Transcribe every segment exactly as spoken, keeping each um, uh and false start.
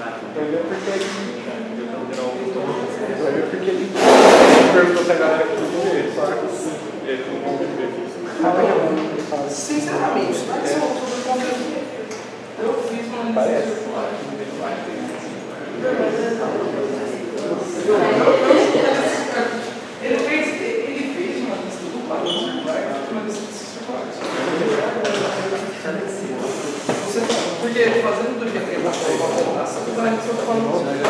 Vai ver porque ele. Vai ver porque ele perguntou se a galera queria ver, só que sim. Ele não vão ver isso. Sinceramente, tá sobre conteúdo. Eu fiz uma. Parece. Ele fez, ele fez uma lista do padrão circular, uma lista de circulares. Porque fazendo do jeito que ele está falando, você vai ser falando.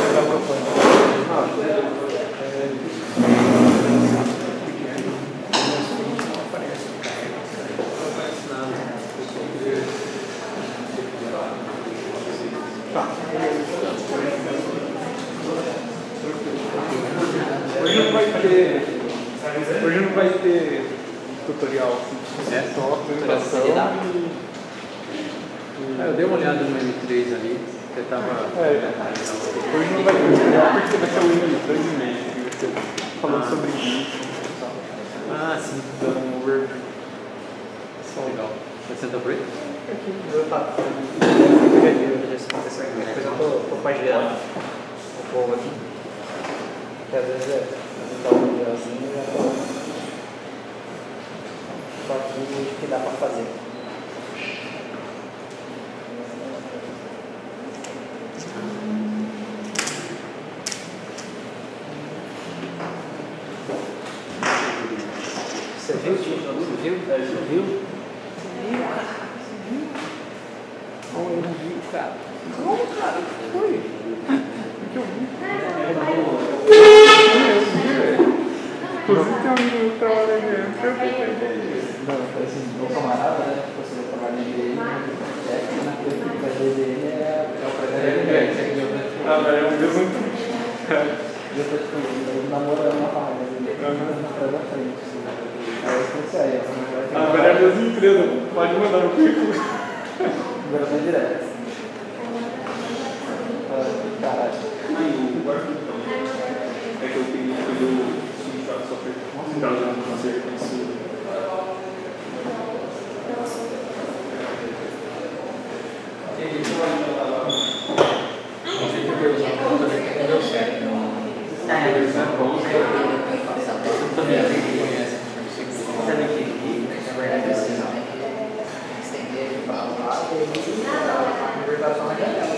Tá. Hoje não vai ter. Hoje não vai ter tutorial. É só apresentação. É, eu dei uma olhada no M três ali, que tava. É, hoje não vai ter tutorial porque vai ser o Windows dois e meio, que vai ser falando ah. sobre isso. Ah, sim. Dando um overview. Só legal. Vai sentar por aí? Aqui, eu tá. Depois eu tô compartilhando o povo aqui. Porque às vezes é dá um videozinho e já tô. Só aqui o que dá pra fazer. Você viu, tio? Você viu? Você viu? Como eu não vi, cara? Como, cara? O que foi? Porque eu vi. Inclusive tem um amigo que trabalha aqui. Não, assim, meu camarada, né? Você vai trabalhar na D M, é que na coisa que vai fazer dele é o projeto. Ah, velho, é um Deus muito. Eu tô tipo, namorando uma família dele, na frente da frente. Aí eu pensei, aí, Ah, velho, é a mesma empresa. Pode mandar no currículo. agora vai direto. Caralho. É que eu peguei foi do Suicide Software. Nossa, não, não, não sei isso. Deu certo, não. É, bom, também a gente conhece. Sabe que, na verdade, assim, estender e falar, e conversar só na janela.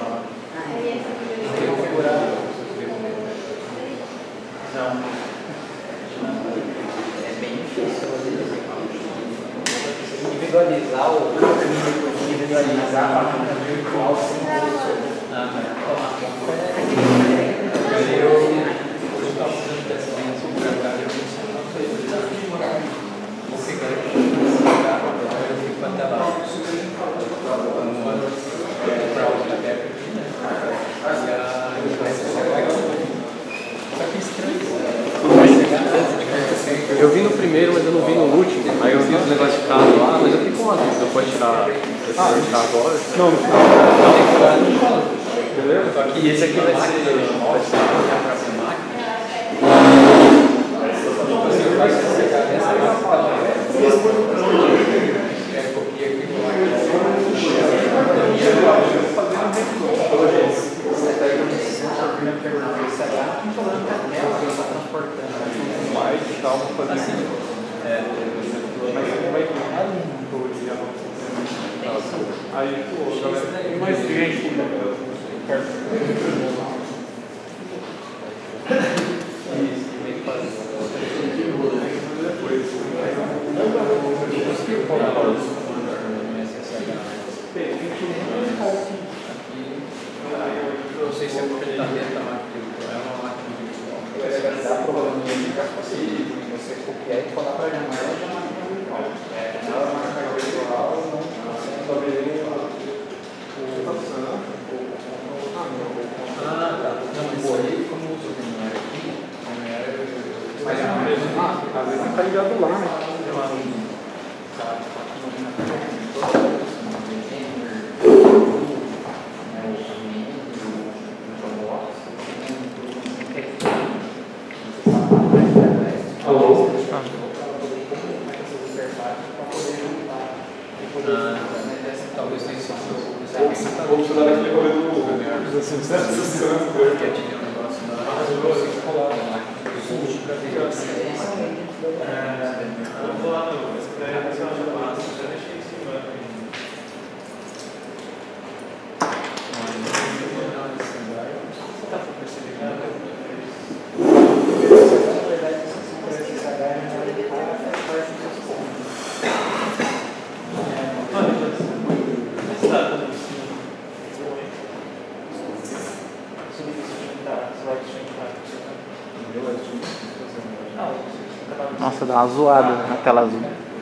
Tem que procurar. Não. É bem difícil fazer isso. Individualizar o individualizar a ferramenta virtual sem ter isso. Ah, mas Tomar conta. eu estou fazendo testamento sobre a grade, eu não sei se eu vou ficar eu fico até lá. O browser aberto aqui, né? E a só que estranho. Eu vi no primeiro, mas eu não vi no último. Aí eu vi os negócios de carro lá, mas eu fiquei com uma dúvida. Eu posso tirar, tirar agora? Não, não. Beleza? Só que esse aqui vai ser. Vai ser a próxima máquina. Vai ser pegar essa máquina. É, copia aqui. Mais e tal, vou fazer assim. É, Mas não vai ter nada no dia. Aí, pô, galera, tem mais gente perto. não sei se é porque ele está dentro da máquina, é uma máquina virtual. Dá provavelmente ficar possível, você copiar e colar para a janela da máquina virtual. É, na máquina virtual, não sobre ele. Ah, tá. Não, mas isso aí, como usa o terminal aqui, Mas é a mesma máquina, às vezes está ligado lá, né? Alô? Ah, talvez tenha sido. Vou precisar daquele rolê do assim, você precisa de que eu tive um negócio na hora, eu consigo colar lá. Eu vou lá no. Esse daí é o massa, já deixei em cima. Você tá percebendo? Nossa, dá uma zoada na tela azul.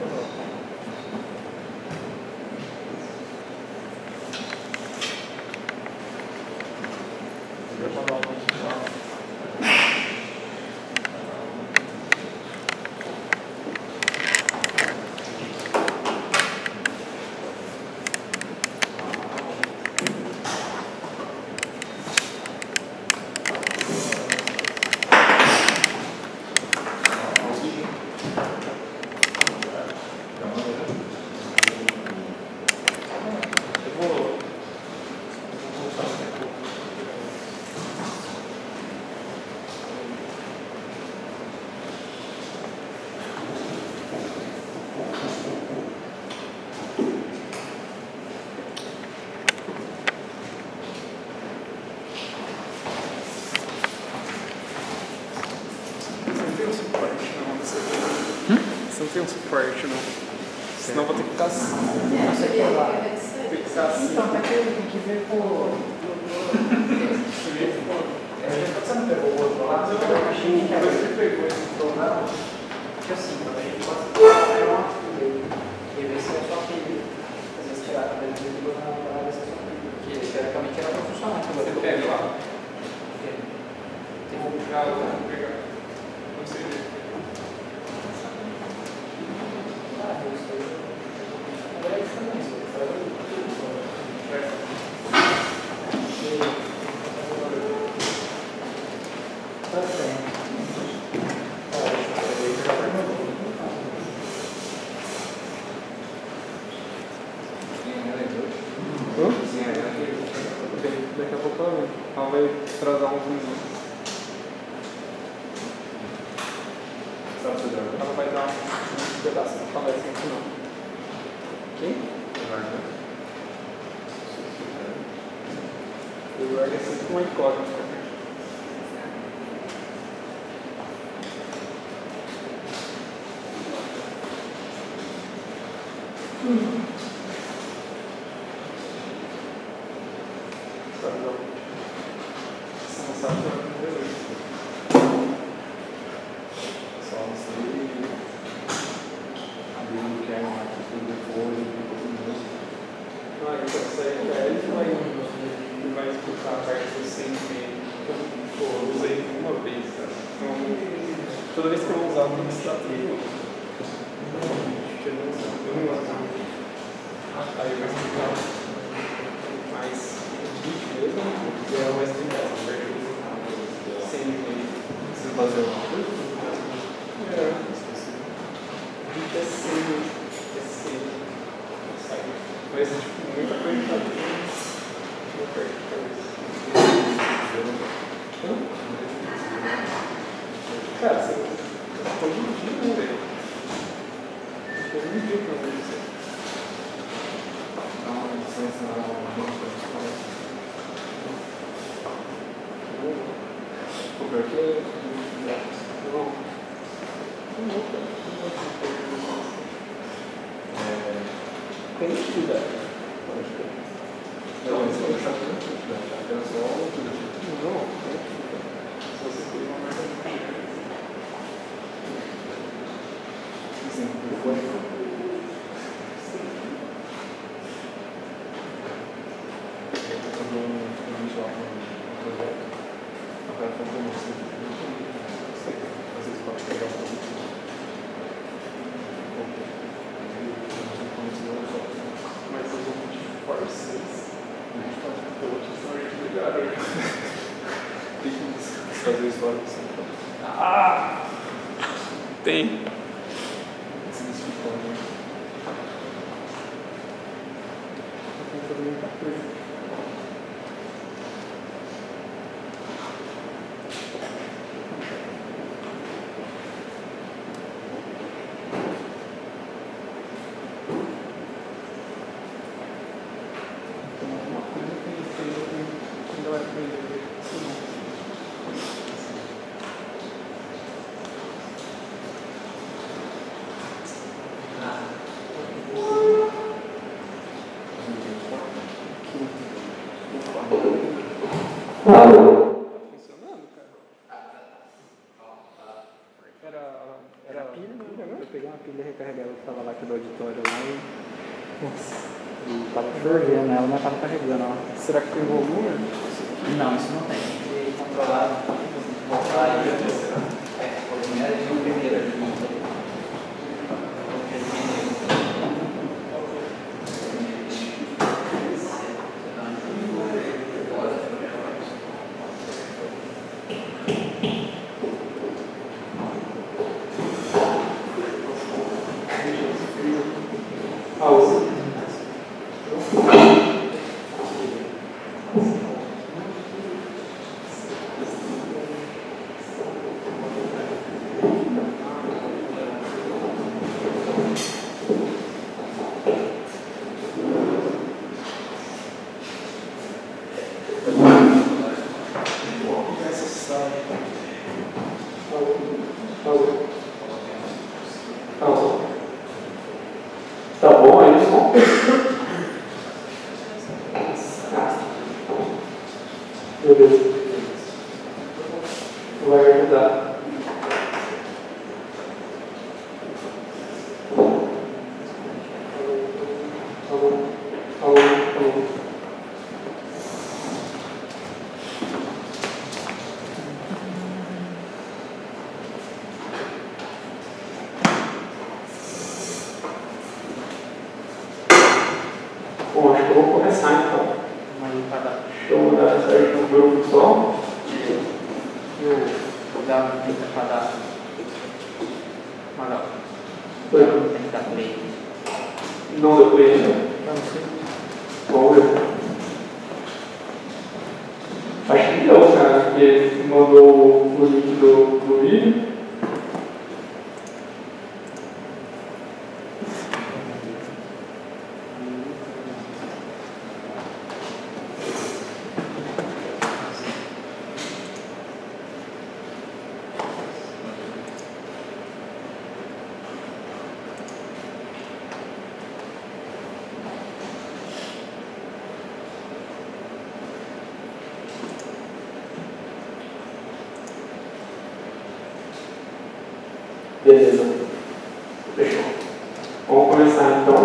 Você não tem um suporte, não. Senão vou ter que ficar assim. Nossa, aqui é lá. Tem que ficar assim. Então, tá querendo tem que ver com. Você não pegou o outro lá? Eu achei que era. Você pegou esse programa? Porque assim, quando a gente pode tirar uma filha e ver se é sua filha. Às vezes tirar a cabelo e botar na parada se é sua filha. Porque teoricamente era pra funcionar. Você pega lá? Tem Vou pegar, vou pegar. Não sei ver. Daqui a pouco ela vem. Ela vai atrasar uns minutos. Ela vai dar um pedaço de conversa no final. Quem? O Eduardo é sempre uma incógnita. Hum. Sabe não? Você não sabe para aprender hoje. Só não sei abrir o que é uma atitude depois e depois. Ah, então isso aí é ele vai, ele vai escutar a parte do sempre que eu usei uma vez, cara. Então, toda vez que eu vou usar, eu vou precisar ter. Eu não uso. Eu não uso. Aí vai explicar mais vídeo mesmo, porque é uma explicação, certo? Sempre. Você fazer uma coisa? É, vídeo é sempre. É sempre. Sabe? Mas, tipo, muita coisa tá dentro. Vou perto de cabeça. Cara, você tá todo dia, velho. Todo dia pra ver isso. Dá uma licença na aula. Porque não. Não vou, cara. Tem que estudar. Pode ter. Não, mas eu achava que não tinha que estudar. Era só aula tudo. Não, tem que estudar. Se você tem uma merda de chegar. Sim, eu vou. Fazer história assim. Ah! Tem. funcionando, cara. Era, era pilha, né? Eu peguei uma pilha recarregada que estava lá aqui do auditório lá e. Nossa, e tava fervendo ela, mas tava carregando ela. Será que tem volume? Não, isso não tem. Tem que controlar. Voltar aí. É, o primeiro e o primeiro ali. Tá bom, é isso? Beleza. Vai ajudar. Alô, alô, alô. Bom, acho que eu vou começar então. Deixa eu mudar essa aí no grupo só. Eu vou dar uma dica para dar. Magal. Oi. Tem que dar play. Não deu play ainda. Vamos ver. Acho que deu, cara, porque mandou o link do, do vídeo. Beleza. Fechou. Vamos começar então.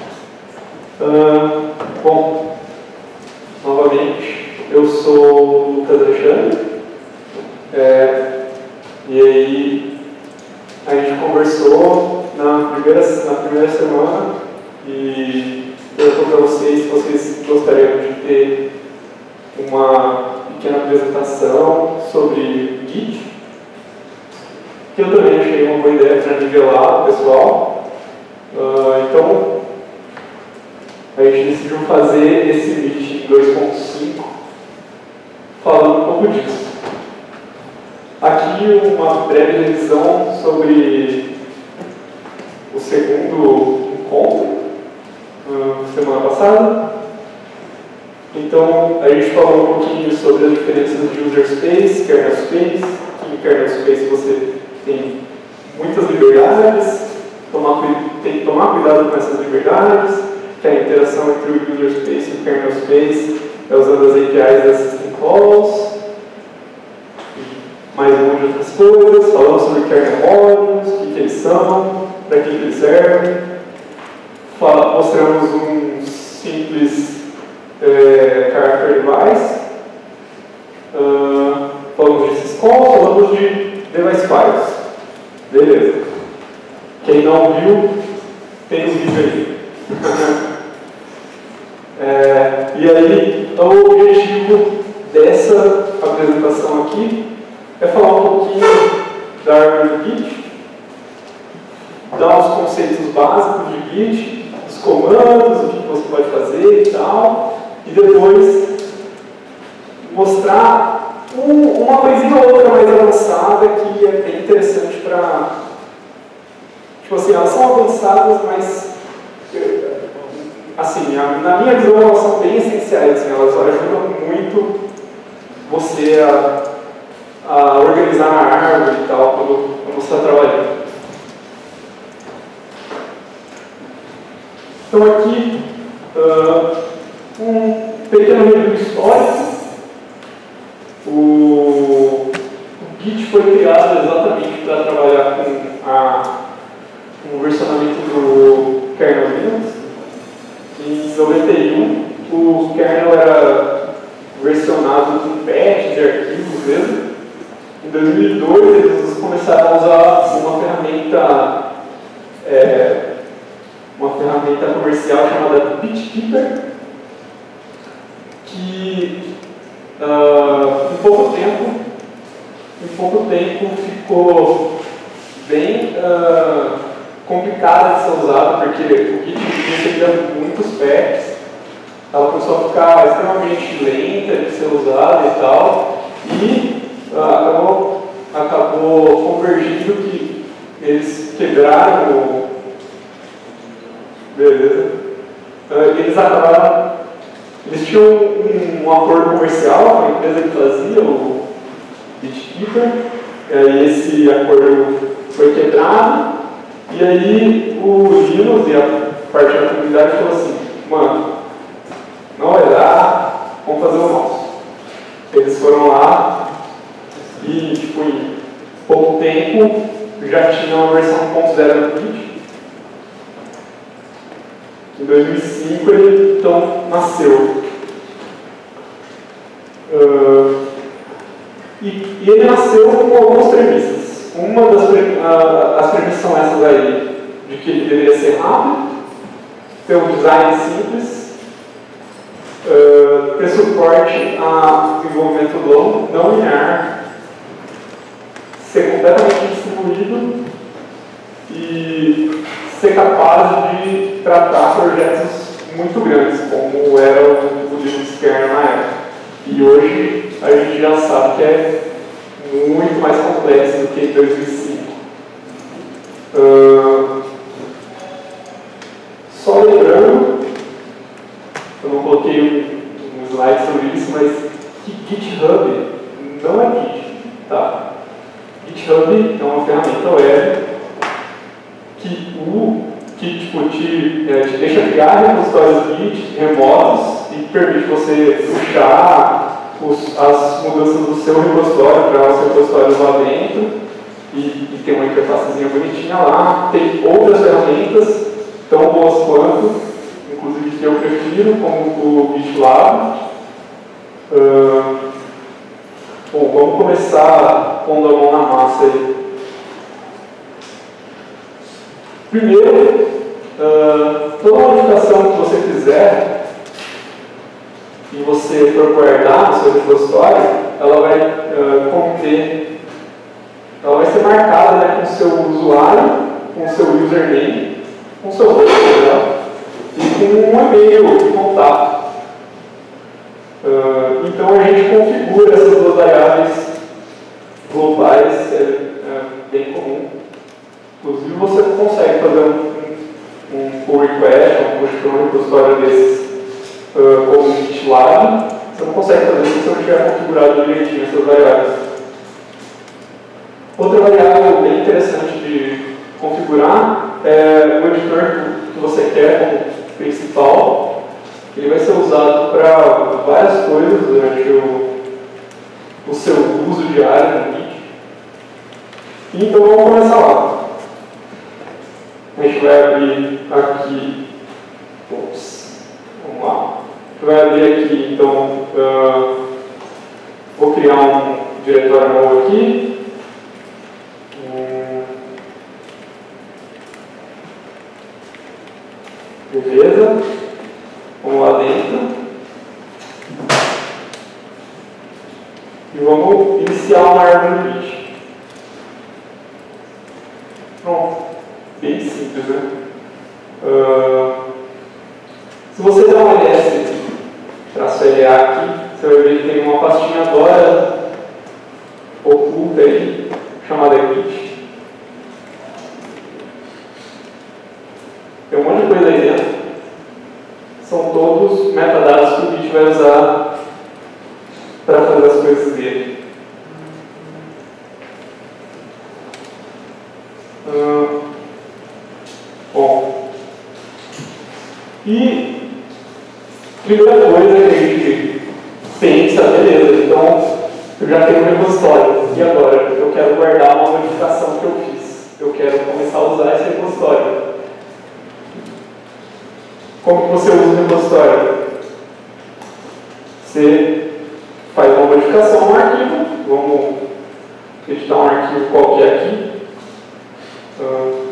Uh, bom, novamente, eu sou o Lucas Alexandre. É, e aí, a gente conversou na primeira, na primeira semana e perguntou para vocês se vocês gostariam de ter uma pequena apresentação sobre Git. Que eu também achei uma boa ideia para nivelar o pessoal. Uh, então, a gente decidiu fazer esse Git dois ponto cinco falando um pouco disso. Aqui uma breve revisão sobre o segundo encontro, uh, semana passada. Então, a gente falou um pouquinho sobre as diferenças de user space, kernel space. Aqui em kernel space você tem muitas liberdades, tomar, tem que tomar cuidado com essas liberdades, que a interação entre o user space e o kernel space é usando as A P Is da System Calls, mais um monte de outras coisas, falamos sobre kernel modules, o que, que eles são, para que, que eles servem, Fala, mostramos um simples é, character device, uh, falamos de syscall, falamos de device files. Beleza. Quem não viu, tem um vídeo aí. é, e aí, o objetivo dessa apresentação aqui é falar um pouquinho da árvore do Git, dar os conceitos básicos de Git, os comandos, o que você pode fazer e tal, e depois mostrar Um, uma coisinha ou outra mais avançada que é bem interessante para... Tipo assim, elas são avançadas, mas... Assim, na minha visão, elas são bem essenciais. Assim, elas ajudam muito você a, a organizar a árvore e tal, quando, quando você está trabalhando. Então aqui, uh, um pequeno review histórico versionado com patches e arquivos mesmo. Em dois mil e dois, eles começaram a usar uma ferramenta, é, uma ferramenta comercial chamada BitKeeper, que uh, em pouco tempo, em pouco tempo ficou bem uh, complicada de ser usada, porque o Git recebia muitos patches, ela começou a ficar extremamente lenta de ser usada e tal, e uh, acabou, acabou convergindo que eles quebraram o... Beleza. Uh, eles acabaram... Eles tinham um, um acordo comercial com a empresa que fazia o BitKeeper, e aí esse acordo foi quebrado, e aí o Linus e a parte da comunidade falou assim, mano, não vai dar, vamos fazer o nosso. Eles foram lá e, tipo, em pouco tempo já tinha uma versão um ponto zero do Git. Em dois mil e cinco ele então nasceu. Uh, e, e ele nasceu com algumas premissas. Uma das uh, as premissas são essas aí, de que ele deveria ser rápido, ter um design simples, uh, ter suporte a desenvolvimento longo, não linear, ser completamente distribuído e ser capaz de tratar projetos muito grandes, como era o Linux kernel na época. E hoje a gente já sabe que é muito mais complexo do que em dois mil e cinco. Uh, só lembrando, eu não coloquei um, um slide sobre isso, mas que GitHub não é Git, tá? GitHub é uma ferramenta web que, o, que tipo, te, é, te deixa criar repositórios Git remotos e permite você puxar os, as mudanças do seu repositório para os repositórios lá dentro e, e tem uma interfacezinha bonitinha lá. Tem outras ferramentas tão boas quanto, inclusive que eu prefiro, como o GitLab. Uh, bom, vamos começar pondo a mão na massa aí. Primeiro, uh, toda modificação que você fizer e você for guardar no seu repositório, ela vai uh, conter, ela vai ser marcada, né, com o seu usuário, com o seu username, com o seu rosto, né, e com um e-mail de contato. Uh, então a gente configura essas duas variáveis globais, é, é bem comum. Inclusive você consegue fazer um, um pull request, um push para um repositório desses uh, como o GitLab. Você não consegue fazer isso se você não tiver configurado direitinho essas variáveis. Outra variável bem interessante de configurar é o editor que você quer como principal. Ele vai ser usado para várias coisas durante o, o seu uso diário no Git. Então vamos começar lá. A gente vai abrir aqui. Ops, vamos lá. A gente vai abrir aqui, então, uh, vou criar um diretório novo aqui. Hum, beleza. Vamos lá dentro. E vamos iniciar uma árvore no Git. Pronto. Bem simples, né? Uh, se você der uma ls traço L A aqui, você vai ver que tem uma pastinha agora oculta aí, chamada Git. Tem um monte de coisa aí dentro. São todos metadados que o Git vai usar para fazer as coisas dele. Uh, bom, e primeira coisa que a gente pensa, beleza, então eu já tenho um repositório, e agora? Eu quero guardar uma modificação que eu fiz, eu quero começar a usar esse repositório. Como que você usa o repositório? Você modificação no arquivo. Vamos editar um arquivo qualquer aqui. Uh,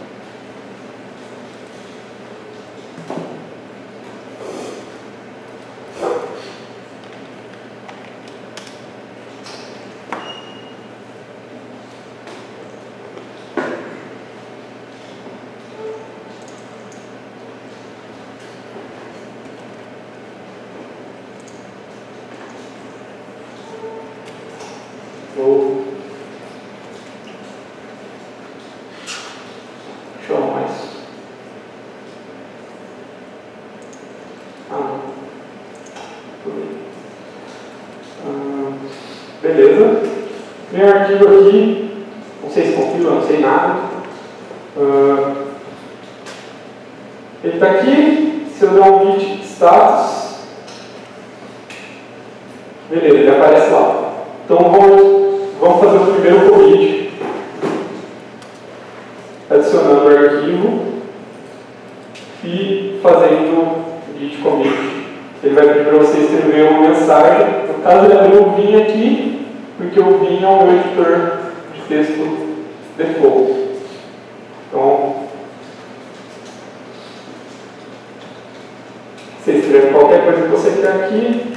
Vou deixa eu mais. Ah, não. Tudo bem. Ah, beleza. Meu arquivo aqui, não sei se configura, não sei nada. Ah, ele está aqui. Se eu der um git status, beleza, ele aparece lá. Então vamos Vamos fazer o primeiro commit, adicionando o arquivo e fazendo git commit. Ele vai pedir para você escrever uma mensagem. No caso, ele abriu o Vim aqui, porque o Vim é o meu editor de texto default. Então, você escreve qualquer coisa que você quer aqui.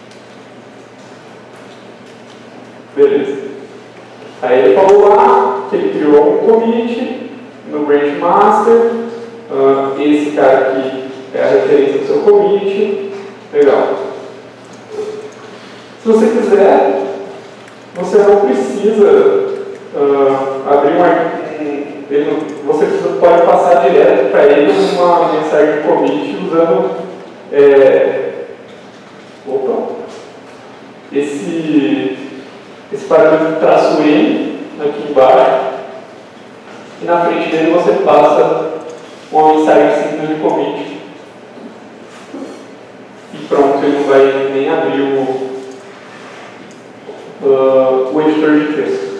Beleza. Aí ele falou lá que ele criou um commit no branch master. Uh, esse cara aqui é a referência do seu commit. Legal. Se você quiser, você não precisa uh, abrir um arquivo. Você pode passar direto para ele uma mensagem de commit usando é, opa, esse. Esse parâmetro traço N aqui embaixo, e na frente dele você passa uma mensagem simples de commit. E pronto, ele não vai nem abrir o, uh, o editor de texto.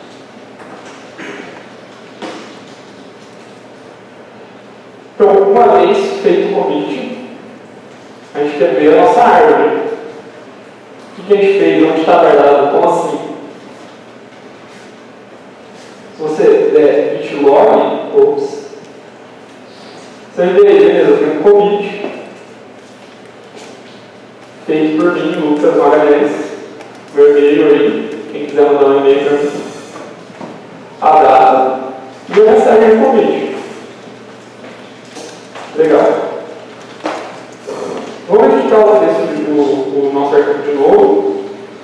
Então, uma vez feito o commit, a gente quer ver a nossa árvore. O que a gente fez? Onde está guardado? Como assim? Se você der git log, ops, você vai ver aí, beleza, tem um commit feito por mim, Lucas Magalhães, meu e-mail aí, quem quiser mandar um e-mail para mim, a data e a mensagem de commit. Legal. Vamos editar o texto do, do nosso arquivo de novo.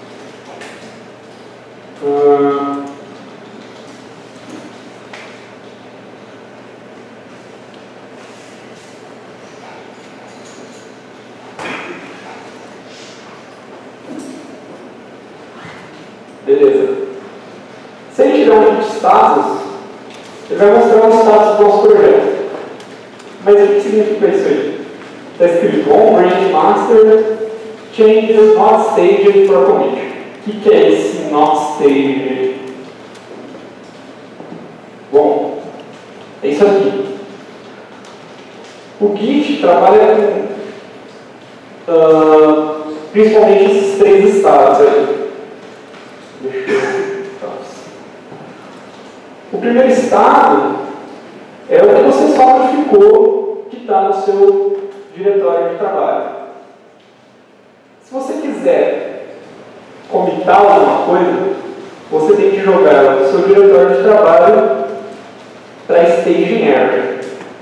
Uh, beleza. Se a gente der um git status, ele vai mostrar o status do nosso projeto. Mas o que significa isso aí? Está escrito on branch master changes not staged for commit. O que, que é esse not staged? Bom, é isso aqui. O Git trabalha com uh, principalmente esses três estados aí. Deixa eu... O primeiro estado é o que você só notificou que está no seu diretório de trabalho. Se você quiser comitar alguma coisa, você tem que jogar o seu diretório de trabalho para staging area.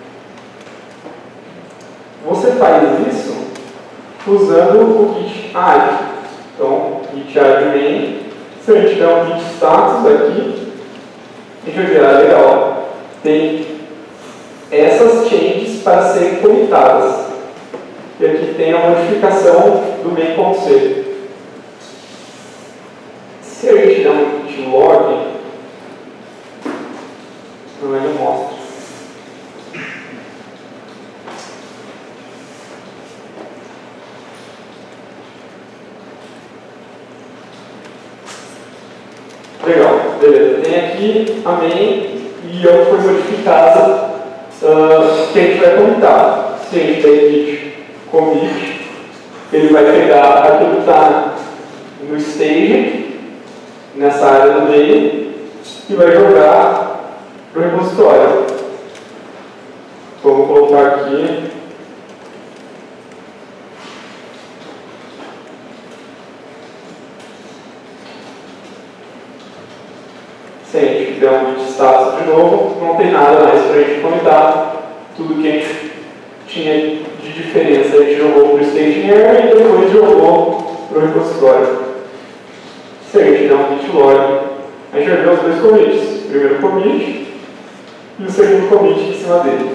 Você faz isso usando o git add. Então, git add main. Se a gente tiver um git status aqui, a gente vai ver, ah, legal, tem essas changes para serem comitadas. E aqui tem a modificação do main.c. Se a gente der um git log, não ele mostra. Legal, beleza. Tem aqui a main e onde foi modificada uh, que a gente vai comitar. Se a gente der git commit, ele vai pegar aquilo que está no stage, nessa área do meio, e vai jogar para o repositório. Vamos colocar aqui. Se a gente der um bit status de novo, não tem nada mais para a gente comentar. Tudo que a gente tinha de diferença, a gente jogou para o staging area e depois jogou para o repositório. Se a gente der um bit log, a gente vai ver os dois commits. O primeiro commit e o segundo commit em cima dele.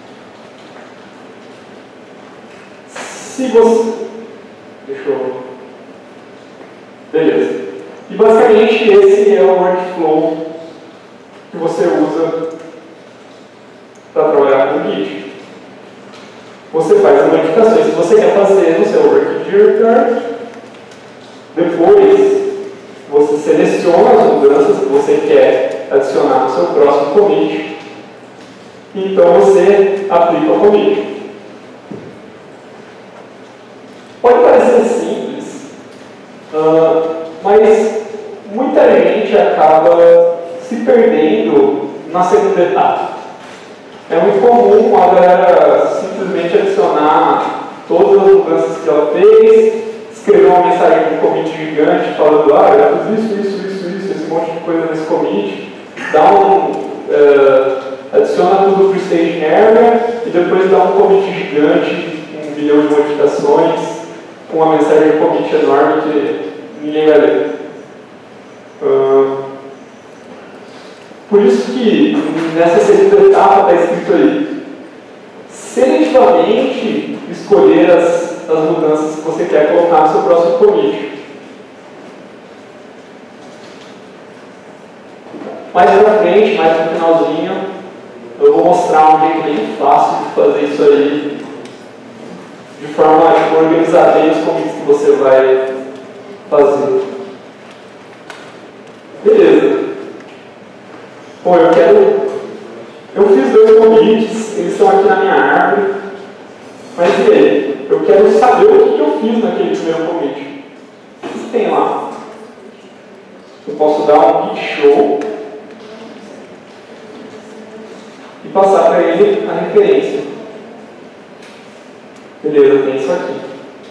Se você... Deixa eu... Beleza. E basicamente esse é o workflow que você usa para trabalhar com o Git. Você faz as modificações que você quer fazer no seu work directory. Depois, você seleciona as mudanças que você quer adicionar no seu próximo commit. E então você aplica o commit. Pode parecer simples, uh, mas muita gente acaba se perdendo na segunda etapa. É muito comum a galera simplesmente adicionar todas as mudanças que ela fez, escrever uma mensagem de commit gigante falando, ah, eu fiz isso, isso, isso, isso, esse monte de coisa nesse commit, dá um, uh, adiciona tudo para o staging area e depois dá um commit gigante, um milhão de modificações, com uma mensagem de commit enorme que ninguém vai ler. Uh, por isso que nessa segunda etapa está escrito aí, seletivamente escolher as, as mudanças que você quer colocar no seu próximo commit. Mais pra frente, mais no finalzinho, eu vou mostrar um jeito bem fácil de fazer isso aí, de forma a organizar bem os commits que você vai fazer. Beleza. Bom, eu quero... Eu fiz dois commits, eles estão aqui na minha árvore, mas e aí? Eu quero saber o que eu fiz naquele primeiro commit. O que tem lá? Eu posso dar um git show e passar para ele a referência. Beleza, tem isso aqui.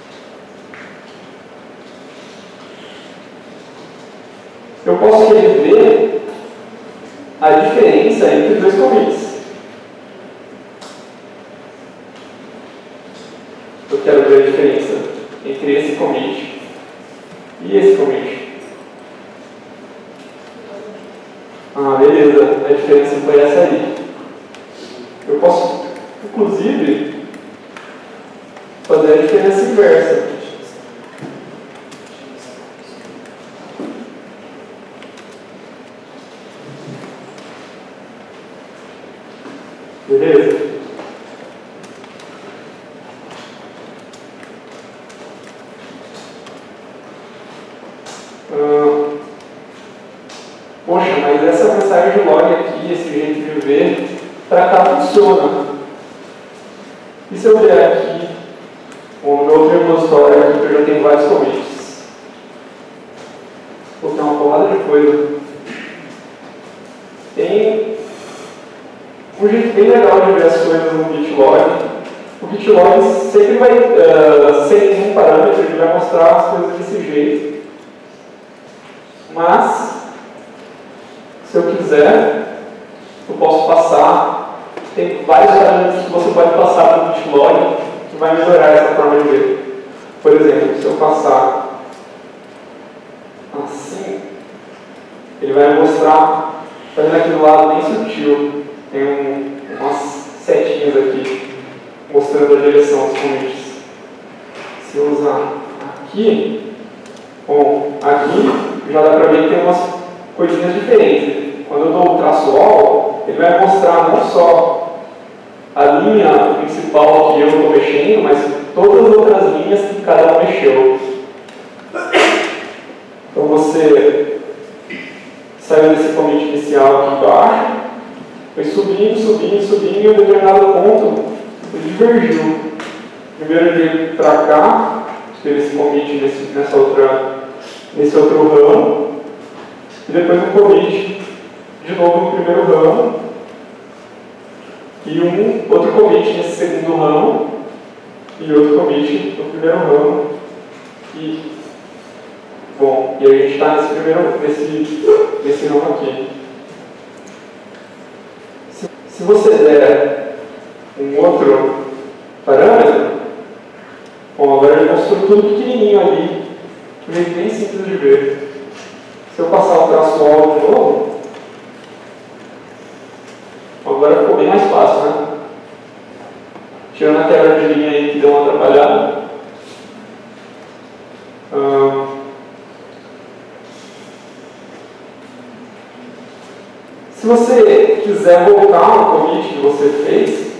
Eu posso querer ver a diferença entre dois commits. Eu quero ver a diferença entre esse commit e esse commit. Ah, beleza, a diferença foi essa aí. Eu posso, inclusive, fazer a diferença inversa. Beleza? Ah, poxa, mas essa mensagem de log aqui, esse jeito de ver, para cá funciona. E se eu vier aqui, no meu outro repositório aqui, que eu já tenho vários commits, vou ter uma porrada de coisa. Tem um jeito bem legal de ver as coisas no Git log. O Git log sempre vai, uh, sem nenhum parâmetro, ele vai mostrar as coisas desse jeito. Mas, se eu quiser, eu posso passar. Tem vários parâmetros que você pode passar para o Git log que vai melhorar essa forma de ver. Por exemplo, se eu passar assim, ele vai mostrar, está vendo aqui do lado bem sutil, tem um, umas setinhas aqui mostrando a direção dos commits. Se eu usar aqui, bom, aqui já dá para ver que tem umas coisinhas diferentes. Quando eu dou o traço all, ele vai mostrar não só a linha principal que eu estou mexendo, mas todas as outras linhas que cada um mexeu. Então você saiu desse commit inicial aqui embaixo, foi subindo, subindo, subindo, e em um determinado ponto ele divergiu. Primeiro ele veio para cá, teve esse commit nesse, nessa outra, nesse outro ramo, e depois um commit de novo no primeiro ramo, e um outro commit nesse segundo ramo, e outro commit no primeiro ramo. E, bom, e aí a gente está nesse primeiro, nesse, nesse ramo aqui. Se, se você der um outro parâmetro, bom, agora ele mostrou tudo pequenininho ali, meio bem simples de ver. Se eu passar o traço alto de novo, agora ficou bem mais fácil, né? Tirando a quebra de linha aí que deu uma atrapalhada. Hum. Se você quiser voltar no commit que você fez,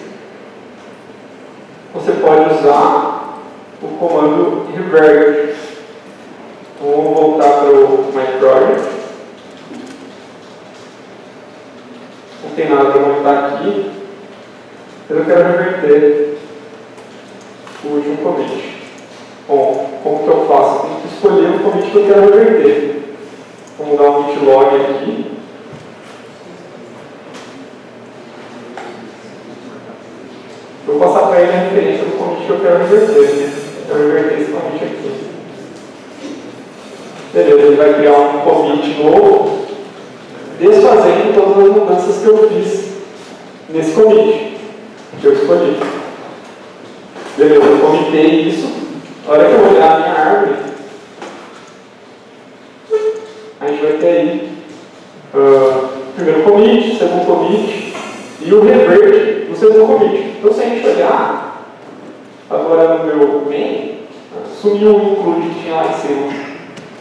você pode usar o comando revert. Então, vamos voltar para o My Project. Não tem nada para montar aqui, mas eu quero reverter o último commit. Bom, como que eu faço? Eu tenho que escolher o commit que eu quero reverter. Vamos dar um git log aqui. Eu vou passar para ele a referência do commit que eu quero reverter. Eu quero reverter esse commit aqui. Beleza, ele vai criar um commit novo, desfazendo todas as mudanças que eu fiz nesse commit que eu escolhi. Beleza, eu comitei isso. A hora que eu olhar a minha árvore, a gente vai ter aí uh, primeiro commit, segundo commit e o revert do segundo commit. Então, se a gente olhar agora no meu main, sumiu o include que tinha lá em cima.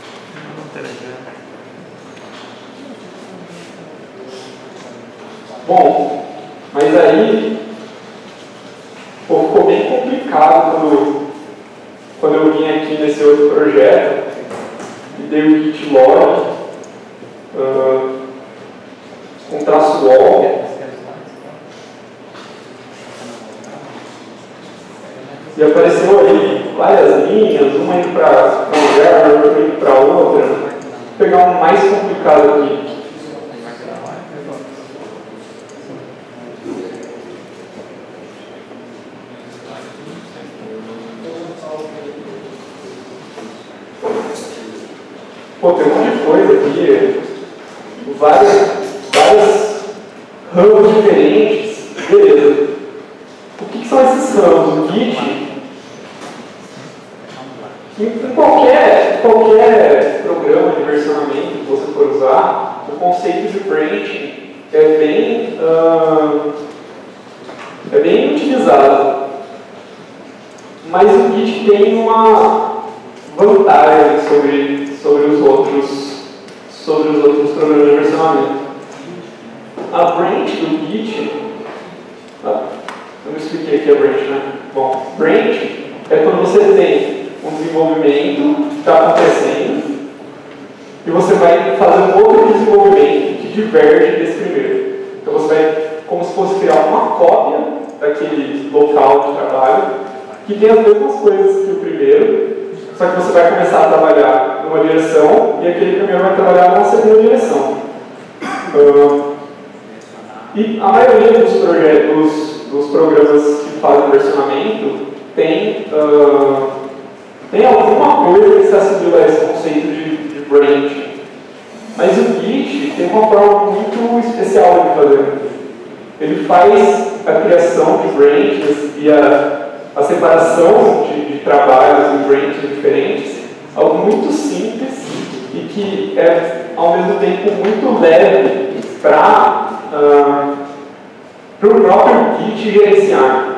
Bom, mas aí pô, ficou bem complicado quando, quando eu vim aqui nesse outro projeto e dei o git log uh, com traço wall e apareceu ali várias linhas, uma indo para um lugar, outra indo para outra. Vou pegar um mais complicado aqui. Pô, tem um monte de coisa aqui, várias, várias ramos diferentes, beleza. O que, que são esses ramos? O Git, em qualquer, qualquer programa de versionamento que você for usar, o conceito de branching é bem, uh, é bem utilizado. Mas o Git tem uma vantagem sobre sobre os outros sobre os outros programas de versionamento. A branch do Git, ah, eu não expliquei aqui a branch, né? Bom, branch é quando você tem um desenvolvimento que está acontecendo e você vai fazer um outro desenvolvimento que diverge desse primeiro. Então você vai, como se fosse criar uma cópia daquele local de trabalho que tem as mesmas coisas que o primeiro, só que você vai começar a trabalhar numa direção e aquele primeiro vai trabalhar numa segunda direção. Uh, e a maioria dos, projetos, dos programas que fazem versionamento tem, uh, tem alguma coisa que se assimila a esse conceito de, de branch. Mas o Git tem uma forma muito especial de fazer. Ele faz a criação de branches e a a separação de, de trabalhos em branches diferentes, algo muito simples e que é, ao mesmo tempo, muito leve para uh, o próprio Git gerenciar.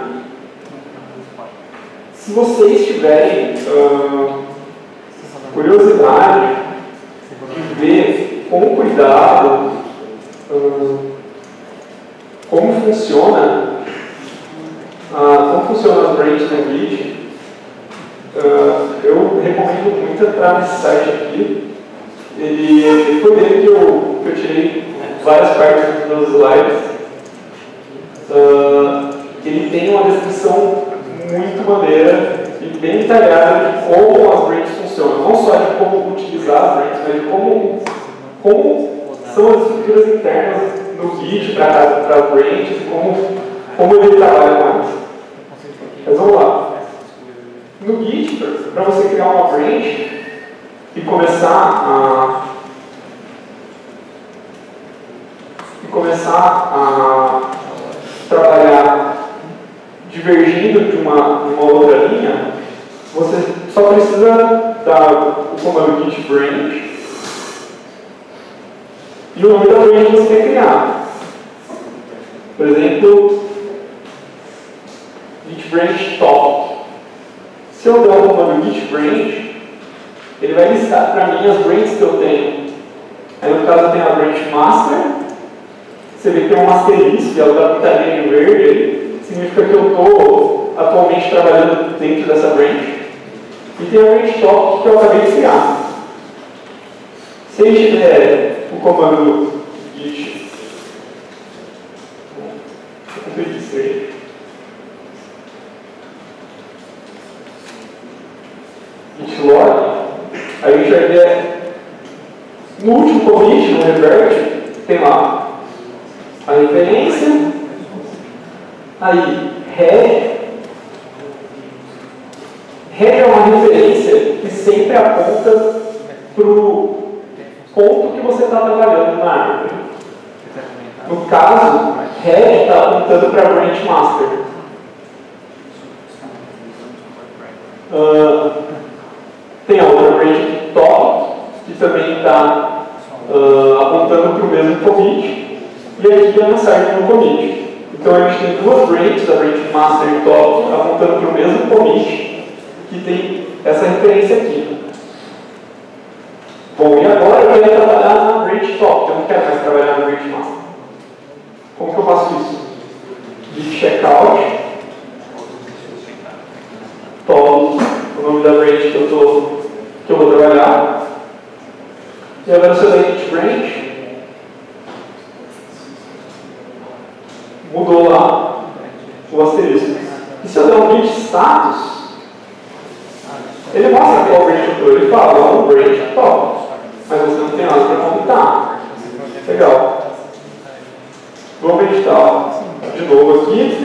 Se vocês tiverem uh, curiosidade de ver com cuidado uh, como funciona Uh, como funciona as branches no Git, uh, eu recomendo muito entrar nesse site aqui. Ele, ele foi dele que eu, que eu tirei várias partes dos meus slides. Uh, ele tem uma descrição muito maneira e bem detalhada de como as branches funcionam. Não só de como utilizar as branches, mas de como, como são as estruturas internas no Git para as branches e como, como ele trabalha com elas. Mas vamos lá. No Git, para você criar uma branch e começar a e começar a trabalhar divergindo de uma, uma outra linha, você só precisa dar o comando git branch e o nome da branch que você quer criar. Por exemplo, git branch top. Se eu der o comando git branch, ele vai listar para mim as branches que eu tenho. Aí no caso eu tenho a branch master. Você vê que tem um asterisco, ela está pintadinha em verde, aí, significa que eu estou atualmente trabalhando dentro dessa branch. E tem a branch top que eu acabei de criar. Se eu tiver o comando git, vou repetir isso aí. Git log, aí a gente vai ver no último commit, no revert, tem lá a referência, aí head, head é uma referência que sempre aponta para o ponto que você está trabalhando na árvore. No caso, head está apontando para a branch master. Uh, tem a outra branch top, que também está uh, apontando para o mesmo commit. E aqui é a mensagem no commit. Então a gente tem duas branches, a branch master e top, apontando para o mesmo commit, que tem essa referência aqui. Bom, e agora eu quero trabalhar na branch top, eu não quero mais trabalhar na branch master. Como que eu faço isso? Git checkout, top, o nome da branch que eu, tô, que eu vou trabalhar. E agora se eu der git branch, mudou lá o asterisco. E se eu der um git status, ele mostra qual branch eu estou. Ele fala, é um branch top, mas você não tem nada para comentar. Legal. Vamos editar de novo aqui.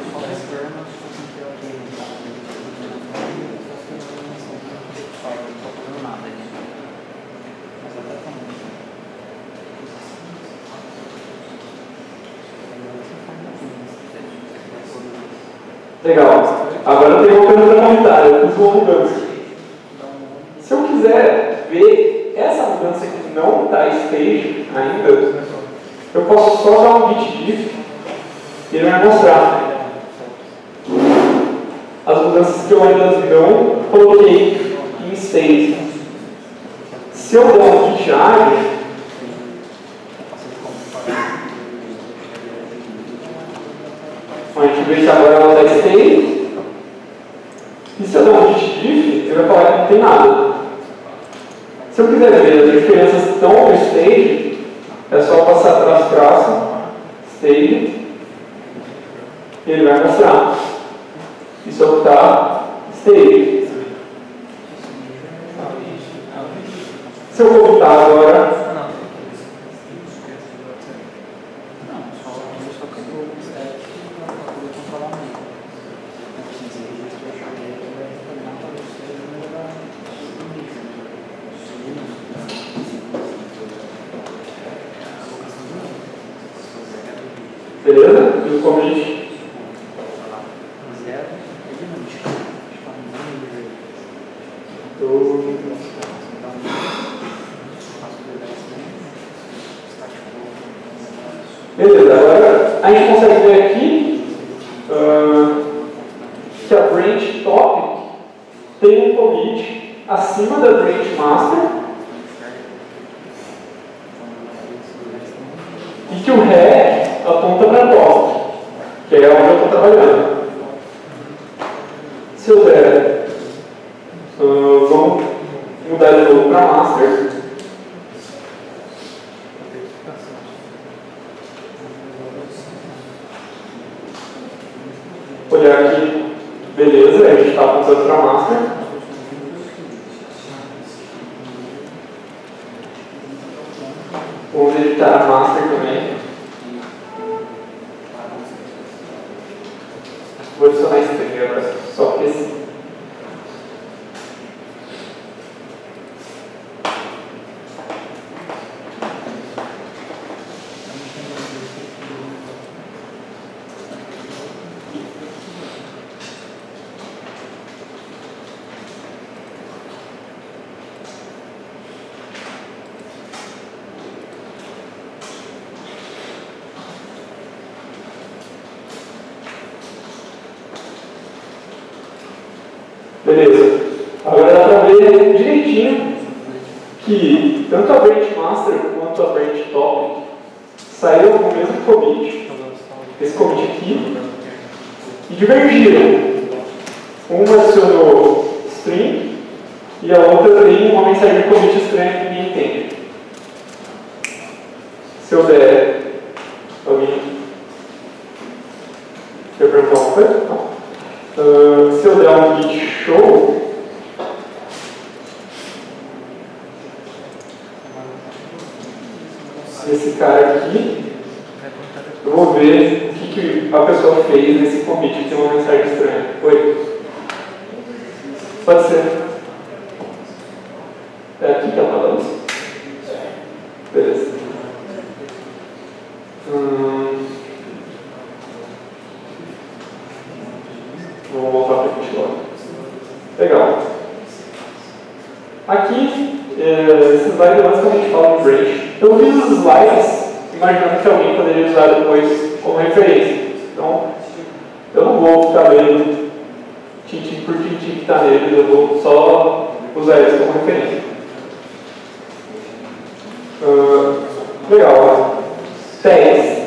Legal. Agora eu tenho uma coisa para comentar. Eu fiz uma mudança. Se eu quiser ver essa mudança que não está stage ainda, eu posso só dar um git diff e ele vai mostrar as mudanças que eu ainda não coloquei em stage. Se eu der um git add, a gente vê que agora ela está stage. E se eu der um git diff, ele vai falar que não tem nada. Se eu quiser ver as diferenças que estão no stage, é só passar para as traços, stage, e ele vai mostrar. Isso é o que está stage. Se eu voltar agora, beleza? E o commit. Beleza, agora a gente consegue ver aqui uh, que a branch top tem um commit acima da branch master e que o head aponta para top, que é onde eu estou trabalhando. Se eu der, uh, vamos mudar de novo para master. Olhar aqui, beleza, a gente está apontando passando para master. Vamos editar a master também. Vou adicionar string agora, só porque sim. Beleza. Agora dá para ver direitinho que tanto a branch master quanto a branch top saíram no mesmo commit, esse commit aqui, e divergiram. Uma adicionou string e a outra tem uma mensagem de commit estranha que ninguém entende. Se eu der alguém. Quer perguntar uma coisa? Não. Uh, se eu der um git show, esse cara aqui, eu vou ver o que, que a pessoa fez nesse commit que tem uma mensagem estranha. Oi? Pode ser. É aqui que ela está dando. Beleza. Hum, Vou voltar para a agora. Legal. Aqui, é, esse slide basicamente fala de branch. Eu fiz os slides imaginando que alguém poderia usar depois como referência. Então, eu não vou ficar lendo tintim por tintim que está neles, eu vou só usar eles como referência. Uh, legal. dez.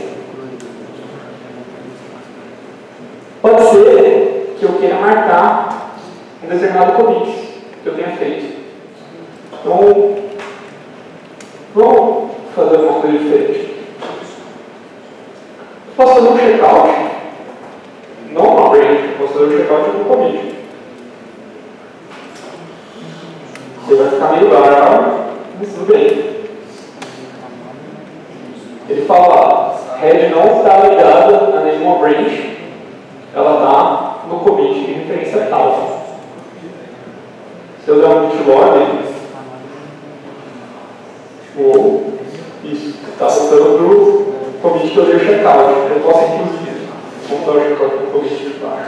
Pode ser que eu queira marcar um determinado commit que eu tenha feito. Então, vamos fazer uma coisa diferente. Posso fazer um checkout, não uma branch, posso fazer um checkout de um commit. Ele vai ficar meio bravo, mas tudo bem. Ele fala, head não está ligada a nenhuma branch, ela está no commit de referência tal. Se eu der um git log, ou isso, está voltando para o commit que eu dei o checkout. Eu posso, inclusive, montar o checkout no commit de baixo.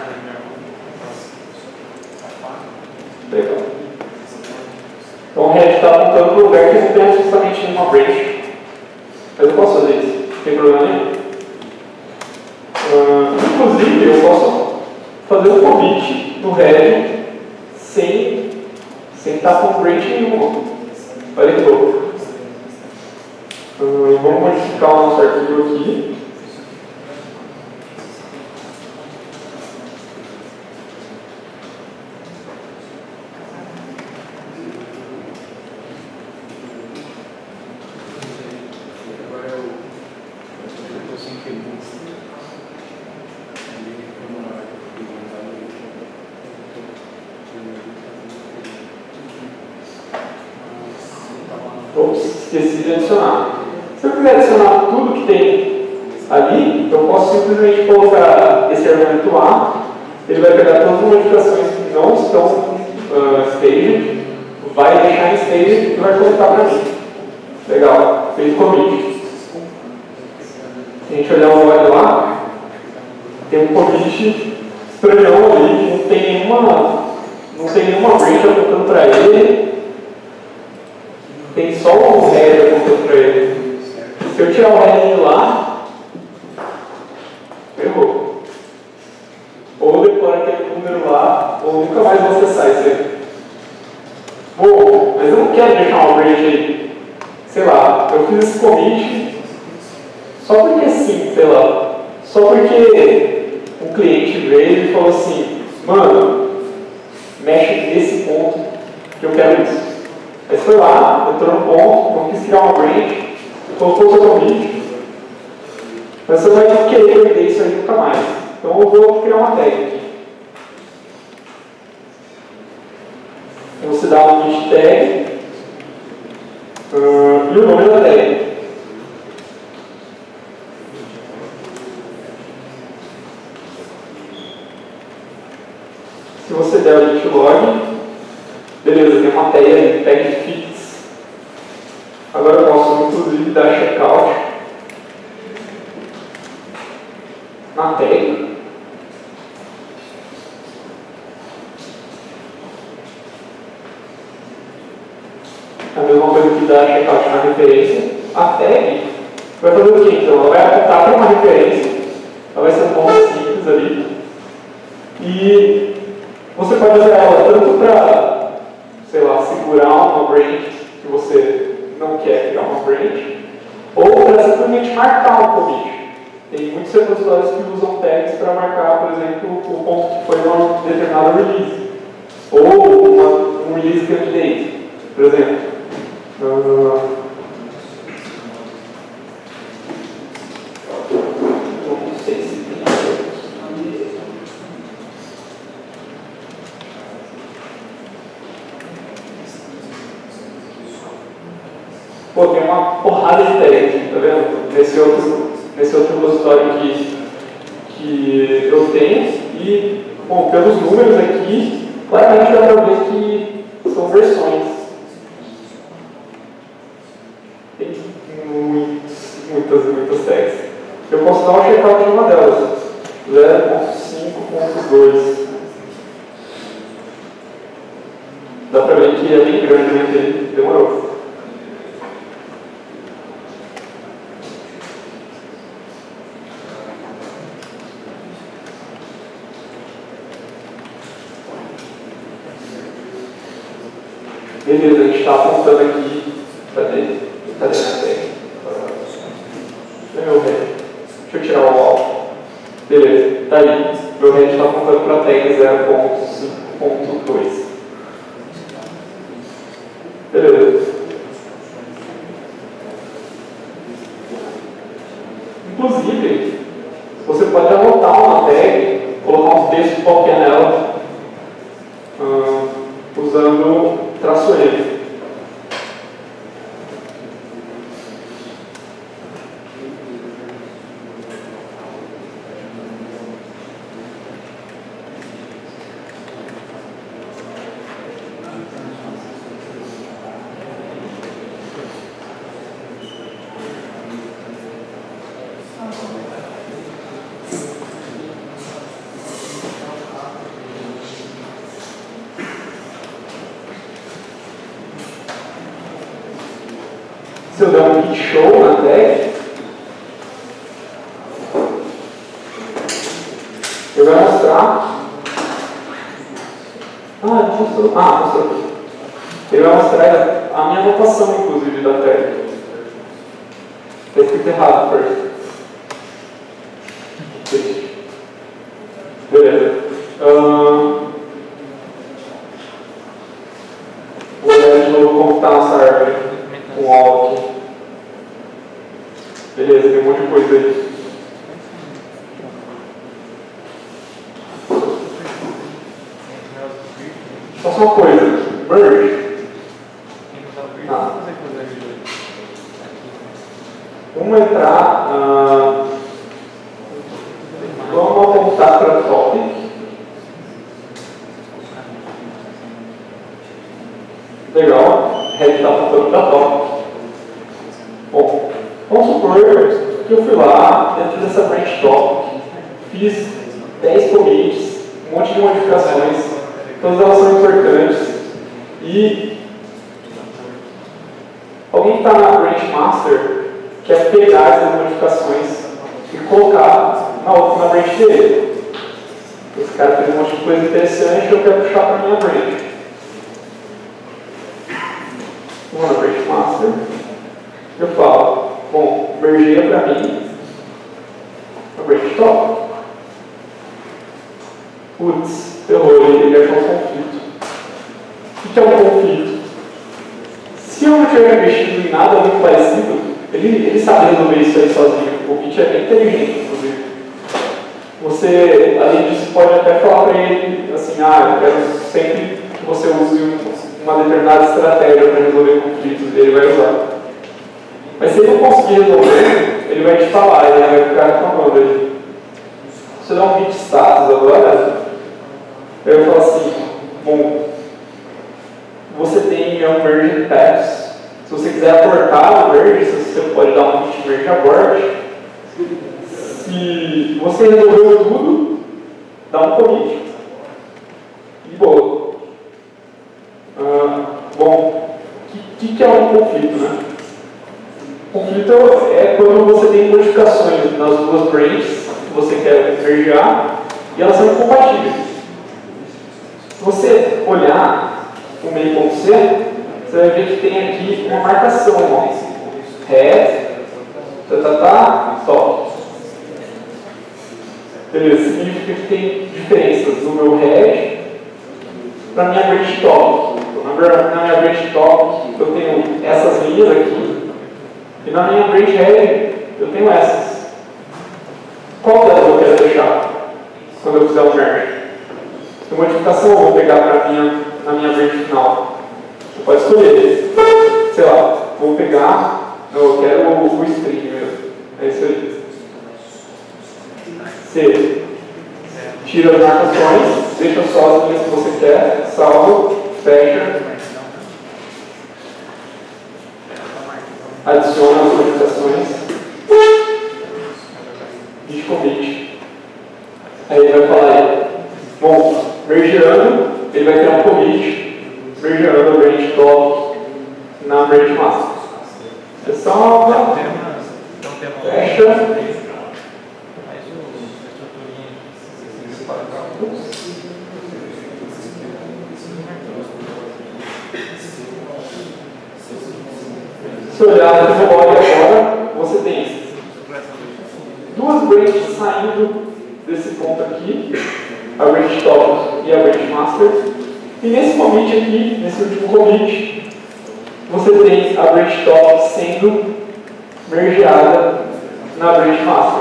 Legal. Então o head está apontando para o lugar que não tem justamente nenhuma branch. Mas eu posso fazer isso, não tem problema nenhum. Uh, inclusive, eu posso fazer um commit no head sem, sem estar com branch nenhuma. Olha que louco. Uh, vamos modificar o nosso arquivo aqui. Ops, esqueci de adicionar. Se eu quiser adicionar tudo que tem ali, eu posso simplesmente colocar esse argumento A, ele vai pegar todas as modificações que não estão uh, staged, vai deixar em staged e vai colocar para mim. Legal, fez commit. Se a gente olhar o log lá, tem um commit estranhão ali, que não tem nenhuma, não tem nenhuma branch apontando para ele. Tem só um head apontando para ele. Se eu tirar o head de lá, ferrou. Ou decora aquele número lá, ou nunca mais vou acessar isso aí. Bom, mas eu não quero deixar uma branch aí. Sei lá, eu fiz esse commit só porque sim, sei lá. Só porque um cliente veio e falou assim, mano, mexe nesse ponto que eu quero isso. Aí foi lá, entrou no ponto, não quis criar uma branch, colocou o seu commit, mas você vai querer perder isso aí nunca mais. Então eu vou criar uma tag aqui. você dá um init tag uh, e o nome da tag. Se você der o init log, beleza, tem uma tag aí, tag fix. Agora eu posso, inclusive, dar checkout na tag. A mesma coisa que dar checkout na referência. A tag vai fazer o quê? Então, ela vai apontar para uma referência. Ela vai ser um ponto simples ali. E você pode usar ela tanto para, sei lá, segurar uma branch que você não quer criar uma branch, ou para simplesmente marcar um commit. Tem muitos repositórios que usam tags para marcar, por exemplo, o ponto que foi uma determinada release. Ou uma, um release candidate, por exemplo. Uh, não sei se tem. Pô, tem uma porrada de tags aqui, tá vendo? Nesse outro, nesse outro repositório que, que eu tenho. E, bom, pelos números aqui, claramente dá para ver que são versões. Tem muitos, muitas, muitas tags. Eu posso dar um checkout de uma delas. zero ponto cinco ponto dois. Dá pra ver que é bem grande, né? Que ele demorou. Beleza, a gente está apontando aqui. Cadê? Cadê a tag? Cadê meu head? Deixa eu tirar o alvo. Beleza, tá aí. Meu head está apontando para a tag zero ponto cinco ponto dois. Beleza. Inclusive, você pode anotar uma tag, colocar um texto qualquer nela, uh, usando traço N. Se eu der um git show na tag, eu vou mostrar. Ah, ele mostrou. Ah, mostrou aqui. Ele vai mostrar a minha anotação, inclusive, da tag. Está escrito errado, first. Beleza. Uh, vou ver de novo como está a nossa árvore. Um all aqui. Beleza, tem um monte de coisa aí. Só uma coisa. Merge. Ah. Vamos entrar. Uh, vamos apontar para topic. Legal. Head está apontando para topic. Bom, vamos supor que eu fui lá, dentro dessa branch topic, fiz dez commits, um monte de modificações, todas elas são importantes, e alguém que está na branch master quer pegar essas modificações e colocar na outra na branch dele. Esse cara fez um monte de coisa interessante e eu quero puxar para a minha branch. Vamos na branch master. Eu falo, bom, mergeia para mim a branch top. Putz, ferrou, ele achou um conflito. O que é um conflito? Se eu não tiver mexido em nada muito parecido, ele, ele sabe resolver isso aí sozinho. O Git é bem inteligente, inclusive. Você, além disso, pode até falar para ele assim, ah, eu quero sempre que você use um, uma determinada estratégia para resolver conflitos e ele vai usar. Mas se ele não conseguir resolver, ele vai te falar, ele vai ficar reclamando ele. Se eu der um git status agora, eu falo assim, bom, você tem um merge paths. Se você quiser abortar o merge, você pode dar um git merge abort. Se você resolveu tudo, dá um commit. E boa. Ah, bom, o que, que é um conflito, né? Conflito é quando você tem modificações nas duas branches que você quer mergear e elas são incompatíveis. Se você olhar o main.c, você vai ver que tem aqui uma marcação, ó. Head, tá, tá, tá, top. Beleza, significa que tem diferenças no meu head para minha branch top. Na minha branch top eu tenho essas linhas aqui. E na minha branch head, eu tenho essas. Qual delas eu quero deixar quando eu fizer o merge? Que modificação eu vou pegar pra minha, na minha branch final? Você pode escolher. Sei lá, vou pegar, eu quero o, o string mesmo. É isso aí. C. Tira as marcações, deixa só as linhas que você quer, salva, fecha. Adiciona as modificações e commit. Aí ele vai falar aí, bom, mergeando, ele vai criar um commit, mergeando a branch top na branch master. Você salva, fecha. Se olhar no log agora, você tem duas branches saindo desse ponto aqui, a branch top e a branch master. E nesse commit aqui, nesse último commit, você tem a branch top sendo mergeada na branch master.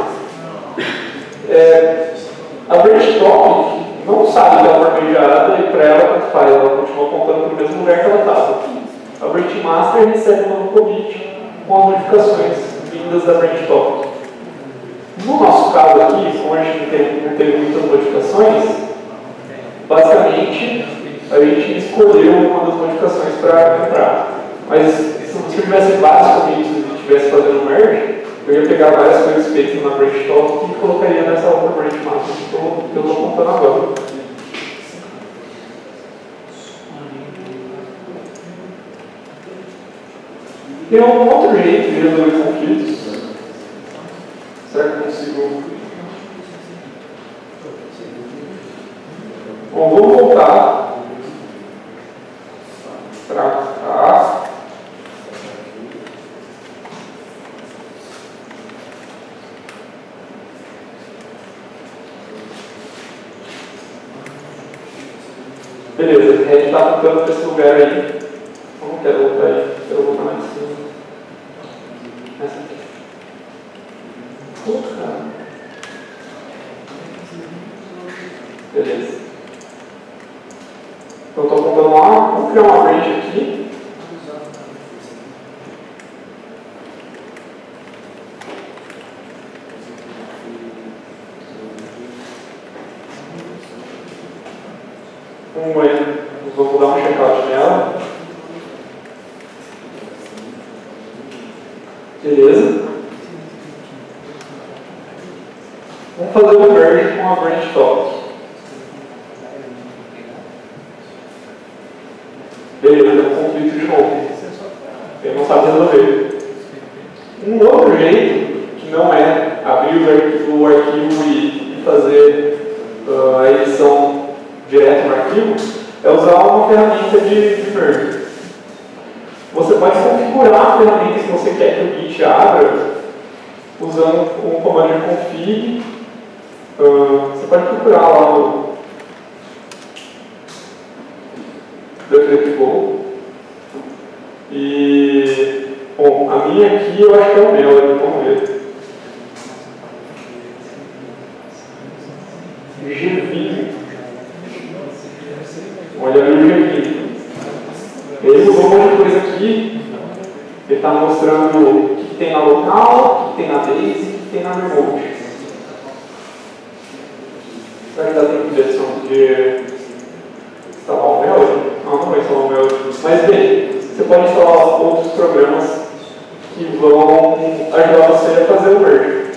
É, a branch top não sabe que ela foi mergeada e para ela tanto faz, ela continua apontando para o mesmo lugar que ela estava. A branch master recebe um novo commit com as modificações vindas da branch top. No nosso caso aqui, como a gente não teve, não teve muitas modificações, basicamente a gente escolheu uma das modificações para entrar. Mas se você tivesse vários commits e estivesse fazendo merge, eu ia pegar várias coisas feitas na branch top e colocaria nessa outra branch master que eu estou contando agora. Tem um outro jeito de resolver conflitos. Será que eu consigo? Bom, vou voltar para cá. Beleza, a gente está apontando para esse lugar aí. Eu não quero voltar aí, quero voltar mais em cima. Essa aqui. Puta. Beleza. Eu estou apontando lá, vamos criar uma branch aqui. Vamos ver, vou dar um checkout nela. Beleza? Vamos fazer um merge com a branch top. Beleza, é um conflito de novo. Ele não sabe resolver. Um outro jeito, que não é abrir o arquivo, o arquivo e, e fazer uh, a edição direto no arquivo, é usar uma ferramenta de, de merge. Você pode configurar a ferramenta que você quer que o Git abra usando o comando de config. Uh, você pode procurar lá no DuckDuckGo. E, bom, a minha aqui eu acho que é o meu, vamos ver. Gvim. Olha ali o Gvim. está mostrando o que tem na local, o que tem na base e o que tem na remote. Vai dar tempo de adição de instalar o Melody? Não, não vai instalar o Melody. Mas bem, você pode instalar outros programas que vão ajudar você a fazer o merge.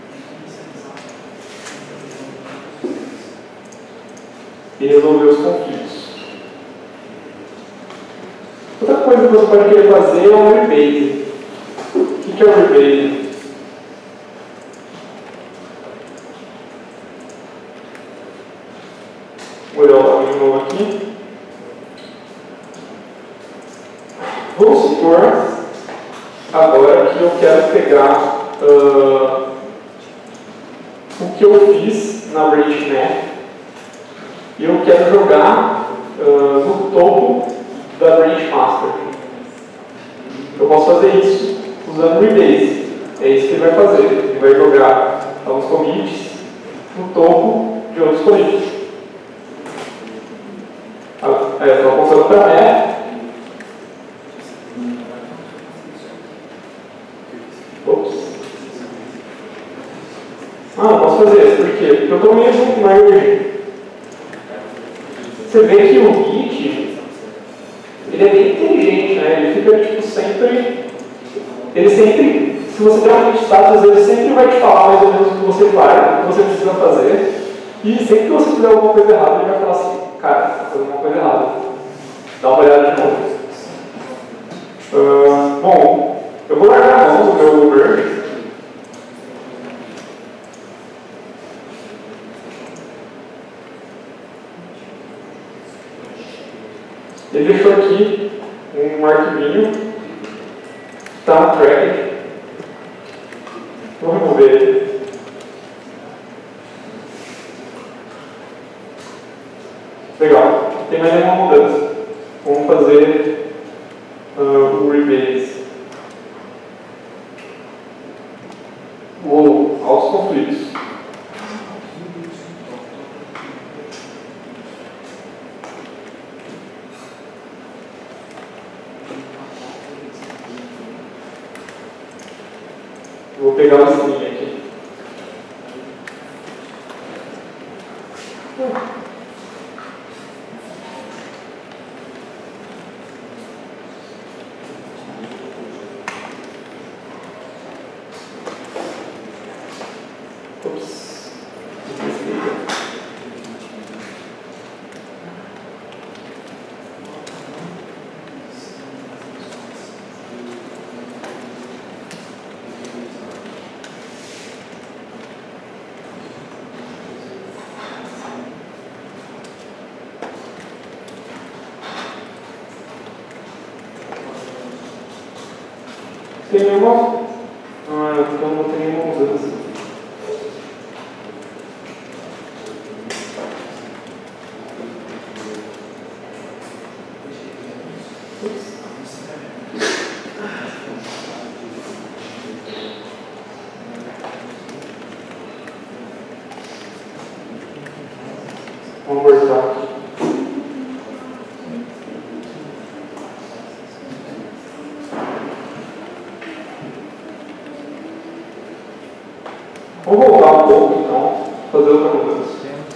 E resolver os conflitos. Outra coisa que você pode querer fazer é um rebase. O que é o rebase? Vou olhar o tamanho de novo aqui. Vamos supor agora que eu quero pegar uh, o que eu fiz na BranchNet e eu quero jogar uh, no topo da Branch Master. Eu posso fazer isso usando o Rebase. É isso que ele vai fazer. Ele vai jogar alguns commits no topo de outros commits. Aí eu estou apontando para Mac. Ops. Ah, eu posso fazer isso. Por quê? Porque eu estou mesmo com merge. Você vê que o Git, ele é bem inteligente, né? Ele fica, tipo, sempre... Ele sempre, se você der um Git status, ele sempre vai te falar mais ou menos o que você faz, o que você precisa fazer. E sempre que você fizer alguma coisa errada, ele vai falar assim, cara, você está fazendo alguma coisa errada. Dá uma olhada de novo. Uh, bom, eu vou largar a mão do meu merge. Ele deixou aqui um arquivinho que está no track. Vou remover ele. Legal. Tem mais nenhuma mudança. Vamos fazer uh, o rebase. Uou, altos conflitos. Vou pegar uma string aqui. Ops. Tem nenhuma? Ah, então não tem nenhuma mudança. Vamos voltar aqui. Vamos voltar um pouco, então, fazer outra mudança.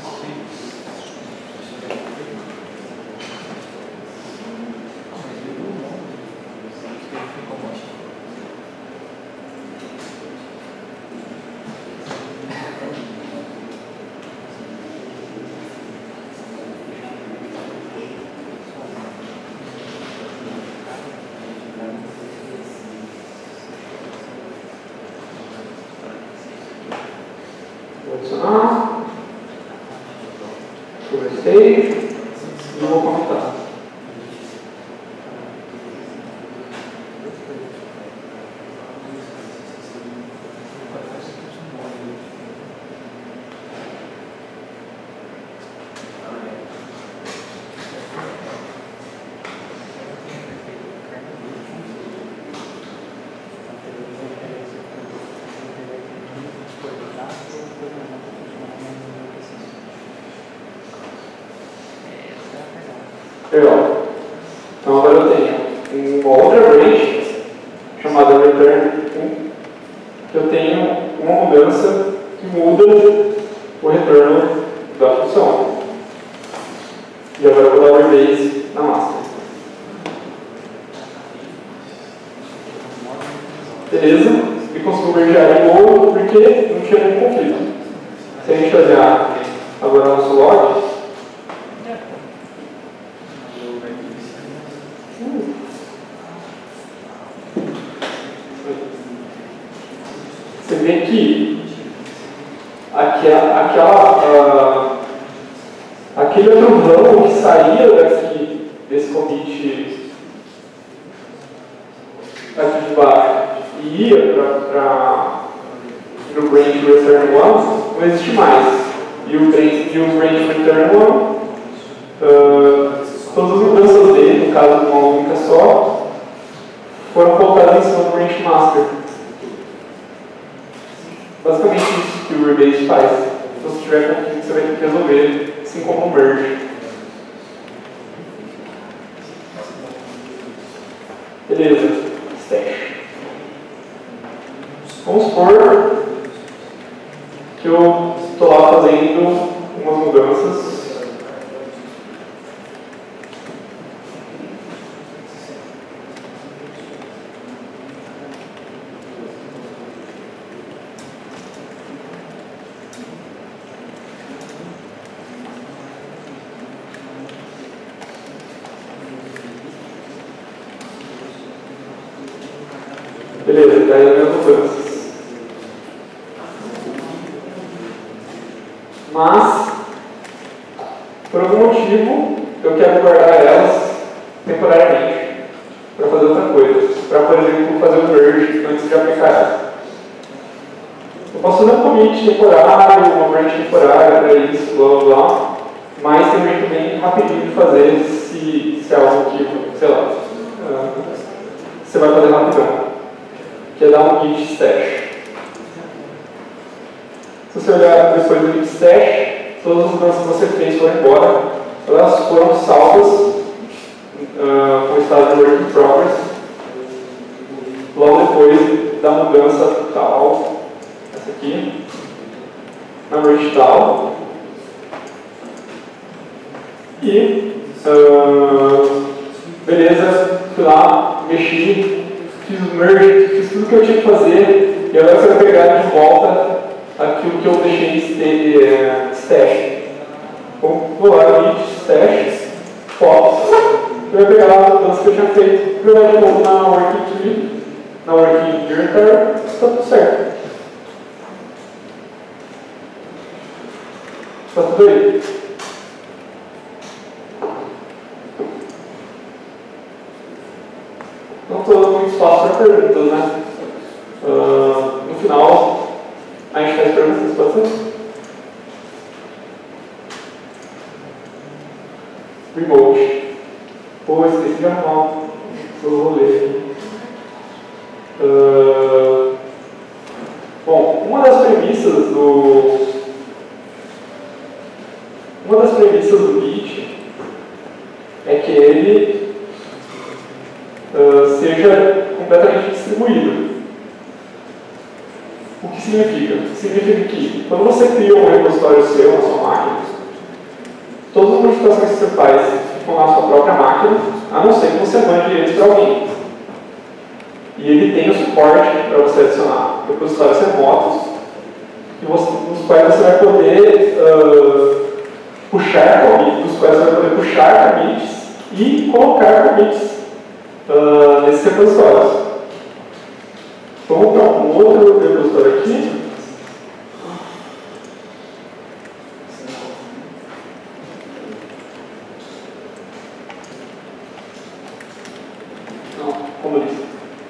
Vou adicionar. Conversei. E vou comentar. Legal. Então agora eu tenho uma outra branch chamada return, que eu tenho uma mudança que muda o retorno da função. E agora eu vou dar o rebase na master. Beleza? E consigo mergear em novo porque não tinha nenhum conflito. Se a gente olhar agora o nosso log, você vê que aquela, aquela, uh, aquele outro ramo que saía daqui, desse commit aqui de baixo e ia para o branch return one, não existe mais. E o branch, e o branch return one, uh, todas as mudanças dele, no caso de uma única só, foram colocadas em cima do branch master. Basicamente isso que o rebase faz. Se você tiver conflito, você vai ter que resolver, assim como o merge. Beleza. Stash. Vamos supor que eu estou lá fazendo umas mudanças. Beleza, daí as minhas mudanças. Mas, por algum motivo, eu quero guardar elas temporariamente para fazer outra coisa. Para, por exemplo, fazer um merge antes de aplicar elas. Eu posso fazer um commit temporário, uma branch temporária para isso, blá blá blá. Mas tem um jeito bem rapidinho de fazer se, se é algo que, sei lá, uh, você vai fazer rapidão. Que é dar um git stash. Se você olhar depois do git stash, todas as mudanças que você fez foram embora, elas foram salvas uh, com o estado de work in progress, logo depois da mudança tal, essa aqui, na merge tal, e uh, beleza, fui lá, mexi, fiz o merge, fiz tudo que eu tinha que fazer, e agora você vai pegar de volta aquilo que eu deixei de uh, stash. Então, vou lá, git stash, pops, você vai pegar lá as mudanças que eu tinha feito, jogar de novo na working tree, na working directory, está tudo certo. Está tudo aí. Não estou dando muito espaço para perguntas, né? Uh, no final, a gente faz perguntas, pode ser? Remote. Pô, esqueci de arrumar o rolê aqui. Uh, bom, uma das premissas do... Uma das premissas do Git é que ele Uh, seja completamente distribuído. O que significa? Significa que, quando você cria um repositório seu na sua máquina, todas as modificações que você faz ficam na sua própria máquina, a não ser que você mande eles para alguém. E ele tem o suporte para você adicionar repositórios remotos, que você, nos quais você vai poder uh, puxar commits, nos quais você vai poder puxar commits e colocar commits Uh, nesses repositórios. Vamos para um outro repositório aqui. Não, como isso?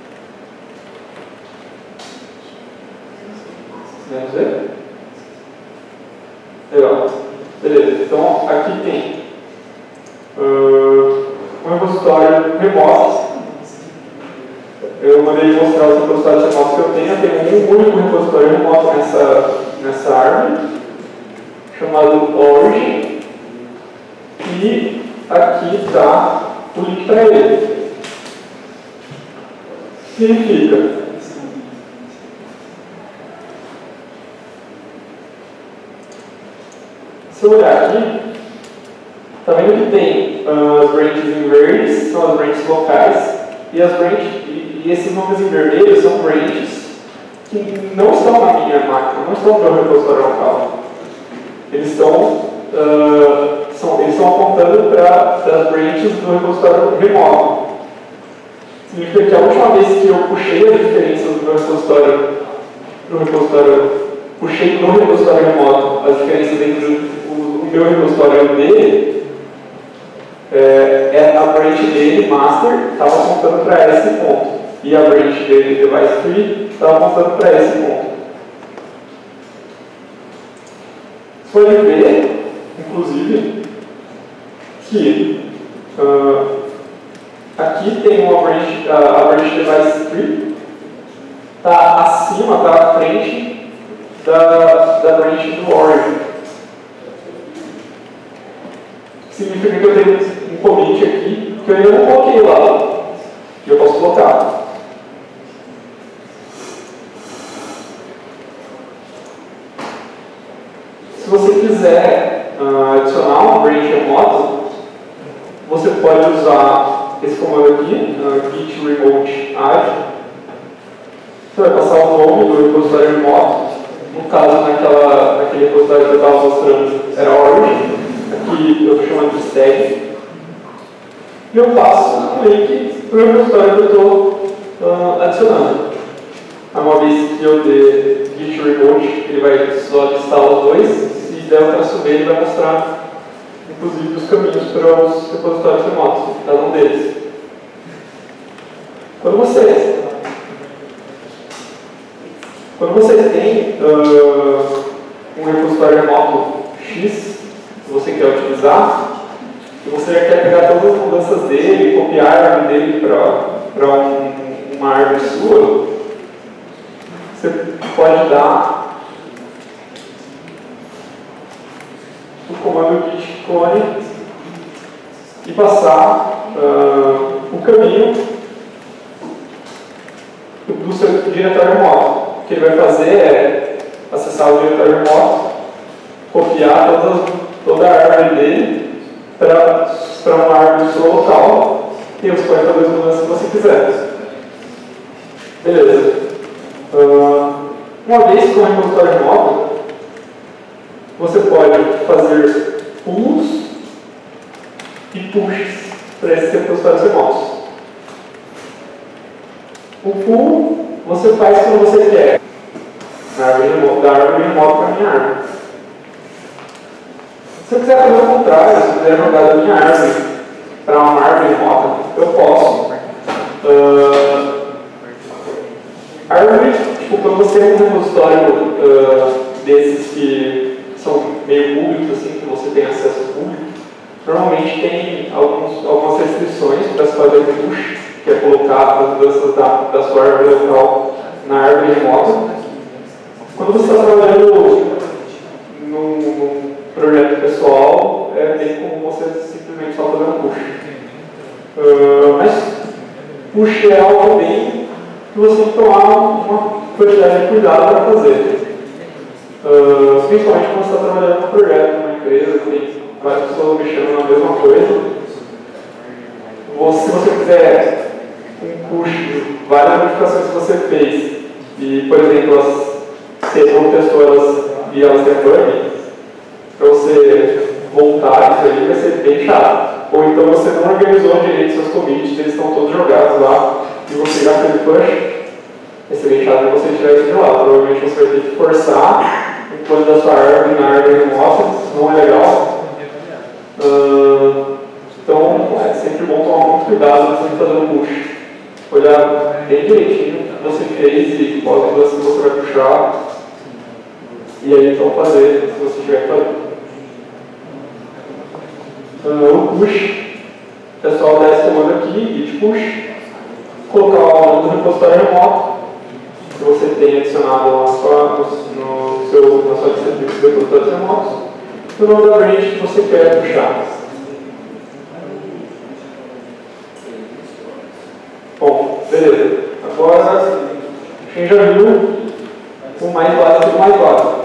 Vamos ver? Legal. Beleza. Então, aqui tem uh, um repositório remoto. Eu mandei mostrar os repositórios remotos que eu tenho. Eu tenho um único repositório remoto nessa, nessa árvore, chamado origin, e aqui está o link para ele. significa se eu olhar aqui, tá vendo que tem uh, as branches em verdes, são as branches locais, e, as branches, e, e esses números em vermelho são branches que não estão na minha máquina, não estão no meu repositório local. Eles estão, uh, são, eles estão apontando para as branches do repositório remoto. Significa que a última vez que eu puxei as diferenças do meu repositório, do repositório puxei no repositório remoto as diferenças entre o, o meu repositório e o dele, é, é a branch dele, master, estava apontando para esse ponto. E a branch dele, device tree, estava apontando para esse ponto. Você pode ver, inclusive, que uh, aqui tem uma branch, a, a branch device tree, está acima, está à frente da, da branch do origin. Significa que eu tenho um commit aqui que eu ainda não coloquei lá. E eu posso colocar. Se você quiser uh, adicionar um branch remoto, você pode usar esse comando aqui, uh, git remote add. Você vai passar o nome do repositório remoto. No caso, naquela, naquele repositório que eu estava mostrando, era origin. Aqui eu estou chamando de stag. E eu passo um link para o repositório que eu estou uh, adicionando. Uma vez que eu dê git remote, ele vai só listar os dois. Se der o traço B, ele vai mostrar, inclusive, os caminhos para os repositórios remotos, cada um deles. Quando você, quando você tem uh, um repositório remoto X que você quer utilizar, e você quer pegar todas as mudanças dele, copiar a árvore dele para um, uma árvore sua, você pode dar o comando git clone e passar uh, o caminho do seu diretório remoto. O que ele vai fazer é acessar o diretório remoto, copiar toda, toda a árvore dele para uma árvore sua local e você pode fazer as mudanças que você quiser. Beleza. Uh, uma vez com o repositório remoto, você pode fazer pulls e pushes para esses repositórios remotos. O pull você faz quando você quer, na árvore remota, da árvore remota para a minha árvore. Se eu quiser fazer o contrário, se eu quiser jogar da minha árvore para uma árvore remota, eu posso. Uh, árvore, tipo, quando você tem um repositório uh, desses que são meio públicos, assim, que você tem acesso público, normalmente tem alguns, algumas restrições para se fazer push, que é colocar as mudanças da, da sua árvore local na árvore remota. Quando você está trabalhando num, num projeto pessoal, é bem como você simplesmente só fazer um push. Uh, mas push é algo bem que você tem que tomar uma quantidade de cuidado para fazer. Uh, principalmente quando você está trabalhando num projeto, numa empresa, tem várias pessoas mexendo na mesma coisa. Você, se você quiser um push de várias modificações que você fez, e, por exemplo, as, se não testou elas e elas têm bug, para você voltar isso aí vai ser bem chato. Ou então você não organizou direito seus commits, eles estão todos jogados lá, e você já fez push, vai ser bem chato você tirar isso de lá. Provavelmente você vai ter que forçar o plano da sua árvore na árvore remota, não é legal. Uh, então é sempre bom tomar muito cuidado quando você está fazendo push. Olhar bem direitinho o que você fez e qual mudança que você vai puxar. E aí então fazer, se você tiver que fazer. Uh, o push, o pessoal dá esse comando aqui, git push, colocar o nome do repositório remoto que você tem adicionado na sua, no seu, na sua lista de repositórios remotos, e o nome da branch que você quer puxar. Bom, beleza. Agora, quem já viu o mais básico e o mais básico.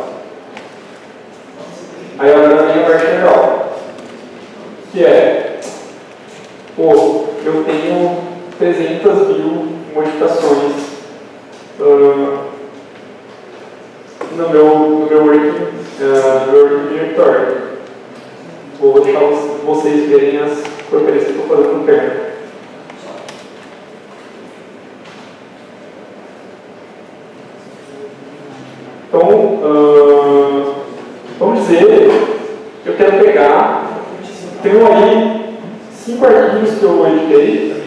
Aí agora vem a parte legal, que é, pô, eu tenho trezentas mil modificações uh, no meu, no meu working, uh, no meu working directory. Vou deixar vocês verem as porcarias que eu estou fazendo no kernel. Então, uh, vamos dizer que eu quero pegar, tenho aí cinco arquivos que eu editei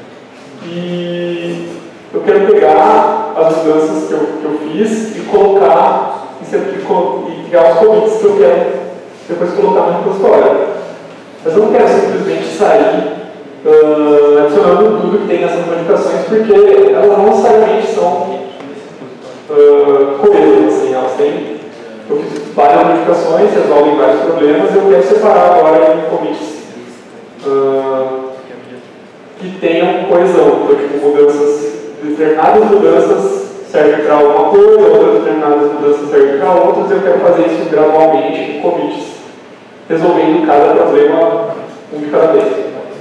e eu quero pegar as mudanças que eu, que eu fiz e colocar e, e criar os commits que eu quero depois colocar no repositório. Mas eu não quero simplesmente sair uh, adicionando tudo que tem nessas modificações, porque elas não necessariamente são Uh, coesas, assim, elas têm, eu fiz várias modificações, resolvem vários problemas, e eu quero separar agora em commits uh, que tenham coesão, então, tipo, mudanças, determinadas mudanças servem para uma coisa, outras determinadas mudanças servem para outras, e eu quero fazer isso gradualmente em commits, resolvendo cada problema um de cada vez.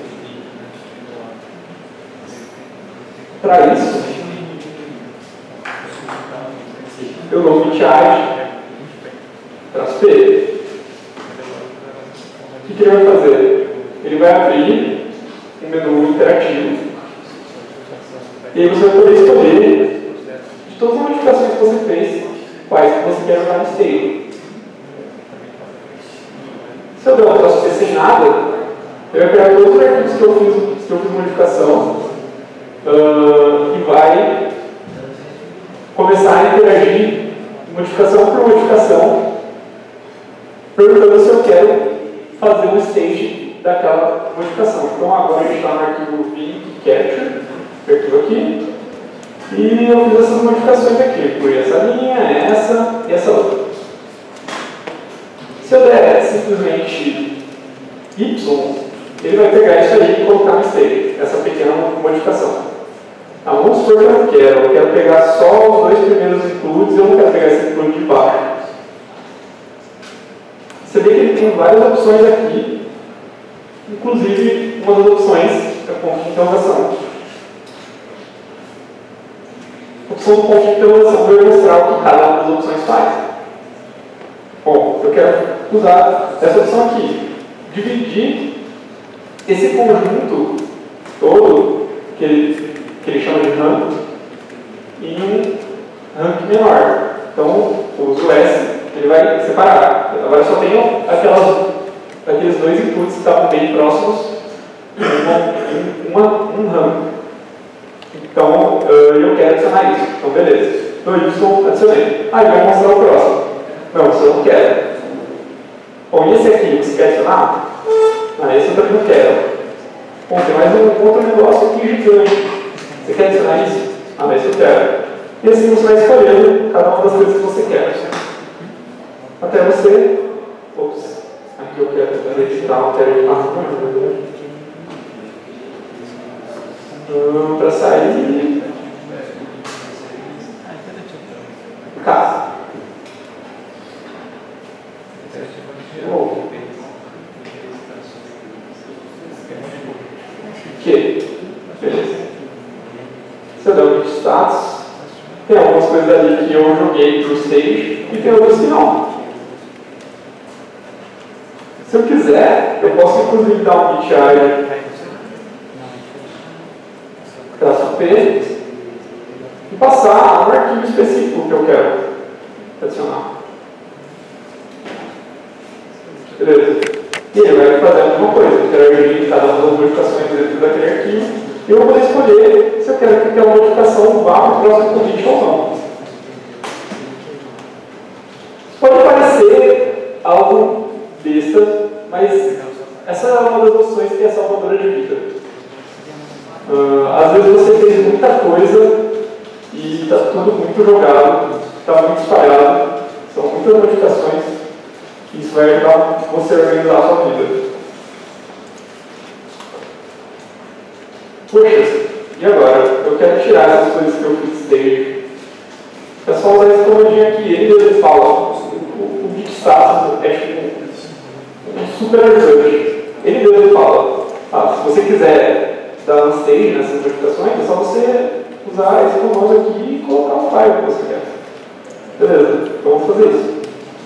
Para isso, eu dou um charge, traço P. O que, que ele vai fazer? Ele vai abrir um menu interativo. E aí você vai poder escolher de todas as modificações que você fez, quais que você quer jogar no stable. Se eu der um traço P sem nada, ele vai pegar todos os arquivos que eu fiz, que eu fiz modificação uh, e vai começar a interagir modificação por modificação, perguntando se eu quero fazer um stage daquela modificação. Então agora a gente está no arquivo vim capture, arquivo aqui, e eu fiz essas modificações aqui, por essa linha, essa e essa outra. Se eu der simplesmente Y, ele vai pegar isso aí e colocar no stage, essa pequena modificação. Ah, vamos supor que eu não quero, eu quero pegar só os dois primeiros includes e eu não quero pegar esse include de baixo. Você vê que ele tem várias opções aqui, inclusive uma das opções é o ponto de interrogação. A opção do ponto de interrogação vai mostrar o que cada uma das opções faz. Bom, eu quero usar essa opção aqui, dividir esse conjunto todo que ele que ele chama de rank, em um rank menor. Então, eu uso S, ele vai separar. Agora só tenho aquelas, aqueles dois inputs que estavam bem próximos em uma, uma, um rank. Então, eu quero adicionar isso. Então, beleza. Então, Y adicionei. Ah, ele vai mostrar o próximo. Não, isso eu não quero. Bom, e esse aqui, você quer adicionar? Ah, esse eu também não quero. Bom, tem mais um outro negócio aqui gigante. Você quer adicionar isso? Ah, mas eu quero. E assim você vai escolhendo cada uma das coisas que você quer. Até você... Ops, aqui eu quero editar, eu quero editar. Hum, para sair... Casa. Oh. Que? Beleza. Se eu der um status, tem algumas coisas ali que eu joguei para o stage e tem outras que não. Se eu quiser, eu posso inclusive dar um git array traço P e passar um arquivo específico que eu quero adicionar. Beleza. E ele vai fazer a mesma coisa, eu quero agir cada uma das modificações dentro daquele arquivo. E eu vou poder escolher se eu quero que aquela modificação vá para o próximo commit ou não. Pode parecer algo besta, mas essa é uma das opções que é salvadora de vida. Uh, às vezes você fez muita coisa e está tudo muito jogado, está muito espalhado, são muitas modificações e isso vai ajudar você a organizar a sua vida. Poxa, e agora? Eu quero tirar essas coisas que eu fiz stage. É só usar esse comandinho aqui. Ele mesmo fala, o, o git status é tipo um super search. Ele mesmo fala, ah, se você quiser dar um stage nessas notificações, é só você usar esse comando aqui e colocar o file que você quer. Beleza, então vamos fazer isso.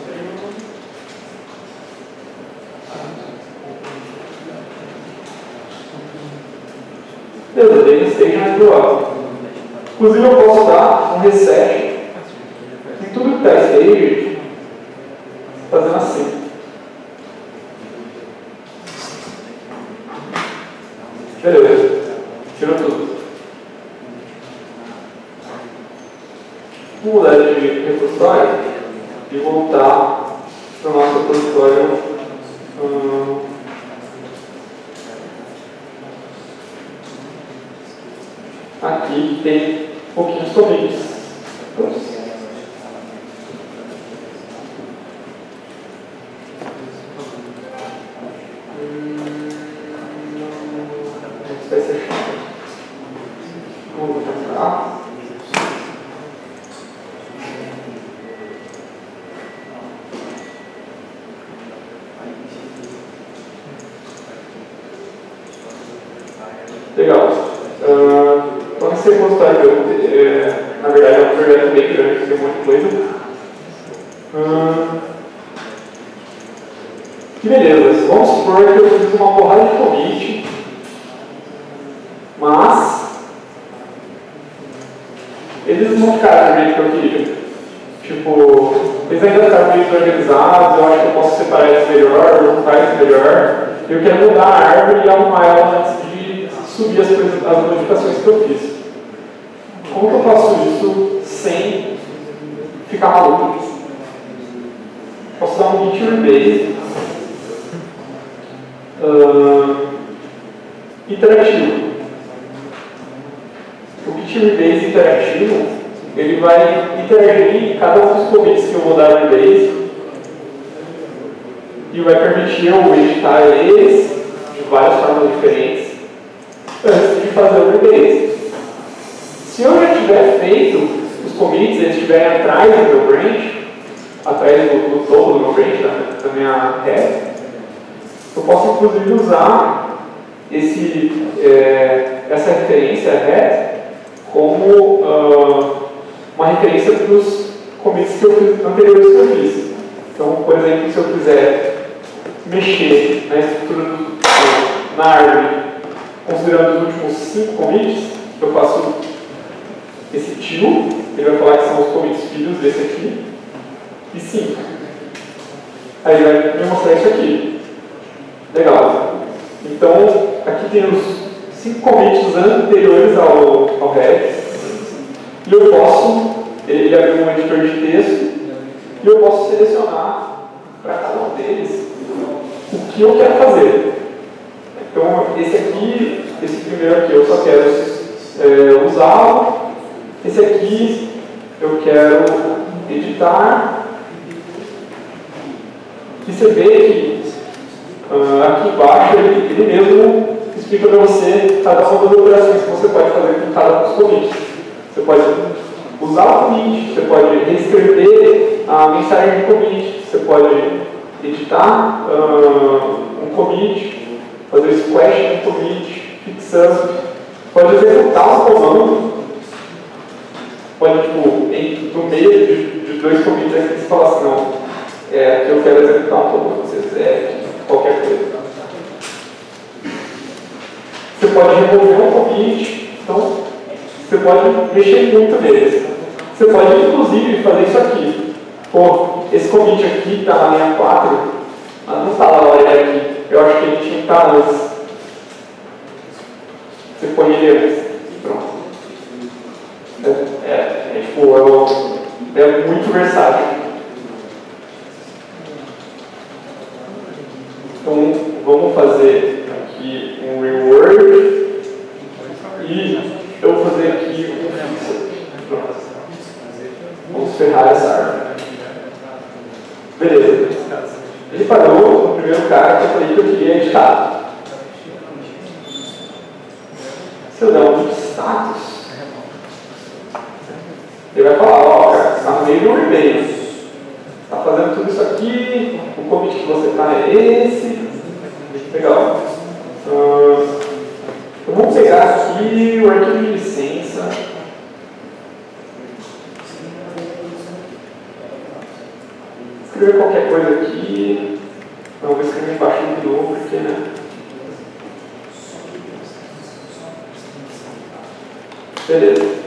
Beleza, dei um stage na global. Inclusive eu posso dar um reset em tudo que está stage, fazendo assim. Beleza, tirou tudo. Vou mudar de repositório e voltar para o nosso repositório. Hum, aqui tem pouquinhos commits. Vai ser chato. Vamos começar. Legal. Uh, então, esse repositório, é, na verdade, é um projeto bem grande, tem um monte de coisa. Uh, que beleza. Vamos supor que eu fiz uma porrada de commit, mas eles não ficaram do jeito que eu queria. Tipo, eles ainda ficaram meio desorganizados, eu acho que eu posso separar eles melhor, juntar eles melhor. Eu quero mudar a árvore e arrumar ela antes de subir as, coisas, as modificações que eu fiz. Como que eu faço isso sem ficar maluco? Posso dar um git rebase uh, interativo. O git rebase interativo, ele vai interagir em cada um dos commits que eu vou dar rebase e vai permitir eu editar eles de várias formas diferentes antes de fazer o rebase. Se eu já tiver feito os commits, eles estiverem atrás do meu branch, atrás do, do topo do meu branch, da, da minha head, eu posso inclusive usar esse, é, essa referência head como uh, uma referência para os commits que eu fiz, anteriores que eu fiz. Então, por exemplo, se eu quiser mexer na estrutura do, na árvore, considerando os últimos cinco commits, eu faço esse tio, ele vai falar que são os commits filhos desse aqui, e cinco. Aí ele vai me mostrar isso aqui. Legal. Então, aqui tem os cinco commits anteriores ao, ao head, e eu posso, ele abre um editor de texto, e eu posso selecionar para cada um deles o que eu quero fazer. Então, esse aqui, esse primeiro aqui, eu só quero é, usá-lo. Esse aqui, eu quero editar. E você vê que uh, aqui embaixo ele, ele mesmo explica para você cada uma das operações que você pode fazer com cada dos commits. Você pode usar o commit, você pode reescrever a mensagem de commit, você pode editar uh, um commit, fazer squash no commit, fixando, pode executar o comando, pode, tipo, em, no meio de, de dois commits aqui você fala assim, não, é, aqui eu quero executar um comando, você quiser, qualquer coisa. Você pode remover um commit, então você pode mexer muito neles. Você pode, inclusive, fazer isso aqui. Pô, esse commit aqui está na linha quatro, mas não está lá ele aqui. Eu acho que ele tinha que estar antes. Você põe ele antes. Pronto. É, é, é tipo, é, é muito versátil. Então, vamos fazer aqui um reword e eu vou fazer aqui um fixer. Pronto. Vamos ferrar essa árvore. Beleza. Ele parou no primeiro cara que eu falei que eu queria editar. Se eu der um git status, Ele vai falar, ó, cara, você está no meio do rebase. Está fazendo tudo isso aqui, o commit que você está é esse. Legal. Uh, então vamos pegar aqui o arquivo de licença. Escrever qualquer coisa aqui. Não, vou escrever embaixo de novo, porque, né? Beleza.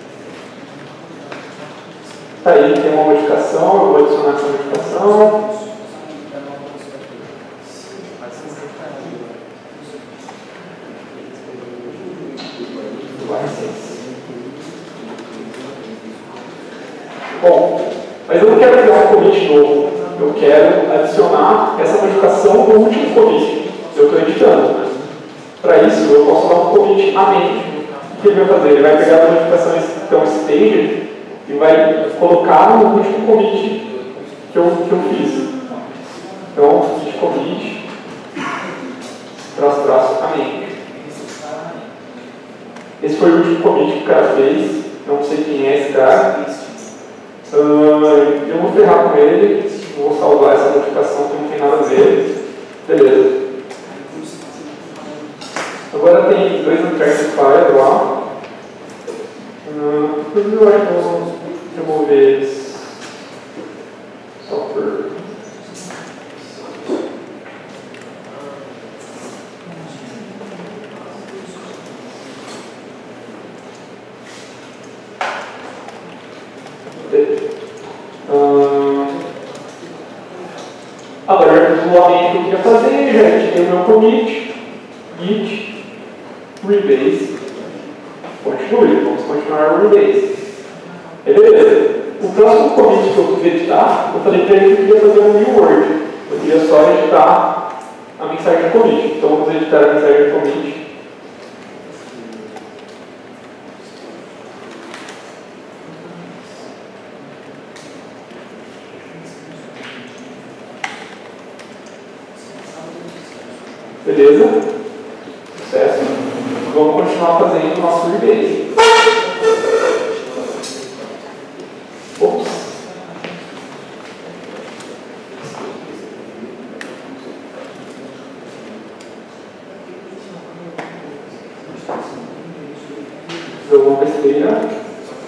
Tá aí, tem uma modificação, eu vou adicionar essa modificação. Bom, mas eu não quero criar um commit novo. Eu quero adicionar essa modificação no último commit. Eu estou editando. Né? Para isso, eu posso dar um commit amend. O que ele vai fazer? Ele vai pegar as modificações que estão staged e vai colocar no último commit que eu, que eu fiz. Então, git commit, traço, traço, amend. Esse foi o último commit que o cara fez. Não sei quem é esse cara. Uh, eu vou ferrar com ele. Vou salvar essa modificação que não tem nada a ver. Beleza. Agora tem dois untracked files lá. Uh, eu acho que eu vou remover eles. Só por. Uh, agora já fiz o login que eu queria fazer, já editei o meu commit, git, rebase, continue, vamos continuar o rebase. Beleza? O próximo commit que eu queria editar, eu falei para ele que eu queria fazer um new word, eu queria só editar a mensagem de commit, então vamos editar a mensagem de commit. Beleza? Sucesso. Vamos continuar fazendo o nosso rebase. Ops. Deu uma besteira.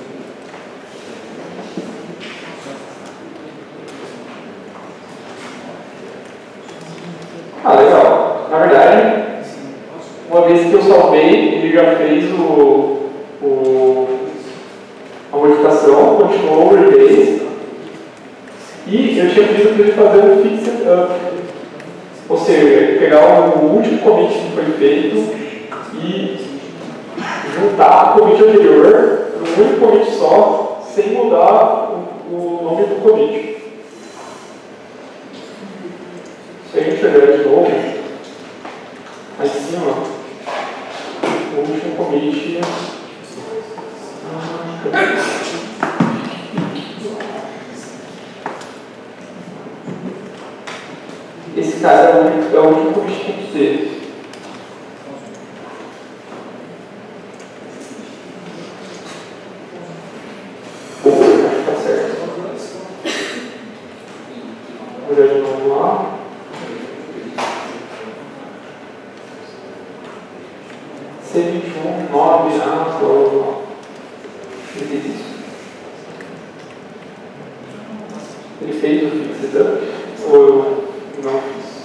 Ah, legal. Na verdade, uma vez que eu salvei, ele já fez o, o, a modificação, continuou o rebase, e eu tinha pedido para ele fazer um fixed up, ou seja, pegar o último commit que foi feito e juntar o commit anterior num único commit só, sem mudar o, o nome do commit. Se a gente olhar de novo, aí em cima, o último commit. Esse cara é o único, é o último commit que tem que ter. Acho que tá certo. Vou olhar de novo lá. C vinte e um, nove, ah, tô... Ele fez isso. Ele fez o fixed up? Ou eu não fiz?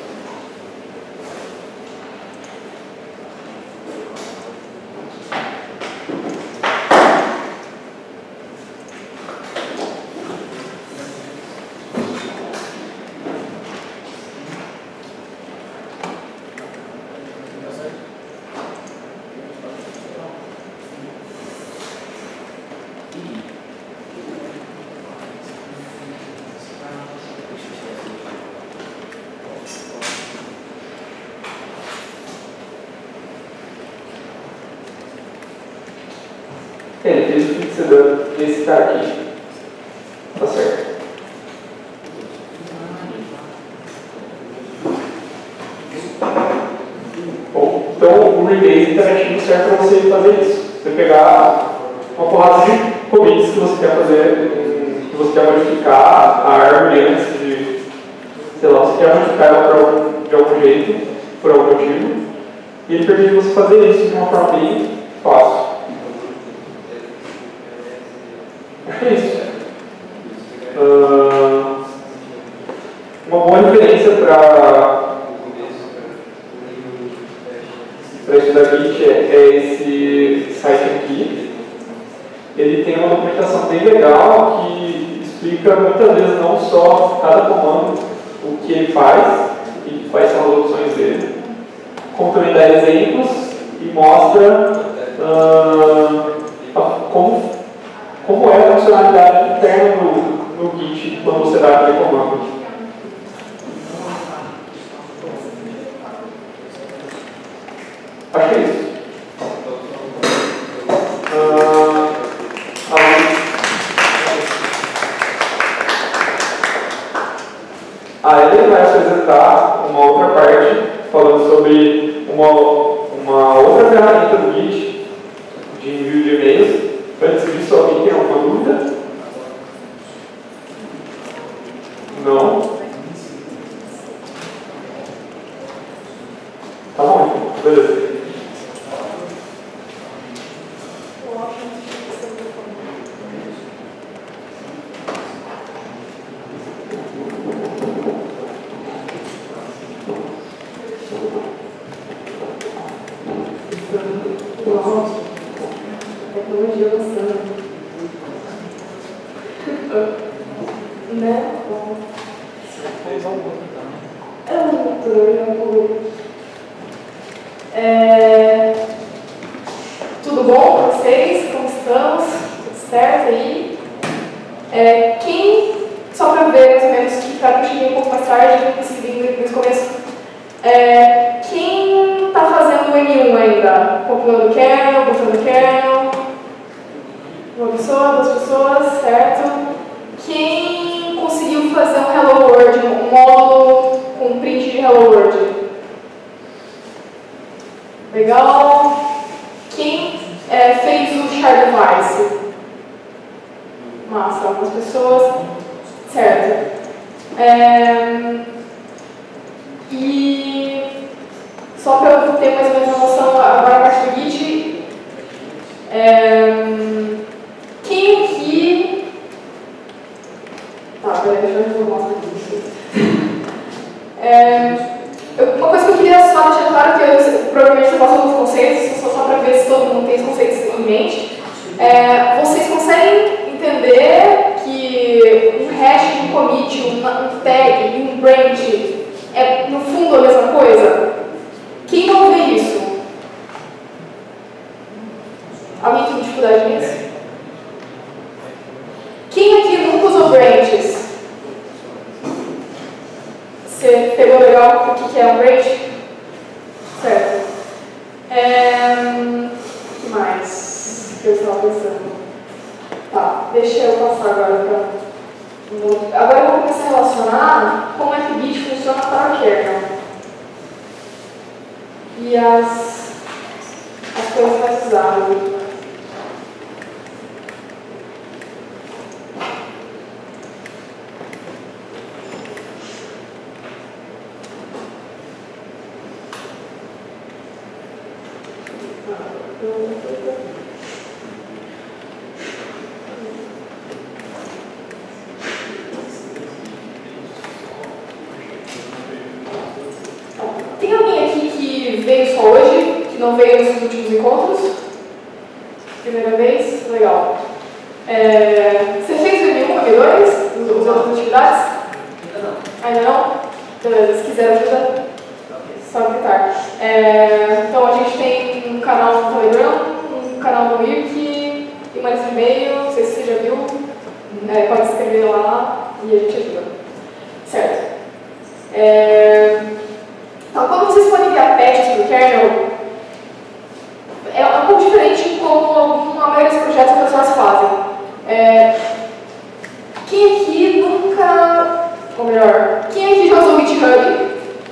Ele fez o fixed up desse cara aqui. Tá certo. Bom, então o rebase interativo serve para você fazer isso. Você pegar uma porrada de commits que você quer fazer, que você quer modificar a árvore antes de, sei lá, você quer modificar ela por algum, de algum jeito, por algum motivo, e ele permite você fazer isso de uma forma bem fácil. Acho que é isso. Uh, uma boa referência para para estudar Git é, é esse site aqui. Ele tem uma documentação bem legal que explica muitas vezes não só cada comando, o que ele faz e quais são as opções dele, como também dá exemplos e mostra uh, como, como é a funcionalidade interna no, no Git quando você dá aquele comando. Acho que é isso. Uh, a ele vai apresentar uma outra parte falando sobre uma, uma outra ferramenta do Git de envio de e-mails. Antes disso, alguém tem alguma dúvida? Não? Tá bom, então. Beleza. Tecnologia avançando. Né? É um motor, é um motor. É... Tudo bom com vocês? Como estamos? Tudo certo aí? É, quem, só para ver mais ou menos, que para eu cheguei um pouco mais tarde, não consegui vir no começo, é, quem está fazendo o M um ainda? Compilando o kernel, botando o kernel? Uma pessoa, duas pessoas, certo? Quem conseguiu fazer um Hello World, um módulo com print de Hello World? Legal. Quem é, fez o Share Device? Massa, algumas pessoas. Certo. É, e só para eu ter mais ou menos uma noção, agora a parte do Git. É, quem aqui... Tá, peraí, deixa eu mostrar aqui. É, eu, uma coisa que eu queria só deixar claro, que eu provavelmente eu passo alguns conceitos, só, só para ver se todo mundo tem os conceitos em mente. É, vocês conseguem entender que um hash, um commit, um, um tag e um branch é, no fundo, a mesma coisa? Quem não vê isso? Alguém tem dificuldade nisso? Quem aqui nunca usou branches? Você pegou legal o que é um branch? Certo. É, o que mais que eu estava pensando? Tá, deixa eu passar agora para... Agora eu vou começar a relacionar como é que o Git funciona para o kernel. E as, as coisas mais usadas. Tem alguém aqui que veio só hoje, que não veio nos últimos encontros? Primeira vez? Legal. É, você fez o M um, M dois? As outras atividades? Ainda não. Ainda não? Beleza, se quiser ajuda, só gritar. É, então a gente tem um canal no Telegram, um canal no Wiki e mais um e-mail, não sei se você já viu. É, pode escrever lá e a gente ajuda. Certo. É, então, quando vocês forem enviar patches para o kernel, é um pouco diferente como a maioria dos projetos que as pessoas fazem. É, quem aqui nunca, ou melhor, quem aqui já usou o GitHub?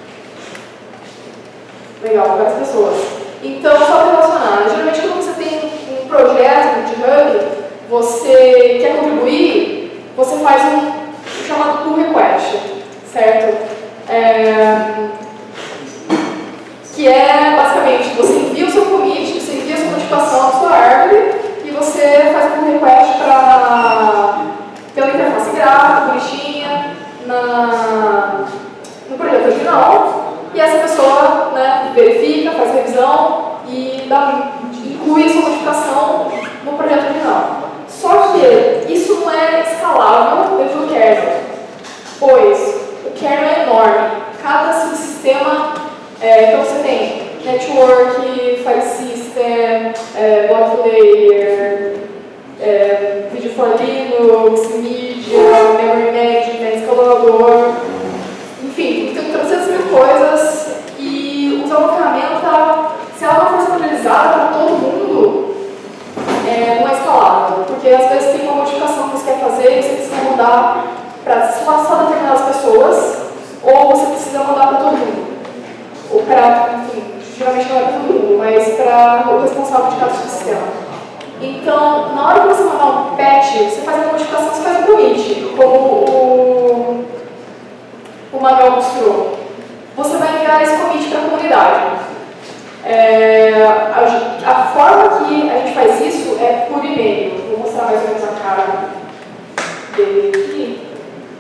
Legal, várias pessoas. Então, só para relacionar, geralmente quando você tem um projeto no GitHub, você quer contribuir, você faz um chamado pull request, certo? É, que é, basicamente, você envia o seu commit, você envia a sua notificação na sua árvore e você faz um pull request pra, pela interface gráfica, bonitinha, na, no projeto original, e essa pessoa, né, verifica, faz revisão e dá, inclui a sua notificação no projeto original. Só que isso não é escalável dentro do kernel, pois o kernel é enorme. Cada subsistema é, então você tem network, file system, é, block layer, é, vídeo for Linux, media, memory management, escalador, enfim, tem trezentas mil coisas e usar uma ferramenta, se ela não for centralizada para todo mundo, é, não é escalável, porque às vezes tem uma modificação que você quer fazer e você precisa mandar para só, só determinadas pessoas, ou você precisa mandar para todo mundo. Ou para, enfim, geralmente não é para todo mundo, mas para o responsável de cada sistema. Então, na hora que você mandar um patch, você faz a modificação, você faz um commit, como o, o Manuel mostrou. Você vai enviar esse commit para a comunidade. É, a, a forma que a gente faz isso é por e-mail. Vou mostrar mais ou menos a cara dele aqui.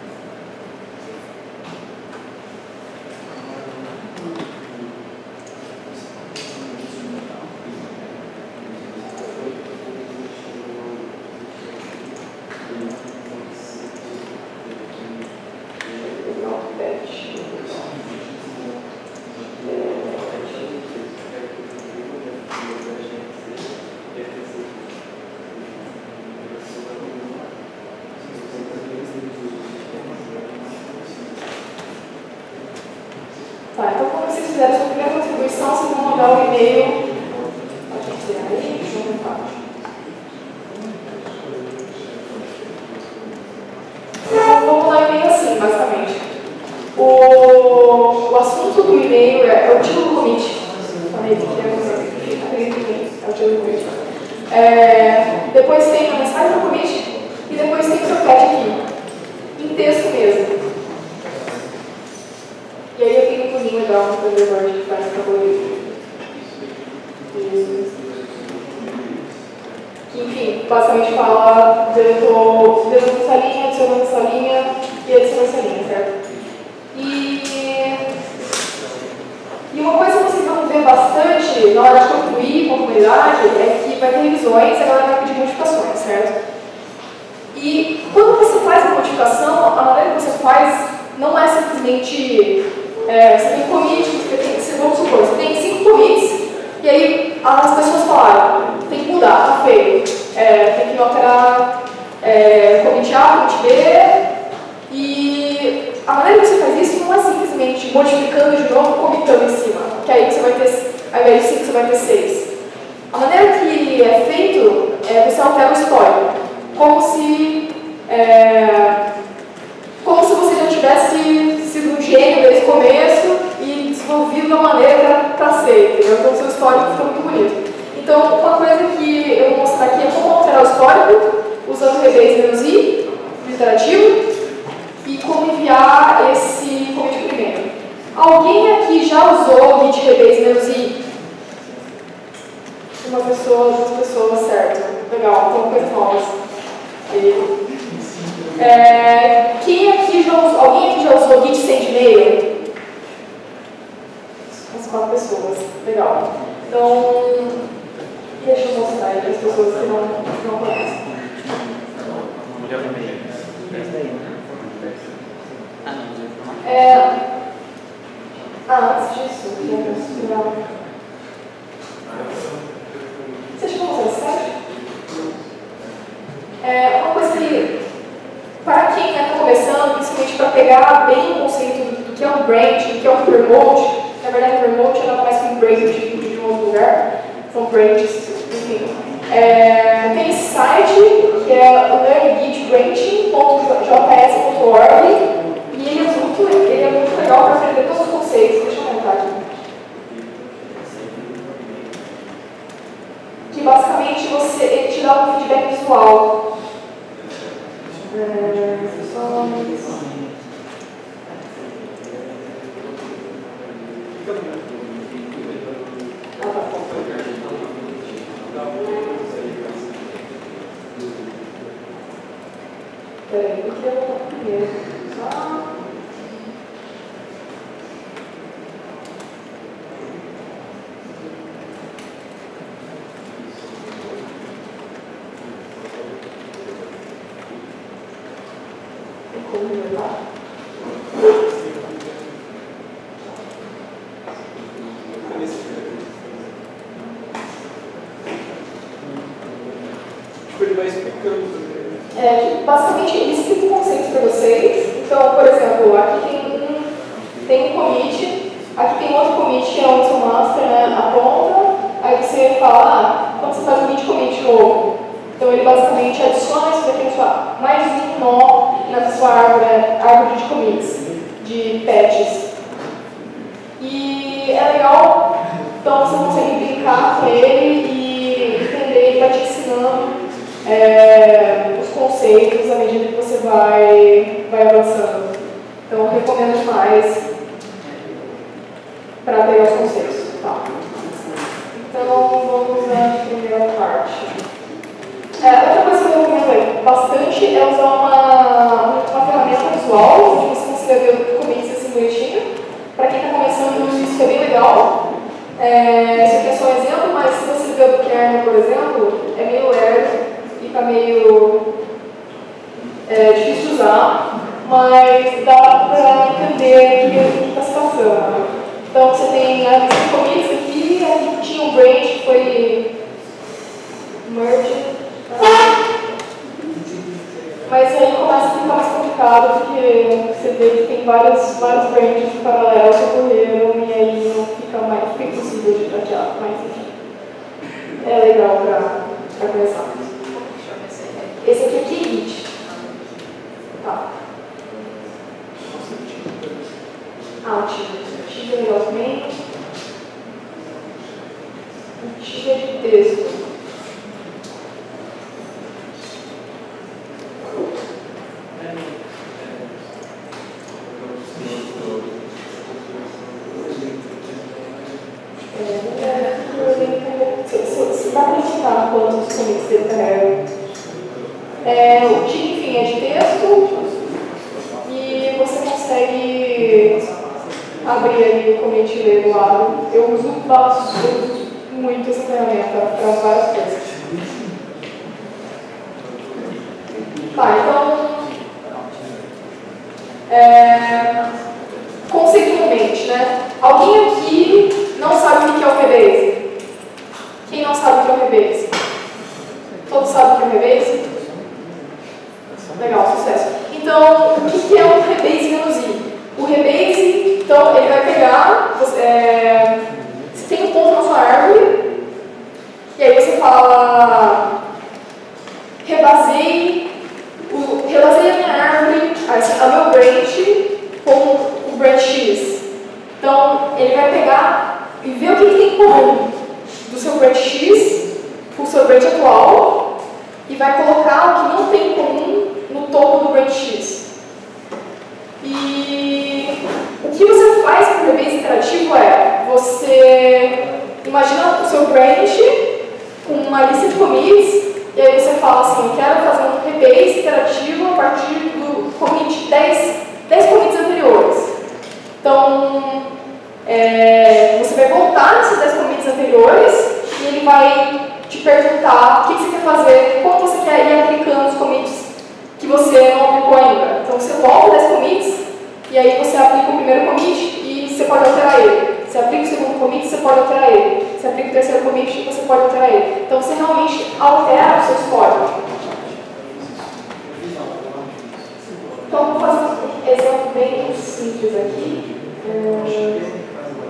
Tá, então quando vocês fizerem a sua primeira contribuição, vocês vão mandar o e-mail. Pode dizer aí, deixa eu ver. Então, vou mandar o e-mail assim, basicamente. O, o assunto do e-mail é, é o título do commit. Falei que é o título do commit. É, depois tem a mensagem do commit e depois tem o seu patch aqui, em texto mesmo. E aí eu tenho um pulinho legal no vendedor que faz favorito. Que, enfim, basicamente fala, deletou, deletou essa linha, adicionou essa linha e adicionou essa linha, certo? E, e uma coisa que vocês vão ver bastante na hora de concluir com a comunidade é que vai ter revisões e a galera vai pedir modificações, certo? E quando você faz a modificação, a maneira que você faz não é simplesmente É, você tem commit, você tem, você, vamos supor, você tem cinco commits, e aí as pessoas falaram, tem que mudar, tá feio, é, tem que alterar é, commit A, commit B, e a maneira que você faz isso não é simplesmente modificando de novo, comitando em cima, que aí você vai ter, ao invés de cinco, você vai ter seis. A maneira que é feito é você altera o histórico, como se, é, como se você já tivesse sido um gênio desde o começo e desenvolvido da maneira para ser, entendeu? Então o seu histórico fica muito bonito. Então, uma coisa que eu vou mostrar aqui é como alterar o histórico, usando o rebase-i, interativo, e como enviar esse commit primeiro. Alguém aqui já usou o git rebase-i? Uma pessoa, duas pessoas, certo. Legal, então coisas novas. E, É, quem aqui já usou, alguém aqui já usou Git Sendmail? Umas quatro pessoas. Legal. Então, deixa eu mostrar aí para as pessoas que não, não conhecem. É, ah, antes disso, você chegou a usar esse site? É, uma coisa que, para quem está começando, principalmente para pegar bem o conceito do, do que é um branch, do que é um remote, na verdade o remote é nada mais que um branch de, de um outro lugar, são branches, enfim. É, tem esse site, que é o learn git branching ponto j s ponto org, e ele é muito, ele é muito legal para aprender todos os conceitos. Deixa eu aumentar aqui. Que basicamente você, ele te dá um feedback visual. É, sessões. Ah, tá. Peraí, eu queria voltar primeiro. Só. Como lá? Ele vai explicando. É, basicamente, ele explica o conceito para vocês. Então, por exemplo, aqui tem um, tem um commit, aqui tem outro commit que é o seu master, né, aponta, aí você fala, ah, quando você faz um git commit novo, então ele basicamente adiciona isso daqui na sua, mais um nó na sua árvore, árvore de commits, de patches. E é legal, então você consegue brincar com ele e entender, ele vai te ensinando É, os conceitos à medida que você vai, vai avançando. Então, eu recomendo mais para pegar os conceitos. Tá. Então, vamos à primeira parte. É, outra coisa que eu recomendo bastante é usar uma, uma ferramenta visual, onde você consiga ver o commits assim bonitinho. Para quem está começando, isso é bem legal. É, esse aqui é só um exemplo, mas se você ver o kernel, por exemplo, é meio lerdo. Fica meio é, difícil de usar, mas dá para entender o que está se passando. Então você tem a lista de commits aqui, aqui tinha um branch que foi merge, mas aí começa a ficar mais complicado porque você vê que tem várias, vários branches paralelos que ocorreram e aí não fica mais fica impossível de traquear, mas enfim, é legal para começar. Esse aqui é Git. Tá. Ah, o Tiger. O Tiger é legal também. O Tiger de texto. Se dá para ensinar quantos commits você carrega. É, o T, enfim, é de texto e você consegue abrir ali o commit e ler do lado. Eu uso, eu uso muito essa ferramenta para várias coisas. Tá, então, é, conceitualmente, né? Alguém aqui não sabe o que é o Rebase? Quem não sabe o que é o Rebase? Todos sabem o que é o Rebase? Legal, sucesso. Então, o que é um Rebase menos i? O Rebase, então, ele vai pegar, você, é, você tem um ponto na sua árvore, e aí você fala, rebaseie, o, rebaseie a minha árvore, a meu branch, com o branch X. Então, ele vai pegar e ver o que tem em comum do seu branch X com o seu branch atual, e vai colocar o que não tem em comum no topo do branch X. E o que você faz com o Rebase interativo é, você imagina o seu branch com uma lista de commits, e aí você fala assim, eu quero fazer um Rebase interativo a partir do commit dez, dez commits anteriores. Então, é, você vai voltar nesses dez commits anteriores e ele vai te perguntar o que você quer fazer, como você quer ir aplicando os commits que você não aplicou ainda. Então você volta dez commits e aí você aplica o primeiro commit e você pode alterar ele. Você aplica o segundo commit, você pode alterar ele. Você aplica o terceiro commit e você pode alterar ele. Então você realmente altera os seus códigos. Então vou fazer um exemplo bem simples aqui. É...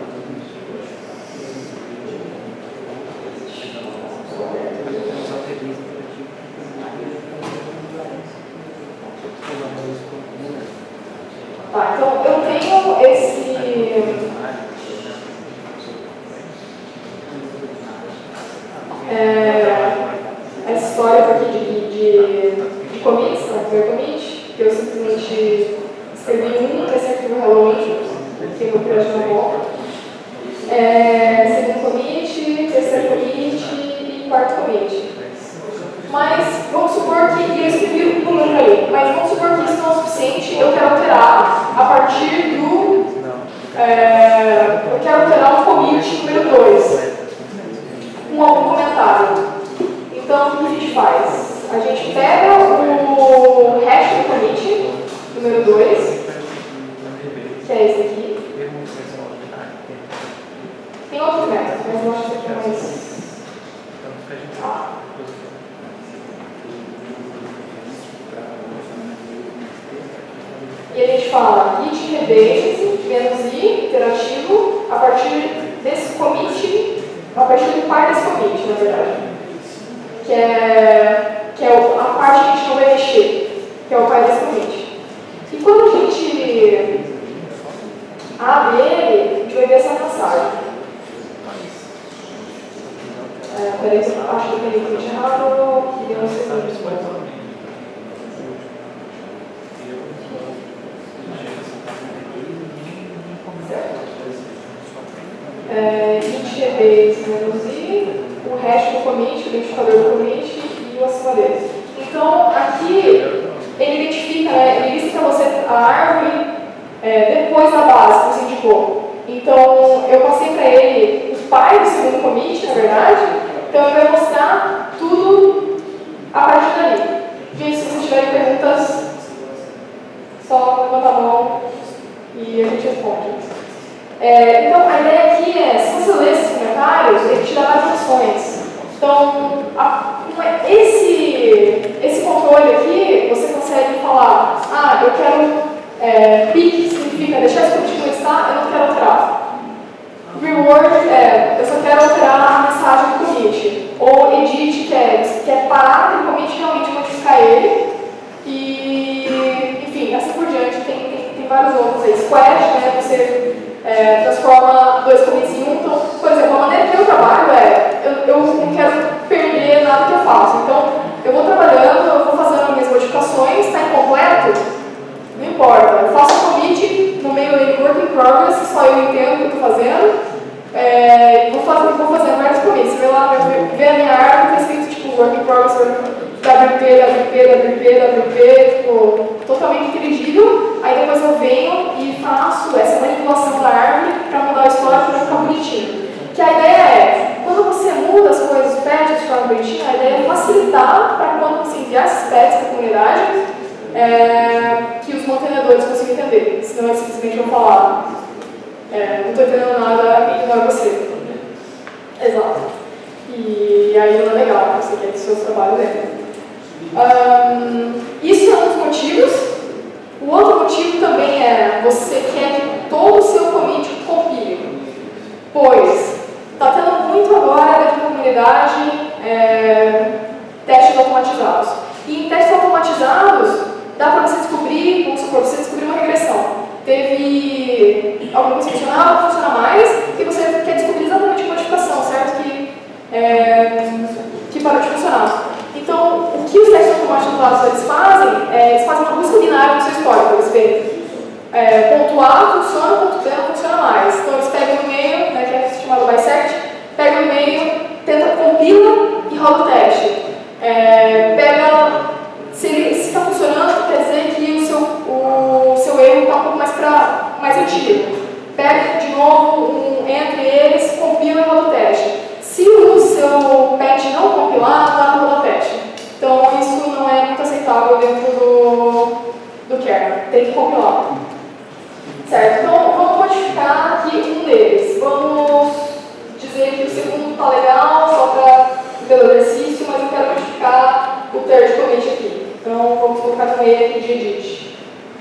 Tá, então eu tenho esse... É, essa história aqui de, de, de commits, né? primeiro commit, que eu simplesmente escrevi um, esse arquivo Hello Intro, que eu criei na volta. É, segundo commit, terceiro commit e quarto commit. Mas vamos supor que eu escrevi um número ali, mas vamos supor que isso não é o suficiente, eu quero alterar a partir do. É, eu quero alterar o commit número dois, com algum comentário. Então, o que a gente faz? A gente pega o hash do commit número dois, que é esse aqui. Tem outros métodos, mas eu acho que aqui é mais. Ah. E a gente fala git rebase menos i iterativo a partir desse commit, a partir do par desse commit, na verdade. Que é, que é a parte que a gente não vai mexer, que é o par desse commit. E quando a gente abre ele, a gente vai ver essa mensagem. É, peraí, eu acho que eu tenho commit errado, que deu um segundo. É, git rebase menos i, o hash do commit, o identificador do commit e o acima dele. Então, aqui, ele identifica, né, ele lista para você a árvore é, depois da base que você indicou. Então, eu passei para ele o pai do segundo commit, na verdade, então ele vai mostrar tudo a partir dali. Gente, se vocês tiverem perguntas, só levanta a mão e a gente responde. É, então, a ideia aqui é, se você ler esses comentários, ele te dá várias opções. Então, a, esse, esse controle aqui, você consegue falar, ah, eu quero é, pick, significa deixar esse commit como está, eu não quero alterar. Reward, é, eu só quero alterar a mensagem do commit. Ou edit, que é, que é parar aquele commit, realmente modificar ele. E, enfim, assim por diante, tem, tem, tem vários outros aí. Squash, né, você é, transforma dois commits em um. Então, por exemplo, a maneira que eu trabalho é, eu, eu não quero perder nada que eu faço. Então, eu vou trabalhando, eu vou fazendo as minhas modificações, está incompleto? Não importa. Eu faço um commit no meio de work in progress, que só eu entendo o que eu estou fazendo. É, vou, fazer, vou fazendo vários commits. Você vê lá, vê a minha árvore, está escrito tipo work in progress, W P, W P, W P, W P, tipo, totalmente inteligível. Aí depois eu venho e faço essa manipulação da árvore para mudar o histórico para ficar bonitinho. Que a ideia é, quando você muda as coisas, os patches de forma bonitinha, a ideia é facilitar para quando você enviar esses patches para a comunidade, é, que os mantenedores consigam entender. Senão eles simplesmente vão falar, é, não estou entendendo nada, ignora você. Exato. E aí não é legal, você quer que os seus trabalhos entrem. Um, isso é um dos motivos. O outro motivo também é você quer que todo o seu commit compile, pois está tendo muito agora dentro da comunidade é, testes automatizados. E em testes automatizados dá para você descobrir, vamos supor, você descobrir uma regressão. Teve alguma coisa que funcionava, não funciona mais, e você quer descobrir exatamente a modificação, certo? Que, é, que parou de funcionar. Então, o que os testes automatizados eles fazem, é, eles fazem uma busca binária no seu histórico. Eles veem é, ponto A funciona, ponto B não funciona mais. Então, eles pegam o e-mail, né, que é chamado bisect, pegam o e-mail, tenta compila e roda o teste. É, pega, se está funcionando, quer dizer que o seu, o seu erro está um pouco mais, pra, mais antigo. Pega de novo um, entre eles, compila e roda o teste. Se o seu patch não compilar, não dá para rodar teste. Então, isso não é muito aceitável dentro do, do kernel. Tem que compilar. Certo? Então, vamos modificar aqui um deles. Vamos dizer que o segundo está legal, só para pelo exercício, mas eu quero modificar o third commit aqui. Então, vamos colocar também aqui de edit.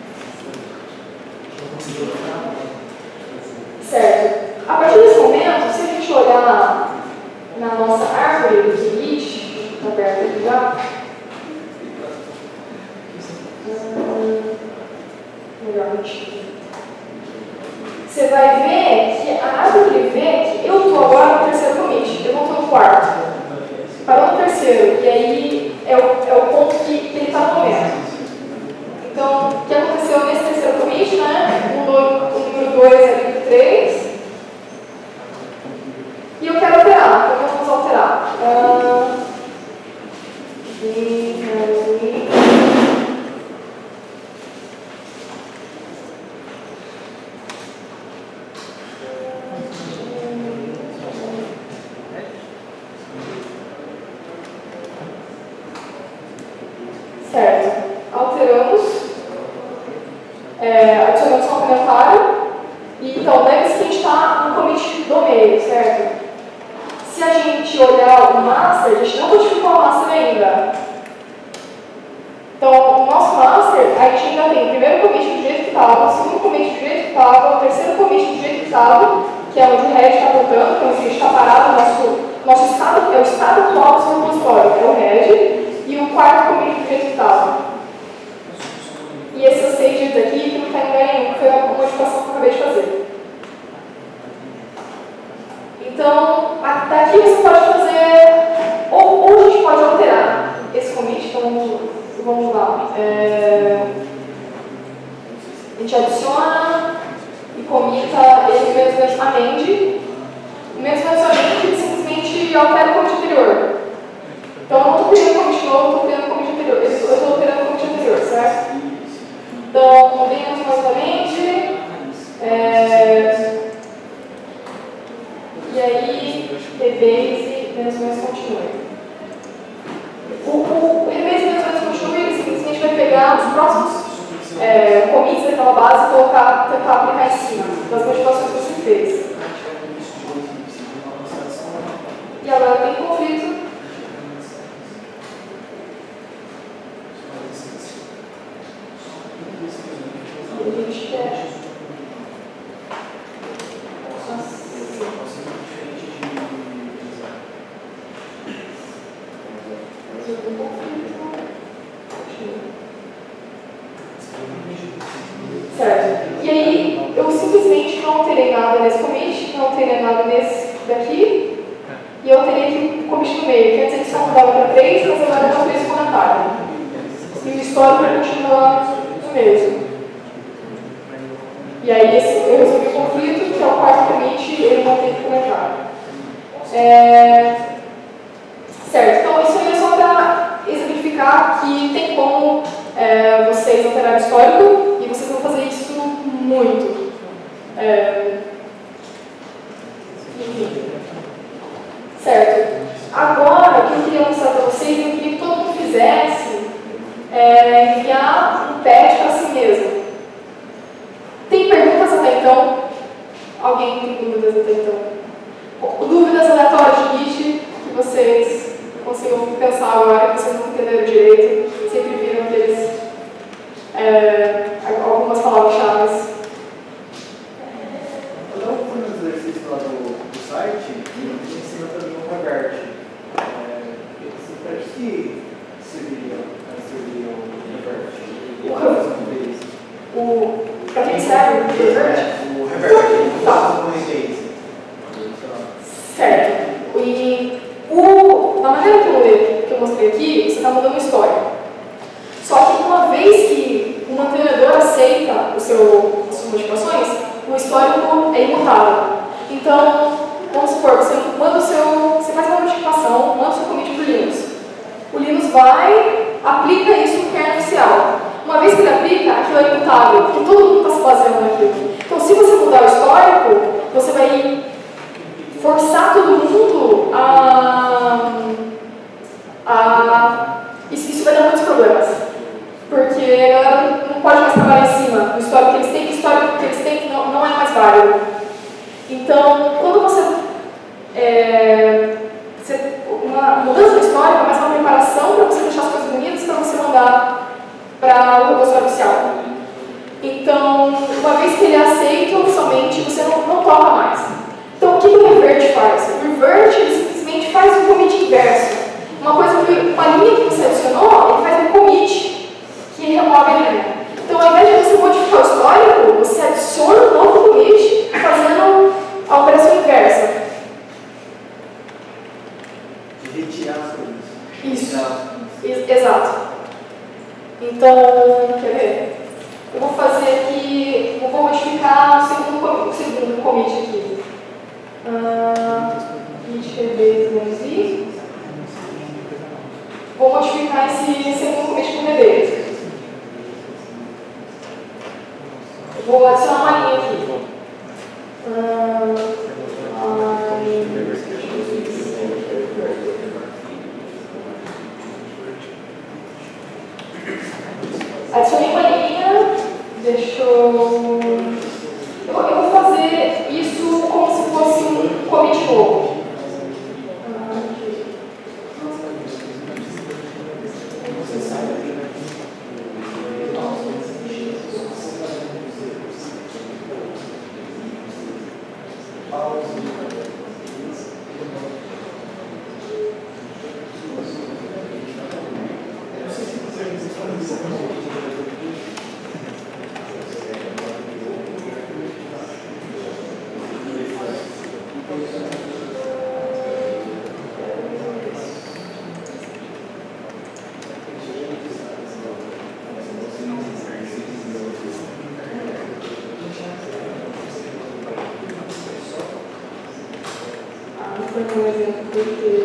Certo? A partir desse momento, se a gente olhar na nossa árvore do Git, está aberto aqui já. Hum, melhor notícia. Você vai ver que a árvore ele vê que eu estou agora no terceiro commit, eu não estou no quarto. Parou no terceiro, e aí é o, é o ponto que, que ele está no momento. alteramos, é, adicionamos um comentário, e então lembre-se que a gente está no commit do meio, certo? Se a gente olhar o master, a gente não modificou o master ainda. Então, o nosso master, a gente ainda tem o primeiro commit do jeito que estava, o segundo commit do jeito que estava, o terceiro commit do jeito que estava, que é onde o head está voltando, então a gente está parado, nosso, nosso estado, é o estado atual do seu repositório, é o head, e o quarto commit do jeito que estava. E esses seis dias aqui, que não está em lugar nenhum, foi a modificação que eu acabei de fazer. Então, daqui você pode fazer, ou, ou a gente pode alterar esse commit, então vamos, vamos lá. É, a gente adiciona e comita ele menos menos amende. O menos menos amende ele simplesmente altera o commit anterior. Então eu não estou criando commit novo, eu estou criando commit anterior. Eu estou alterando o commit anterior, certo? Então, menos menos amende. É, e aí, rebase menos menos continue. O, o, o rebase menos menos continue, ele simplesmente vai pegar os próximos é, commits daquela base e colocar, tentar aplicar em cima das modificações que você fez. E agora tem conflito. E a gente quer. Certo. E aí, eu simplesmente não alterei nada nesse commit, não alterei nada nesse daqui, e eu alterei aqui o commit no meio. Quer dizer que só mudava para três, mas agora eu não fiz comentário. E o histórico continua no mesmo. E aí, esse, eu resolvi o conflito, que é o quarto commit, ele não tem comentário. É... Certo. Então, isso aí é só para exemplificar que tem como é, vocês alterarem o histórico, e vocês vão fazer isso muito. É... Certo. Agora, o que eu queria mostrar para vocês, eu queria que todo mundo fizesse é, enviar um patch para si mesmo. Tem perguntas até então? Alguém tem dúvidas até então? Dúvidas aleatórias de Git que vocês consigam pensar agora, que vocês não entenderam direito, sempre viram aqueles, é, algumas palavras-chave. Eu estava fazendo um exercício lá do, do site e eu ensino também o Ragart. Esse teste que seria, seria o Ragart? O Para quem serve o Revert? O Revert. Tá. Certo. E o, da maneira que eu, que eu mostrei aqui, você está mudando história. Só que uma vez que o mantenedor aceita o seu, as suas modificações, o histórico é imutável. Então, vamos supor, você manda o seu, você faz uma modificação, manda o seu commit para o Linux. O Linux vai, aplica isso no kernel oficial. Uma vez que ele aplica, aquilo é imutável, porque todo mundo está se baseando naquilo. Então, se você mudar o histórico, você vai forçar todo mundo a... a isso, isso vai dar muitos problemas. Porque a galera não pode mais trabalhar em cima do histórico que eles têm, que o histórico que eles têm que não, não é mais válido. Então, quando você... É, você uma mudança do histórico é mais uma preparação para você deixar as coisas bonitas para você mandar para o repositório oficial. Então, uma vez que ele aceita oficialmente, você não, não toca mais. Então, o que o Revert faz? O Revert ele simplesmente faz um commit inverso. Uma coisa que, uma linha que você adicionou, ele faz um commit que remove a linha. Então, ao invés de você modificar o histórico, você adiciona um novo commit fazendo a operação inversa. De retirar as coisas. Isso. Ex exato. Então, quer ver? Eu vou fazer aqui, eu vou modificar o segundo, o segundo commit aqui. Git rebase menos i. Vou modificar esse segundo commit com rebase. Vou adicionar uma linha aqui. Uh, adicionei uma linha, deixa eu... Eu vou, eu vou fazer isso como se fosse um commit novo. Um exemplo porque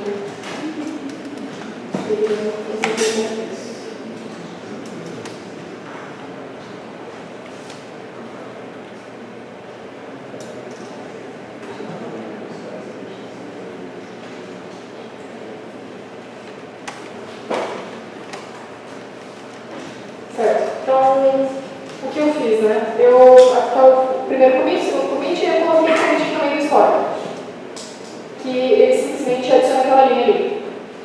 certo, então o que eu fiz, né? Eu, aqui é o primeiro commit, o segundo commit, e eu coloquei o commit no meio do histórico, que ele simplesmente adiciona aquela linha ali.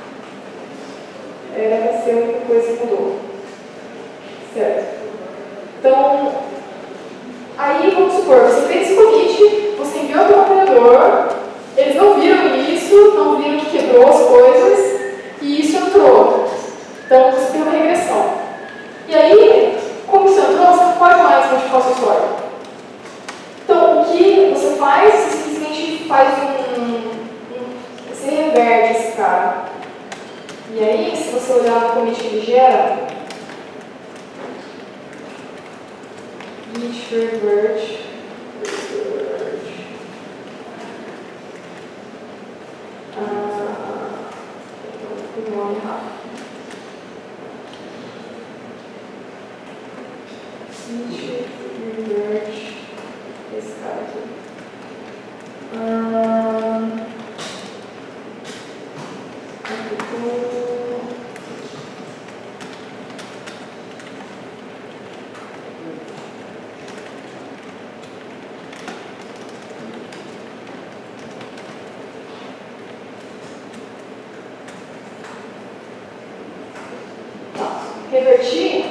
Era para ser a única coisa que mudou. Certo. Então, aí vamos supor, você fez esse commit, você enviou para o operador, eles não viram isso, não viram que quebrou as coisas, e isso entrou. Então, você tem uma regressão. E aí, como isso entrou, você não pode mais modificar o seu histórico. Então, o que você faz? Você simplesmente faz um... Você reverte esse cara. E aí, se você olhar no commit que ele gera, git revert, revert. Ah, o nome errado. Git revert, esse cara aqui. Ah, reverti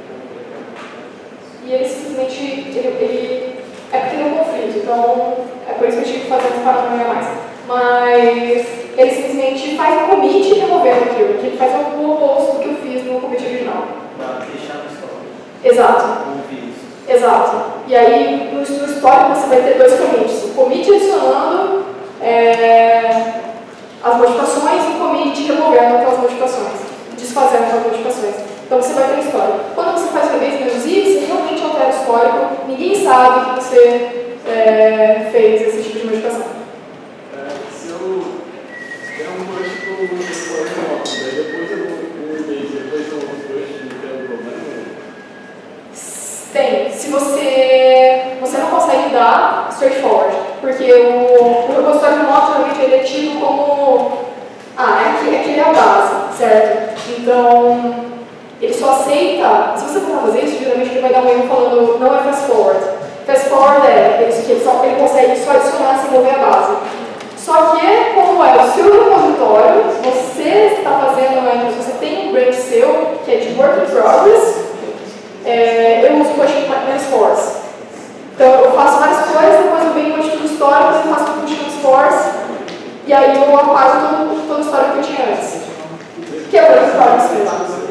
e ele simplesmente ele, ele, é porque tem um conflito, então é por isso que eu tive que fazer esse parâmetro a mais. Mas ele simplesmente faz um commit removendo aquilo, que ele faz o oposto do que eu fiz no commit original. Para deixar no histórico. Exato. Ouvir isso. Exato. E aí, no, no histórico, você vai ter dois commits. O commit adicionando é, as modificações e o commit removendo aquelas modificações, desfazendo aquelas modificações. Então, você vai ter o histórico. Quando você faz o release menos i, você realmente altera o histórico, ninguém sabe que você é, fez esse tipo de modificação. É, se eu der um push pro histórico, daí depois eu vou pro release, depois eu vou push, não tem problema? Tem. Se você, você não consegue dar straightforward, porque o, o repositório remoto, geralmente, ele é tido como ah, é aqui, aqui é a base, certo? Então, ele só aceita, se você for fazer isso, geralmente ele vai dar um erro falando não é fast forward. Fast forward é isso que ele, só, ele consegue só adicionar sem mover a base. Só que, como é o seu repositório, você está fazendo, né, você tem um branch seu, que é de work in progress, é, eu uso push menos force. Então, eu faço várias coisas, depois eu venho e modifico o histórico, eu faço push menos force, e aí eu apago todo, todo o histórico que eu tinha antes. Que é o work in progress mesmo.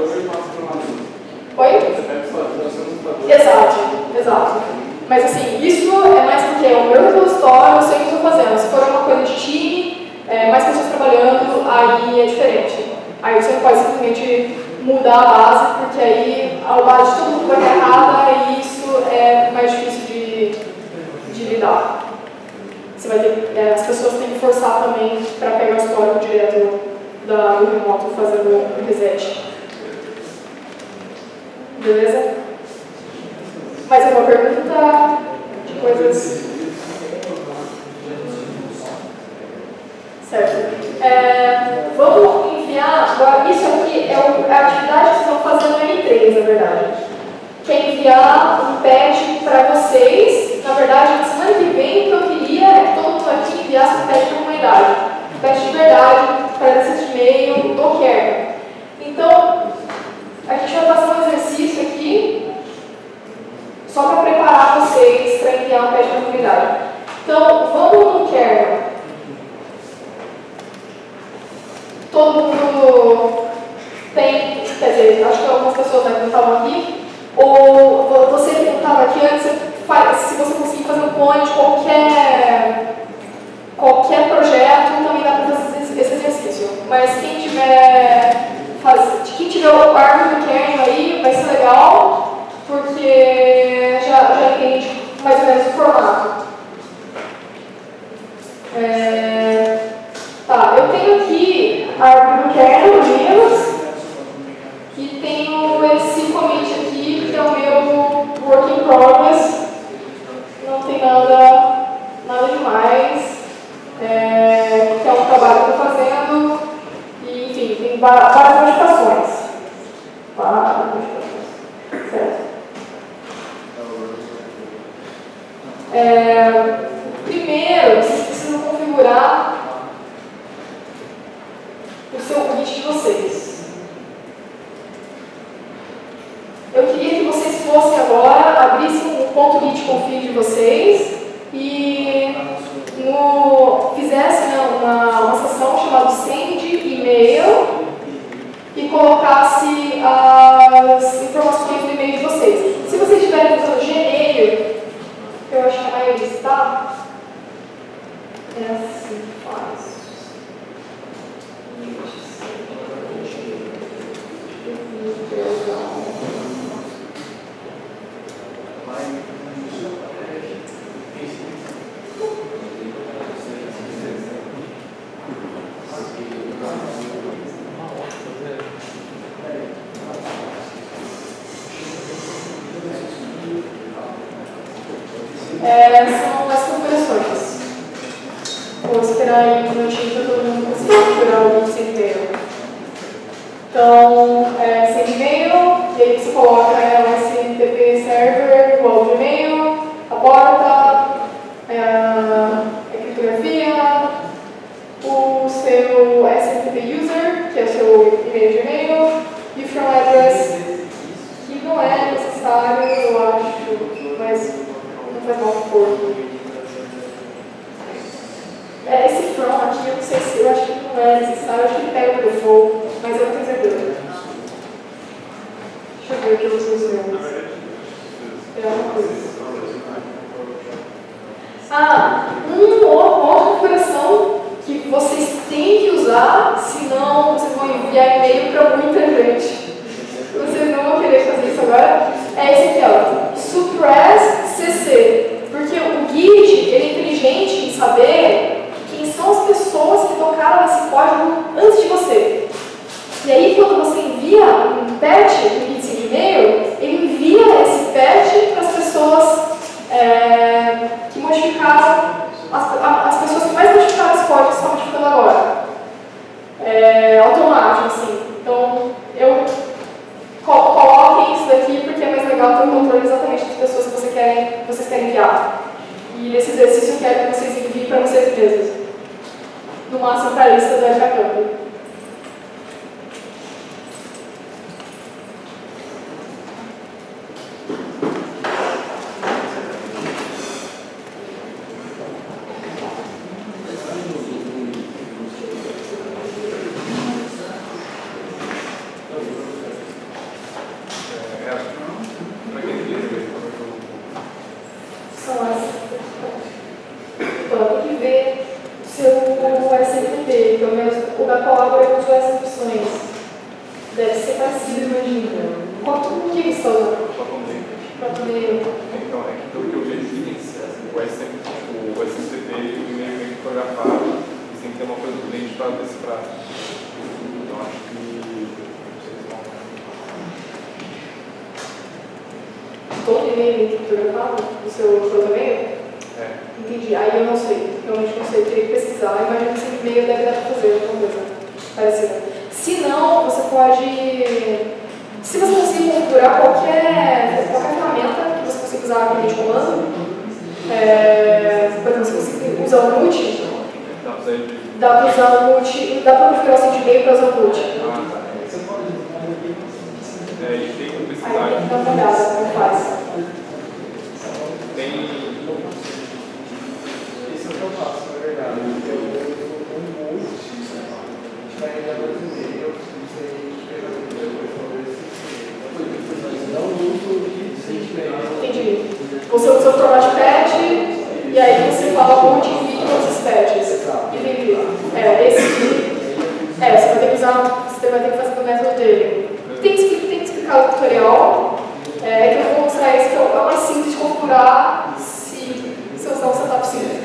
Oi? Exato, exato. Mas assim, isso é mais porque é o meu repositório, eu sei o que eu estou fazendo. Se for uma coisa de time, é, mais pessoas trabalhando, aí é diferente. Aí você não pode simplesmente mudar a base, porque aí a base de todo mundo vai estar errada e isso é mais difícil de, de lidar. Você vai ter, é, as pessoas têm que forçar também para pegar o histórico direto da, do remoto, fazendo o reset. Beleza? Mais alguma pergunta? De coisas? Certo. É, vamos enviar, agora isso aqui é, o, é a atividade que vocês estão fazendo no N T. três, na verdade. Que é enviar um patch para vocês. Na verdade, na semana que vem, o que eu queria é que todo mundo aqui enviasse um patch para a comunidade. Um patch de verdade, para esse e-mail, do kernel. Então, a gente vai fazer um exercício aqui, só para preparar vocês para enviar um patch para a comunidade. Então, vamos no kernel. Todo mundo tem, quer dizer, acho que algumas pessoas né, que não estavam aqui, ou você que não estava aqui antes, faz, se você conseguir fazer um clone de qualquer, qualquer projeto, também dá para fazer esse, esse exercício. Mas quem tiver, faz, quem tiver o arco do kernel aí, vai ser legal, porque já, já entende mais ou menos o formato. É, tá, eu tenho aqui a árvore do kernel, Linux, e tenho esse commit aqui, que é o meu work in progress. Não tem nada, nada demais, é, que é um trabalho que eu estou fazendo, e enfim, tem várias modificações. Várias modificações, certo? É, primeiro, vocês precisam configurar o seu Git de vocês. Eu queria que vocês fossem agora, abrissem um ponto git config de vocês e no, fizessem né, uma, uma seção chamada send email e colocasse as informações do e-mail de vocês. Se vocês estiverem usando Gmail, eu acho que a maioria está, é assim que faz. É, são as configurações. Vou esperar aí um minutinho para todo mundo conseguir configurar o sem e-mail. Então, é, sem e-mail, e aí você coloca é, o S M T P server igual de e-mail, a porta, é, a criptografia, o seu S M T P user, que é o seu e-mail de e-mail, e o from address, que não é necessário, eu acho, mas não faz mal por. É, esse from aqui, eu não sei se eu acho que não é necessário, eu acho que ele pega o default, mas eu não tenho certeza. Deixa eu ver aqui os meus nomes. É uma coisa. Ah, uma outra configuração que vocês têm que usar, senão vocês vão enviar e-mail para muita gente. Vocês não vão querer fazer isso agora. É esse aqui, ó. Suppress C C. Porque o Git, ele é inteligente em saber quem são as pessoas que tocaram esse código antes de você. E aí, quando você envia um patch no Git de e-mail, ele envia esse patch para as pessoas é, que modificaram, as, as pessoas que mais modificaram esse código que estão modificando agora. É automático, assim. Então, eu coloquem isso daqui porque é mais legal ter o controle exatamente das pessoas que você querem, vocês querem enviar. E nesse exercício eu quero que vocês enviem para vocês mesmos. No máximo para a lista do F A Camp. Todo e-mail criptografado do seu e-mail? É. Entendi. Aí eu não sei. Realmente não sei. Eu teria que pesquisar. Eu imagino que esse e-mail deve dar para fazer alguma coisa parecida. Se não, você pode Se você conseguir configurar qualquer, qualquer ferramenta que você consiga usar a linha de comando, é, por exemplo, se você usar o multi, dá para usar o multi, dá para configurar o send e-mail para usar o multi. É, e tem Aí publicidade. tem que dar uma olhada como faz. Tem. Isso é o que eu faço, na verdade. Eu uso um multi, a gente vai enviar dois e-mails, isso aí não uso de Entendi. Você usa o format patch e aí você fala multi e envia todos os patches. Entendi. É, esse aqui, é, você vai ter que usar, você vai ter que fazer do método dele. Tem que, tem que explicar o tutorial, é que eu vou mostrar esse que é o mais simples de configurar se, se usar um setup simples.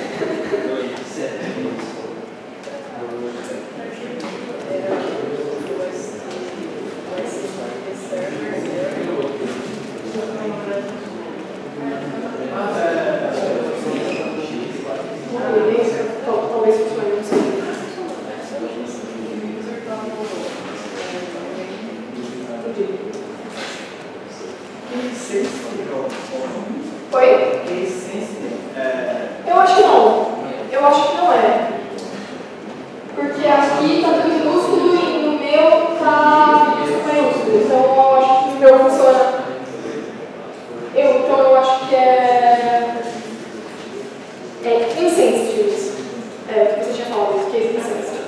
Talvez funcione, não sei. Oi? Eu acho que não. Eu acho que não é. Porque aqui está tudo minúsculo e no meu está maiúsculo. Então eu acho que no meu funciona. Eu, então eu acho que é. É insensitive isso. É, o que você tinha falado, isso que é insensitive.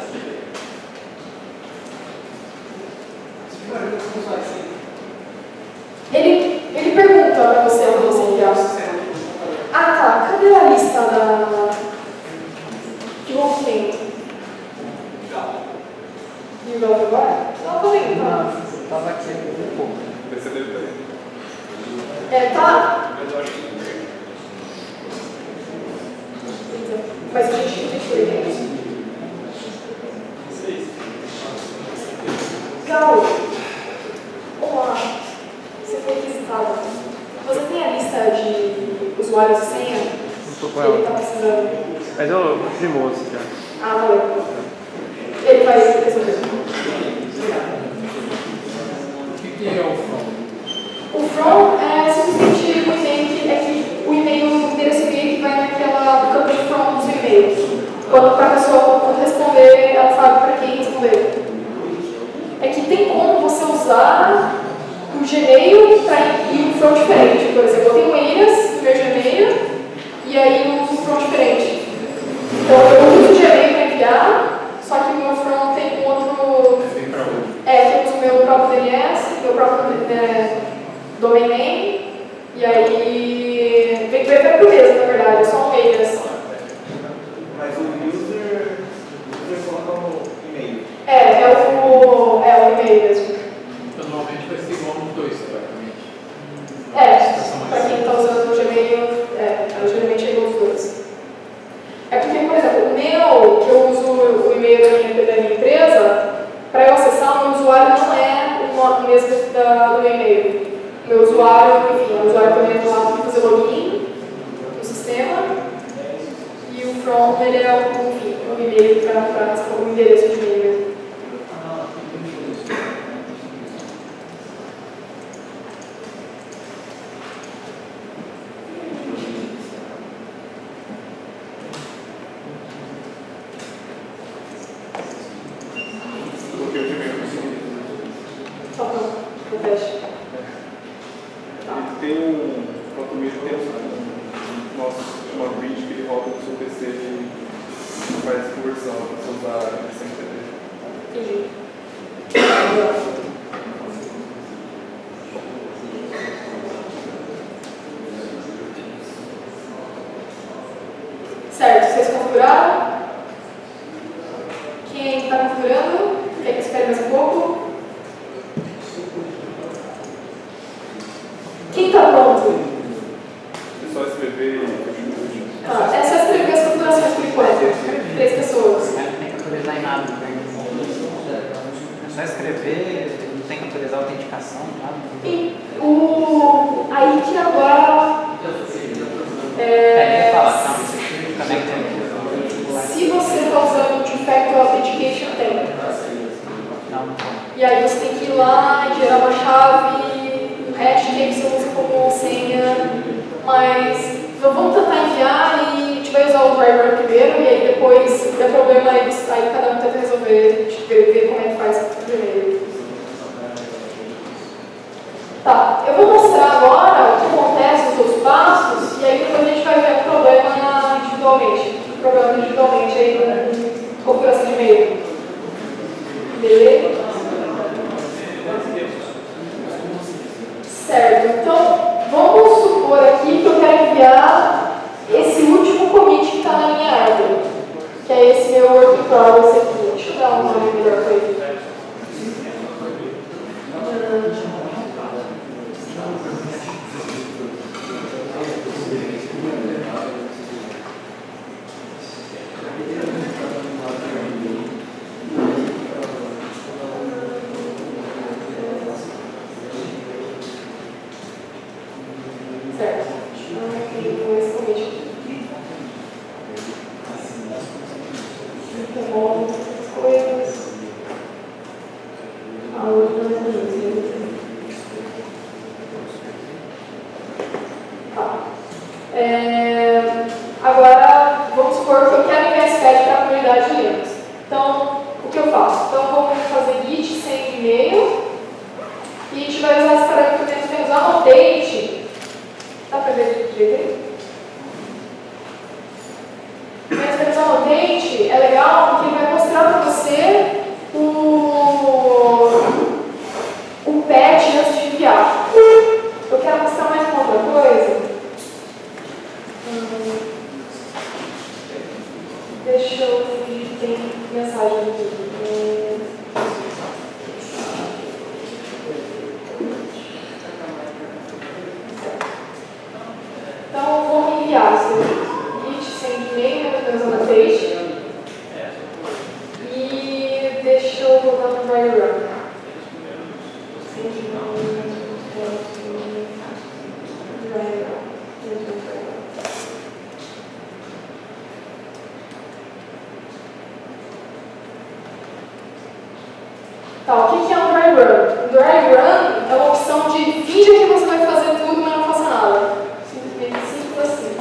Ele, ele pergunta para você quando você enviar. Ah, tá. Cadê a lista da. De movimento? E o Galvão agora? Não, tô vendo, tá? Estava aqui um pouco. É, tá. Mas a gente não tem que ler. Gal, olá. Você foi requisitado. Você tem a lista de usuários e senha? Estou com Ele ela. está precisando. Mas eu vi moço já. Ah, valeu. Ele vai resolver. O que, que é o front? O from é simplesmente o e-mail que, é que o e-mail, o endereço e-mail que vai naquela campo de from do seu e-mail. Quando para a pessoa quando responder, ela sabe para quem responder. É que tem como você usar o Gmail pra, e um from diferente. Por exemplo, eu tenho o Ilias no meu Gmail e aí eu uso um from diferente. Então eu uso o Gmail para enviar, só que o meu from tem um outro. É, que eu uso o meu próprio D N S, meu próprio é, domain name, e aí vem para o mesmo, na verdade, é só um Ilias. Mas o user, o user coloca o e-mail. É, é o, é o e-mail mesmo. Então, normalmente vai ser igual nos dois, teoricamente. É, para quem está usando o Gmail, é, geralmente é igual os dois. É porque, por exemplo, o meu, que eu uso o e-mail da minha, da minha empresa, para eu acessar, o meu usuário não é o mesmo da, do meu e-mail. O meu usuário, enfim, é o usuário que eu entro lá para fazer login no sistema, e o from, ele é o, enfim, um e-mail para o endereço de e-mail. Só para o teste. Ele tem um. Quanto mesmo tem um. Nosso uma bridge que ele roda no seu P C e faz conversão para você usar sem T V. Entendi. Certo, vocês configuraram? Quem está configurando? Quer que eu espere mais um pouco? Quem está pronto? É só escrever e Tá, é só escrever as configurações por enquanto. Três pessoas. Não tem que atualizar em nada, né? É só escrever. e-mail você usa como senha, mas vamos tentar enviar e a gente vai usar o dry run primeiro, e aí depois, se der problema, aí, aí cada um tenta resolver, ver, ver como é que faz primeiro. Tá, eu vou mostrar agora o que acontece nos outros passos, e aí depois a gente vai ver o problema individualmente. O problema individualmente aí com configuração de e-mail. Beleza? Certo, então vamos supor aqui que eu quero enviar esse último commit que está na minha árvore, que é esse meu work in progress aqui. Deixa eu dar um nome melhor para ele. Tá, o que é um dry run? Um dry run é uma opção de finja que você vai fazer tudo, mas não faça nada. Simplesmente simples assim.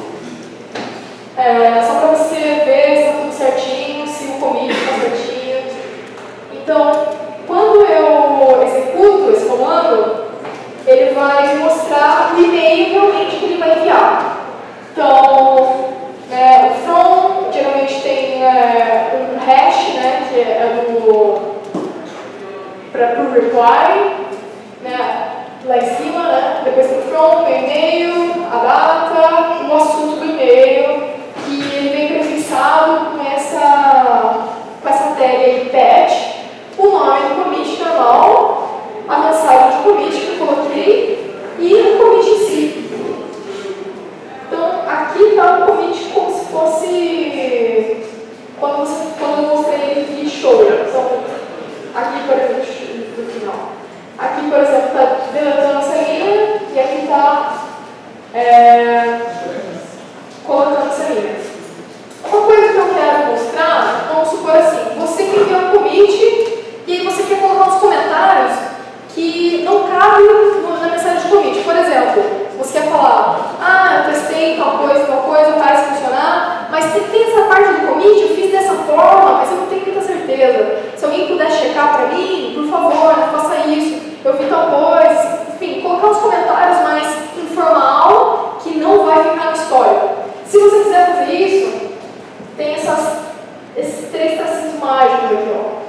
É só para você ver se está tudo certinho, se o commit está certinho. Então, quando eu executo esse comando, ele vai me mostrar o e-mail realmente que ele vai enviar. Então, é, o from geralmente tem é, um hash, né, que é do para o reply, né, lá em cima, né, depois do from, o e-mail, a data, o assunto do e-mail, que ele vem prefixado com essa, com essa tag aí, patch, o nome do commit normal, a mensagem de commit que eu coloquei e o commit em si. Então, aqui está o commit como se fosse quando, você, quando eu mostrei ele de show. Então, aqui, por exemplo, no final. Aqui, por exemplo, está deletando essa linha e aqui está é, colocando essa linha. Uma coisa que eu quero mostrar, vamos supor assim, você que enviou um commit e aí você quer colocar uns comentários que não cabem na mensagem de commit. Por exemplo, você quer falar, ah, eu testei tal coisa, tal coisa, parece funcionar, mas tem, tem essa parte do commit, eu fiz dessa forma, mas eu não tenho muita certeza. Se alguém puder checar para mim, por favor, não faça isso, eu vi tal coisa. Enfim, colocar uns comentários mais informal, que não vai ficar no histórico. Se você quiser fazer isso, tem essas, esses três tracinhos mágicos aqui, ó.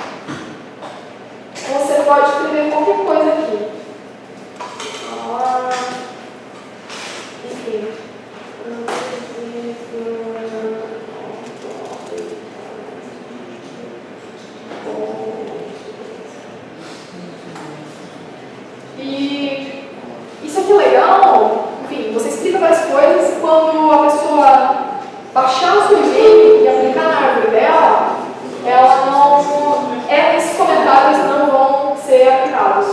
Você pode escrever qualquer coisa aqui. Ah, enfim. E isso aqui é legal. Enfim, você explica várias coisas. Quando a pessoa baixar o seu e-mail e aplicar na árvore dela, ela não, é, esses comentários não vão ser aplicados.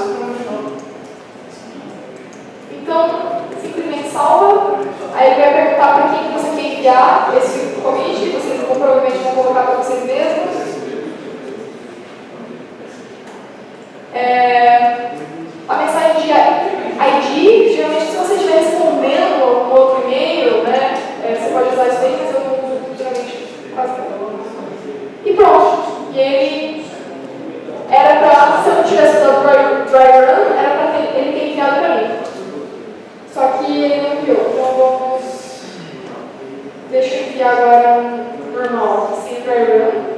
Então, simplesmente salva, aí ele vai perguntar para quem você quer enviar esse commit, vocês vão, provavelmente vão colocar para vocês mesmos. É, a mensagem de I D dry run.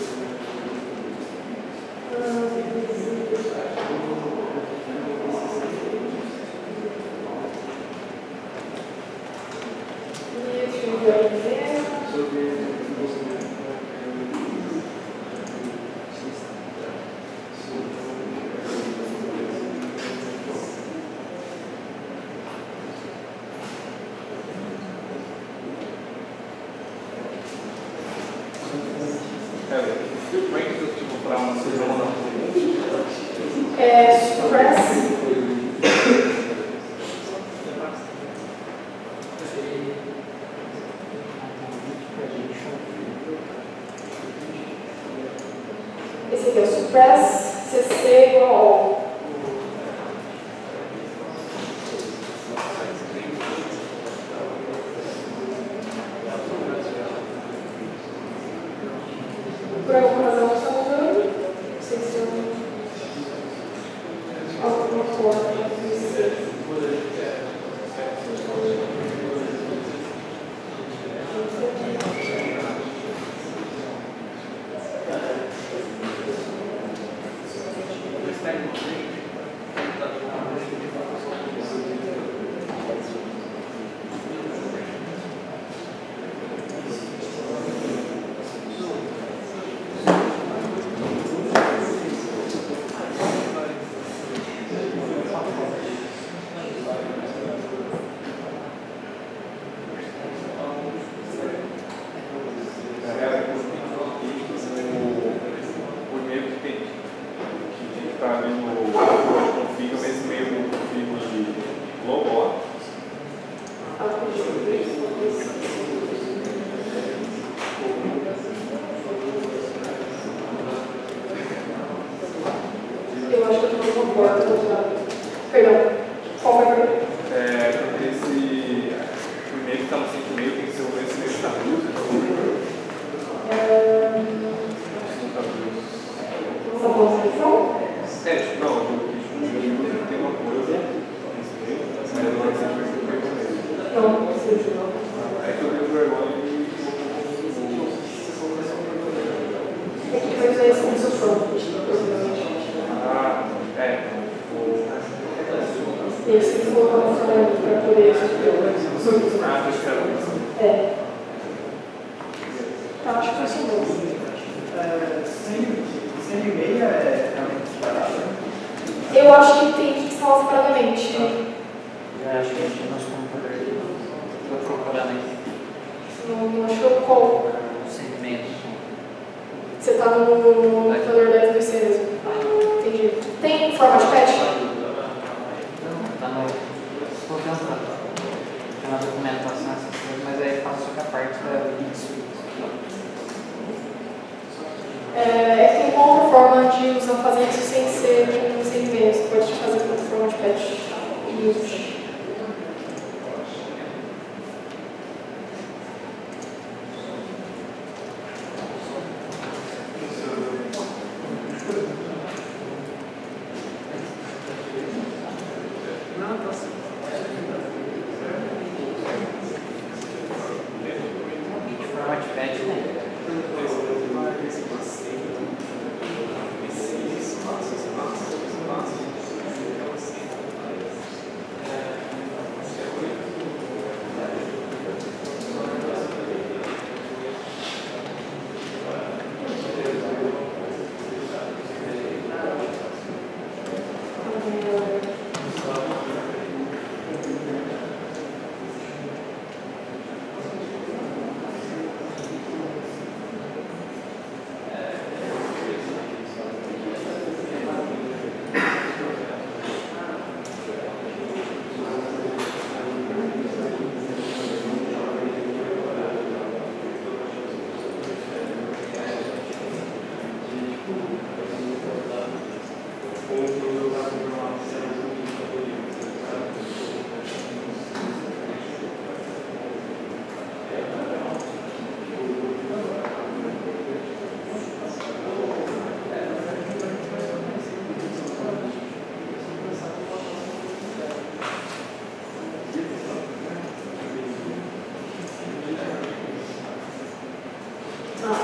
Como é que eu tipo para uma segunda? É, stress. Esse aqui é o suppress, C C igual ao. Por alguma razão está mudando. Não sei se eu. Alguma forma. Não sei. Eu acho que eu não concordo. Perdão. Qual foi a pergunta? É, porque esse primeiro que está no cinco e meio tem que ser o esse meio que está no Essa posição? É, tipo, não, eu digo que tem uma coisa nesse meio, mas eu não sei se foi mesmo. Não, não sei não. É que eu dei o vergonha e. É que foi usar esse construção, provavelmente. Ah, é. Esse que colocou no funcionamento para poder subir. Ah, acho que era isso. É. Tá, acho que funcionou. cem e meia é realmente barato? Eu acho que tem que instalar separadamente. Eu acho que a gente nos computadores vou procurar aqui. Não, não achou qual. Segmento. Você está no computador da S B C mesmo. Entendi. Tem format patch? Tá no. Estou tentando. Tem uma documentação, essas coisas, mas aí faço só que a parte da isso. É, tem uma outra forma de usar fazer isso sem ser com seis meses. Você pode fazer com format patch e use.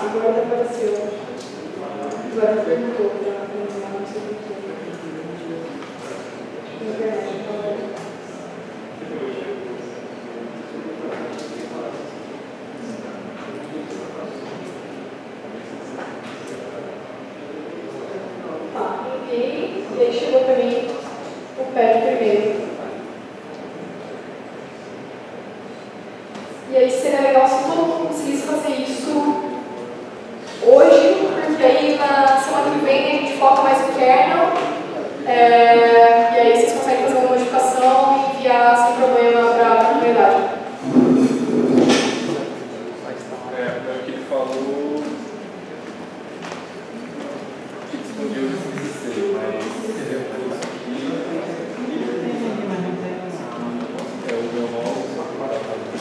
agora apareceu. Agora perguntou para a Tá, enviei, e aí chegou para mim o pad primeiro. E aí seria legal se todo mundo conseguisse fazer isso hoje, porque aí na semana que vem a gente foca mais no kernel, é, e aí vocês conseguem fazer uma modificação e enviar sem problema para a comunidade. É, é o que ele falou que disponível no C C, mas entendeu? É o meu nome, só que para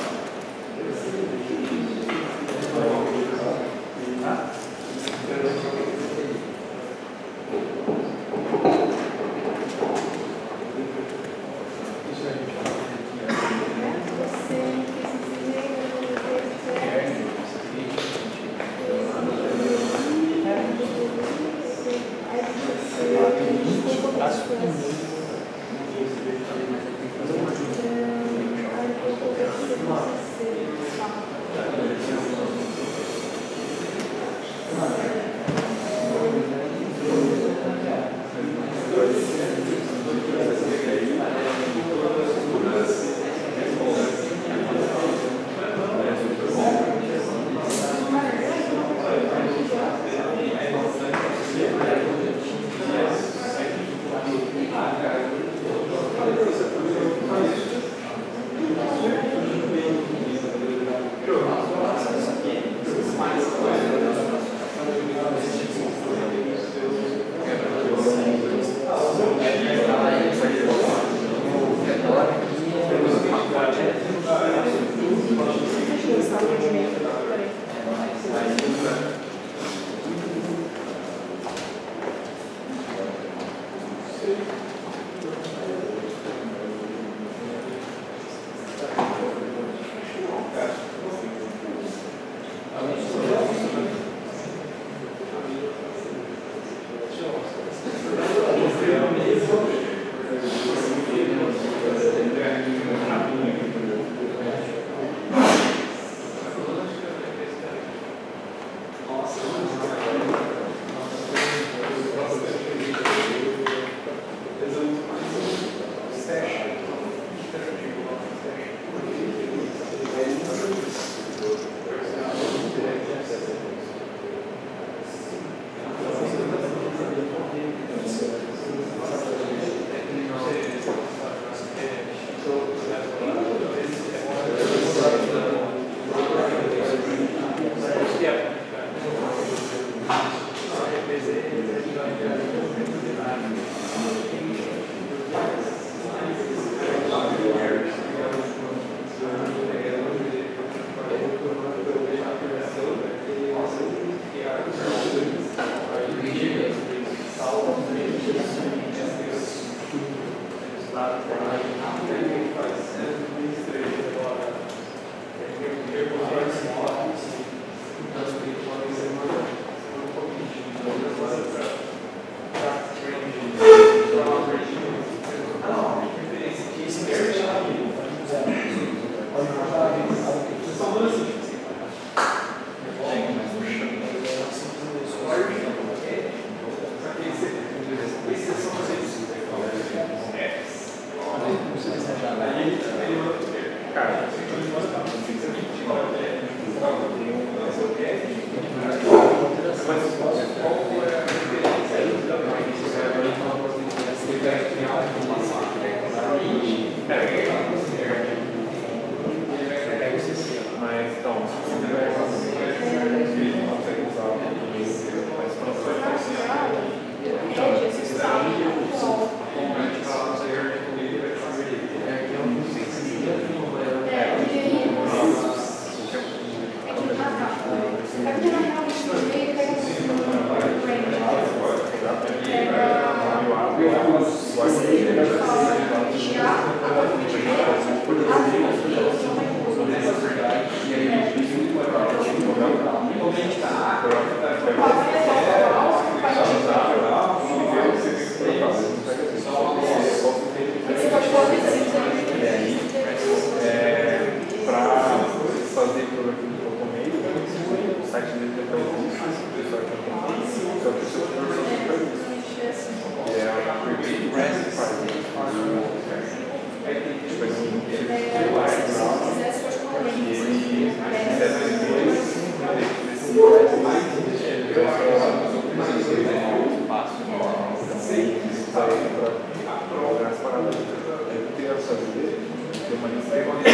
uma lista de uma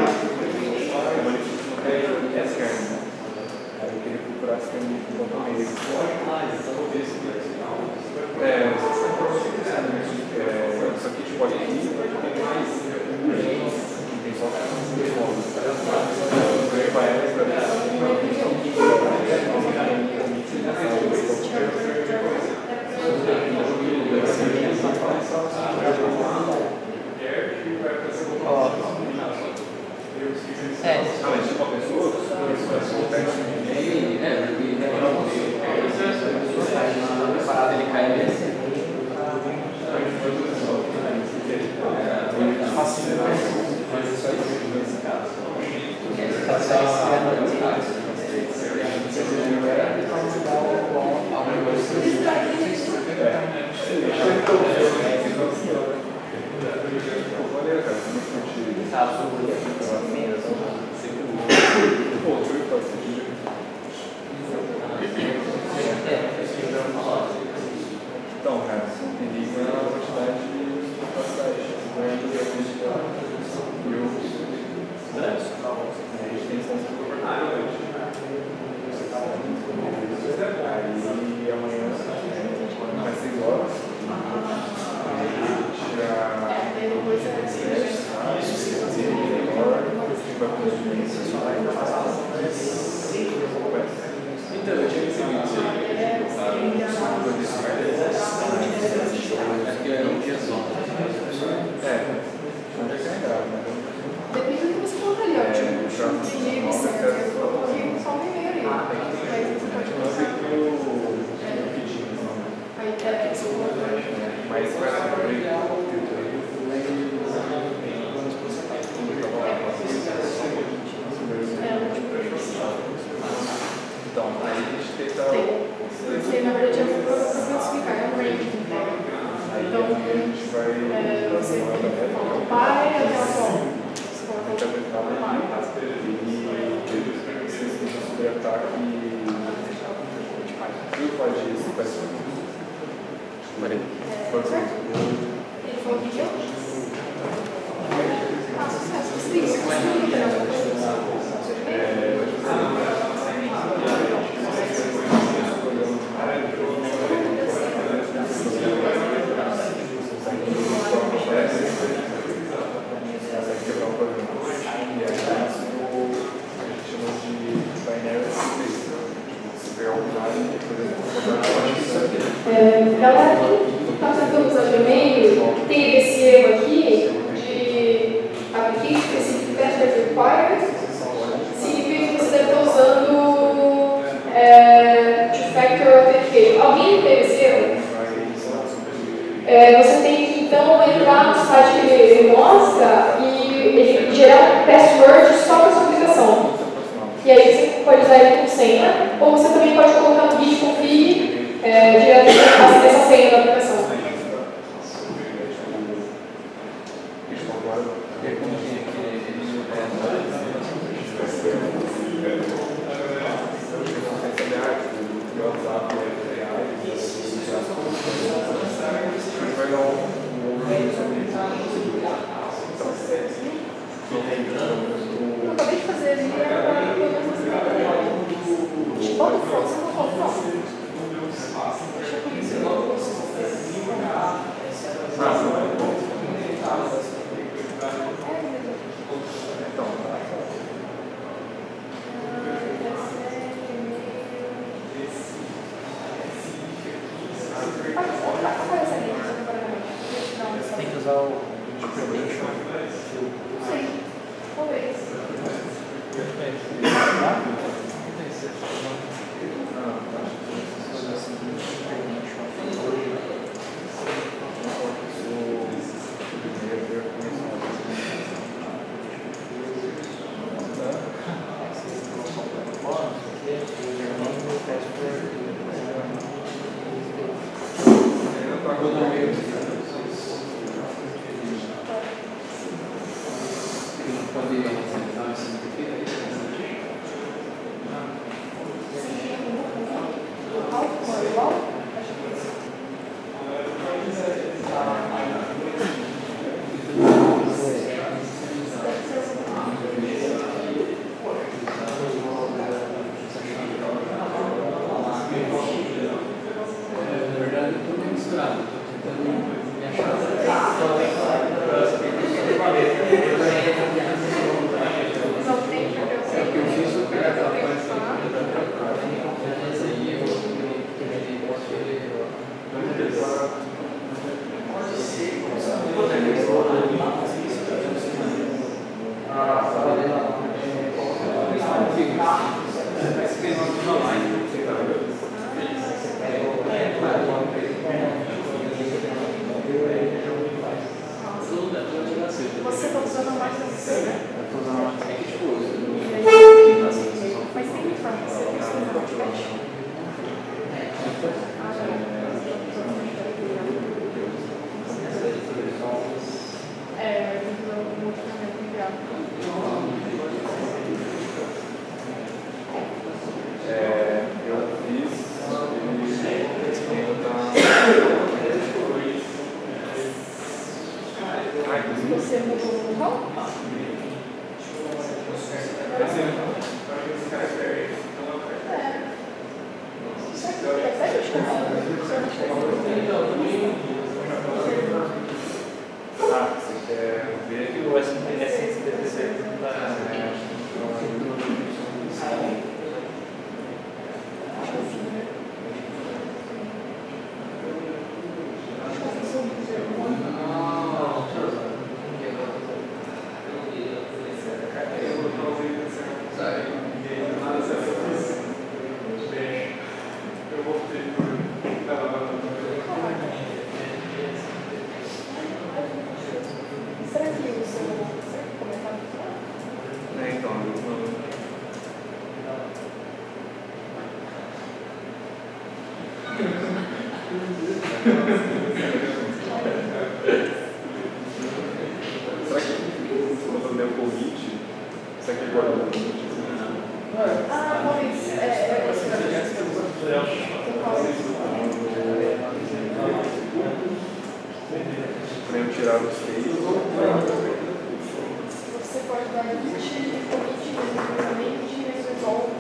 lista de externa. Aí eu queria procurar se tem um botão meio. É, vocês estão processando isso aqui, tipo, aqui tem mais. Tem só É, ah, mas tipo uma pessoa? parada ele cai nesse. Então, cara, enigma é uma quantidade de capacidade. Ganhando de acreditar. E eu. A gente tem que ser governante. Aí amanhã vai ser igual. Aí já. Então, eu tinha recebido isso aí. Aqui é um dia só. É, não é carregado, né? Depende do que você colocaria, ó. Tipo, entendi isso, certo? Eu coloquei só um e-mail ali. Aí você pode começar. Aí é, você coloca. Mas vai lá para o então, aí a gente tenta. Porque na verdade é para classificar, é um ranking. Então, é, você coloca o pai até a avó. Você coloca o pai. E vocês têm que subir ataque. Eu faço isso, vai ser. Ele falou que eu? Ah, sucesso. Você tem que se É, galera, quem está tentando usar Gmail, tem esse erro aqui de application specific password required. Significa que você deve estar usando é, two-factor authentication. Alguém teve esse erro? É, você tem que então entrar no site que ele mostra e ele gerar um password só para sua aplicação. E aí você pode usar ele como senha, ou você também pode colocar no git config é, diretamente essa senha da aplicação. Eu acabei de fazer ali, bota o front, você não falou front. Deixa eu isso. Tem que usar o information. Sim, talvez. Você está usando a máquina de ser, né? Eu estou usando a máquina de Mas tem informação, você tem que fazer É, o multimamento integral. É, eu fiz Você mudou o local? É. Isso aqui, repete os caminhos. Ah, você quer ver que o S P S não está. Será que o seu comentário está? É, então, eu será que quando eu meu convite, será que guarda o convite? Ah, Maurício, é, é você vai ver. Para eu tirar os três. Você pode dar vinte convite, exatamente, resolve.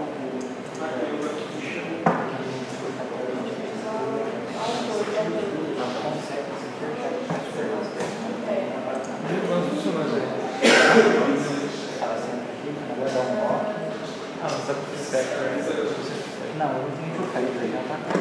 Ah, mas sabe o que serve? Não, eu não tenho que trocar isso aí, já tá.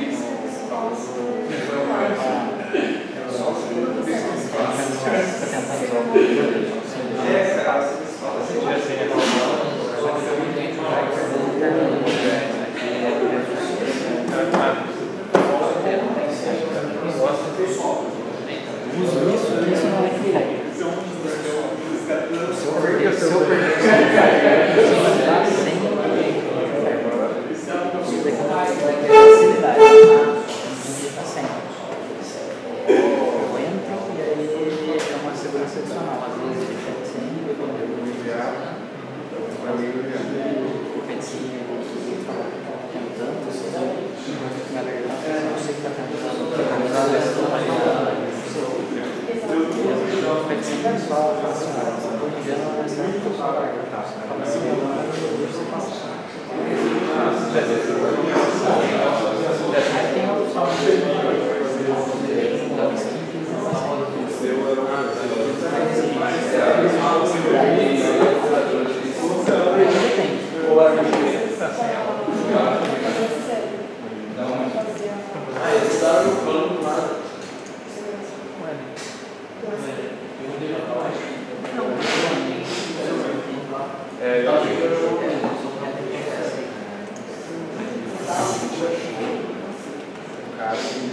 Isso não é que se eu perder, se eu perder, se eu dá sem isso daqui vai ter facilidade. Está sem. Eu entro e aí é uma segurança adicional. Às vezes ele fica sem, dependendo do enviar. Depende se ele fala que está tentando, se na verdade eu sei que está tentando, porque está usando essa forma. Depende se ele fala, fala assim, ah, essa coisa não é certo, eu falo, fala assim, eu não você passa. Aí tem a opção de dar uma skin. É, eu acho que cara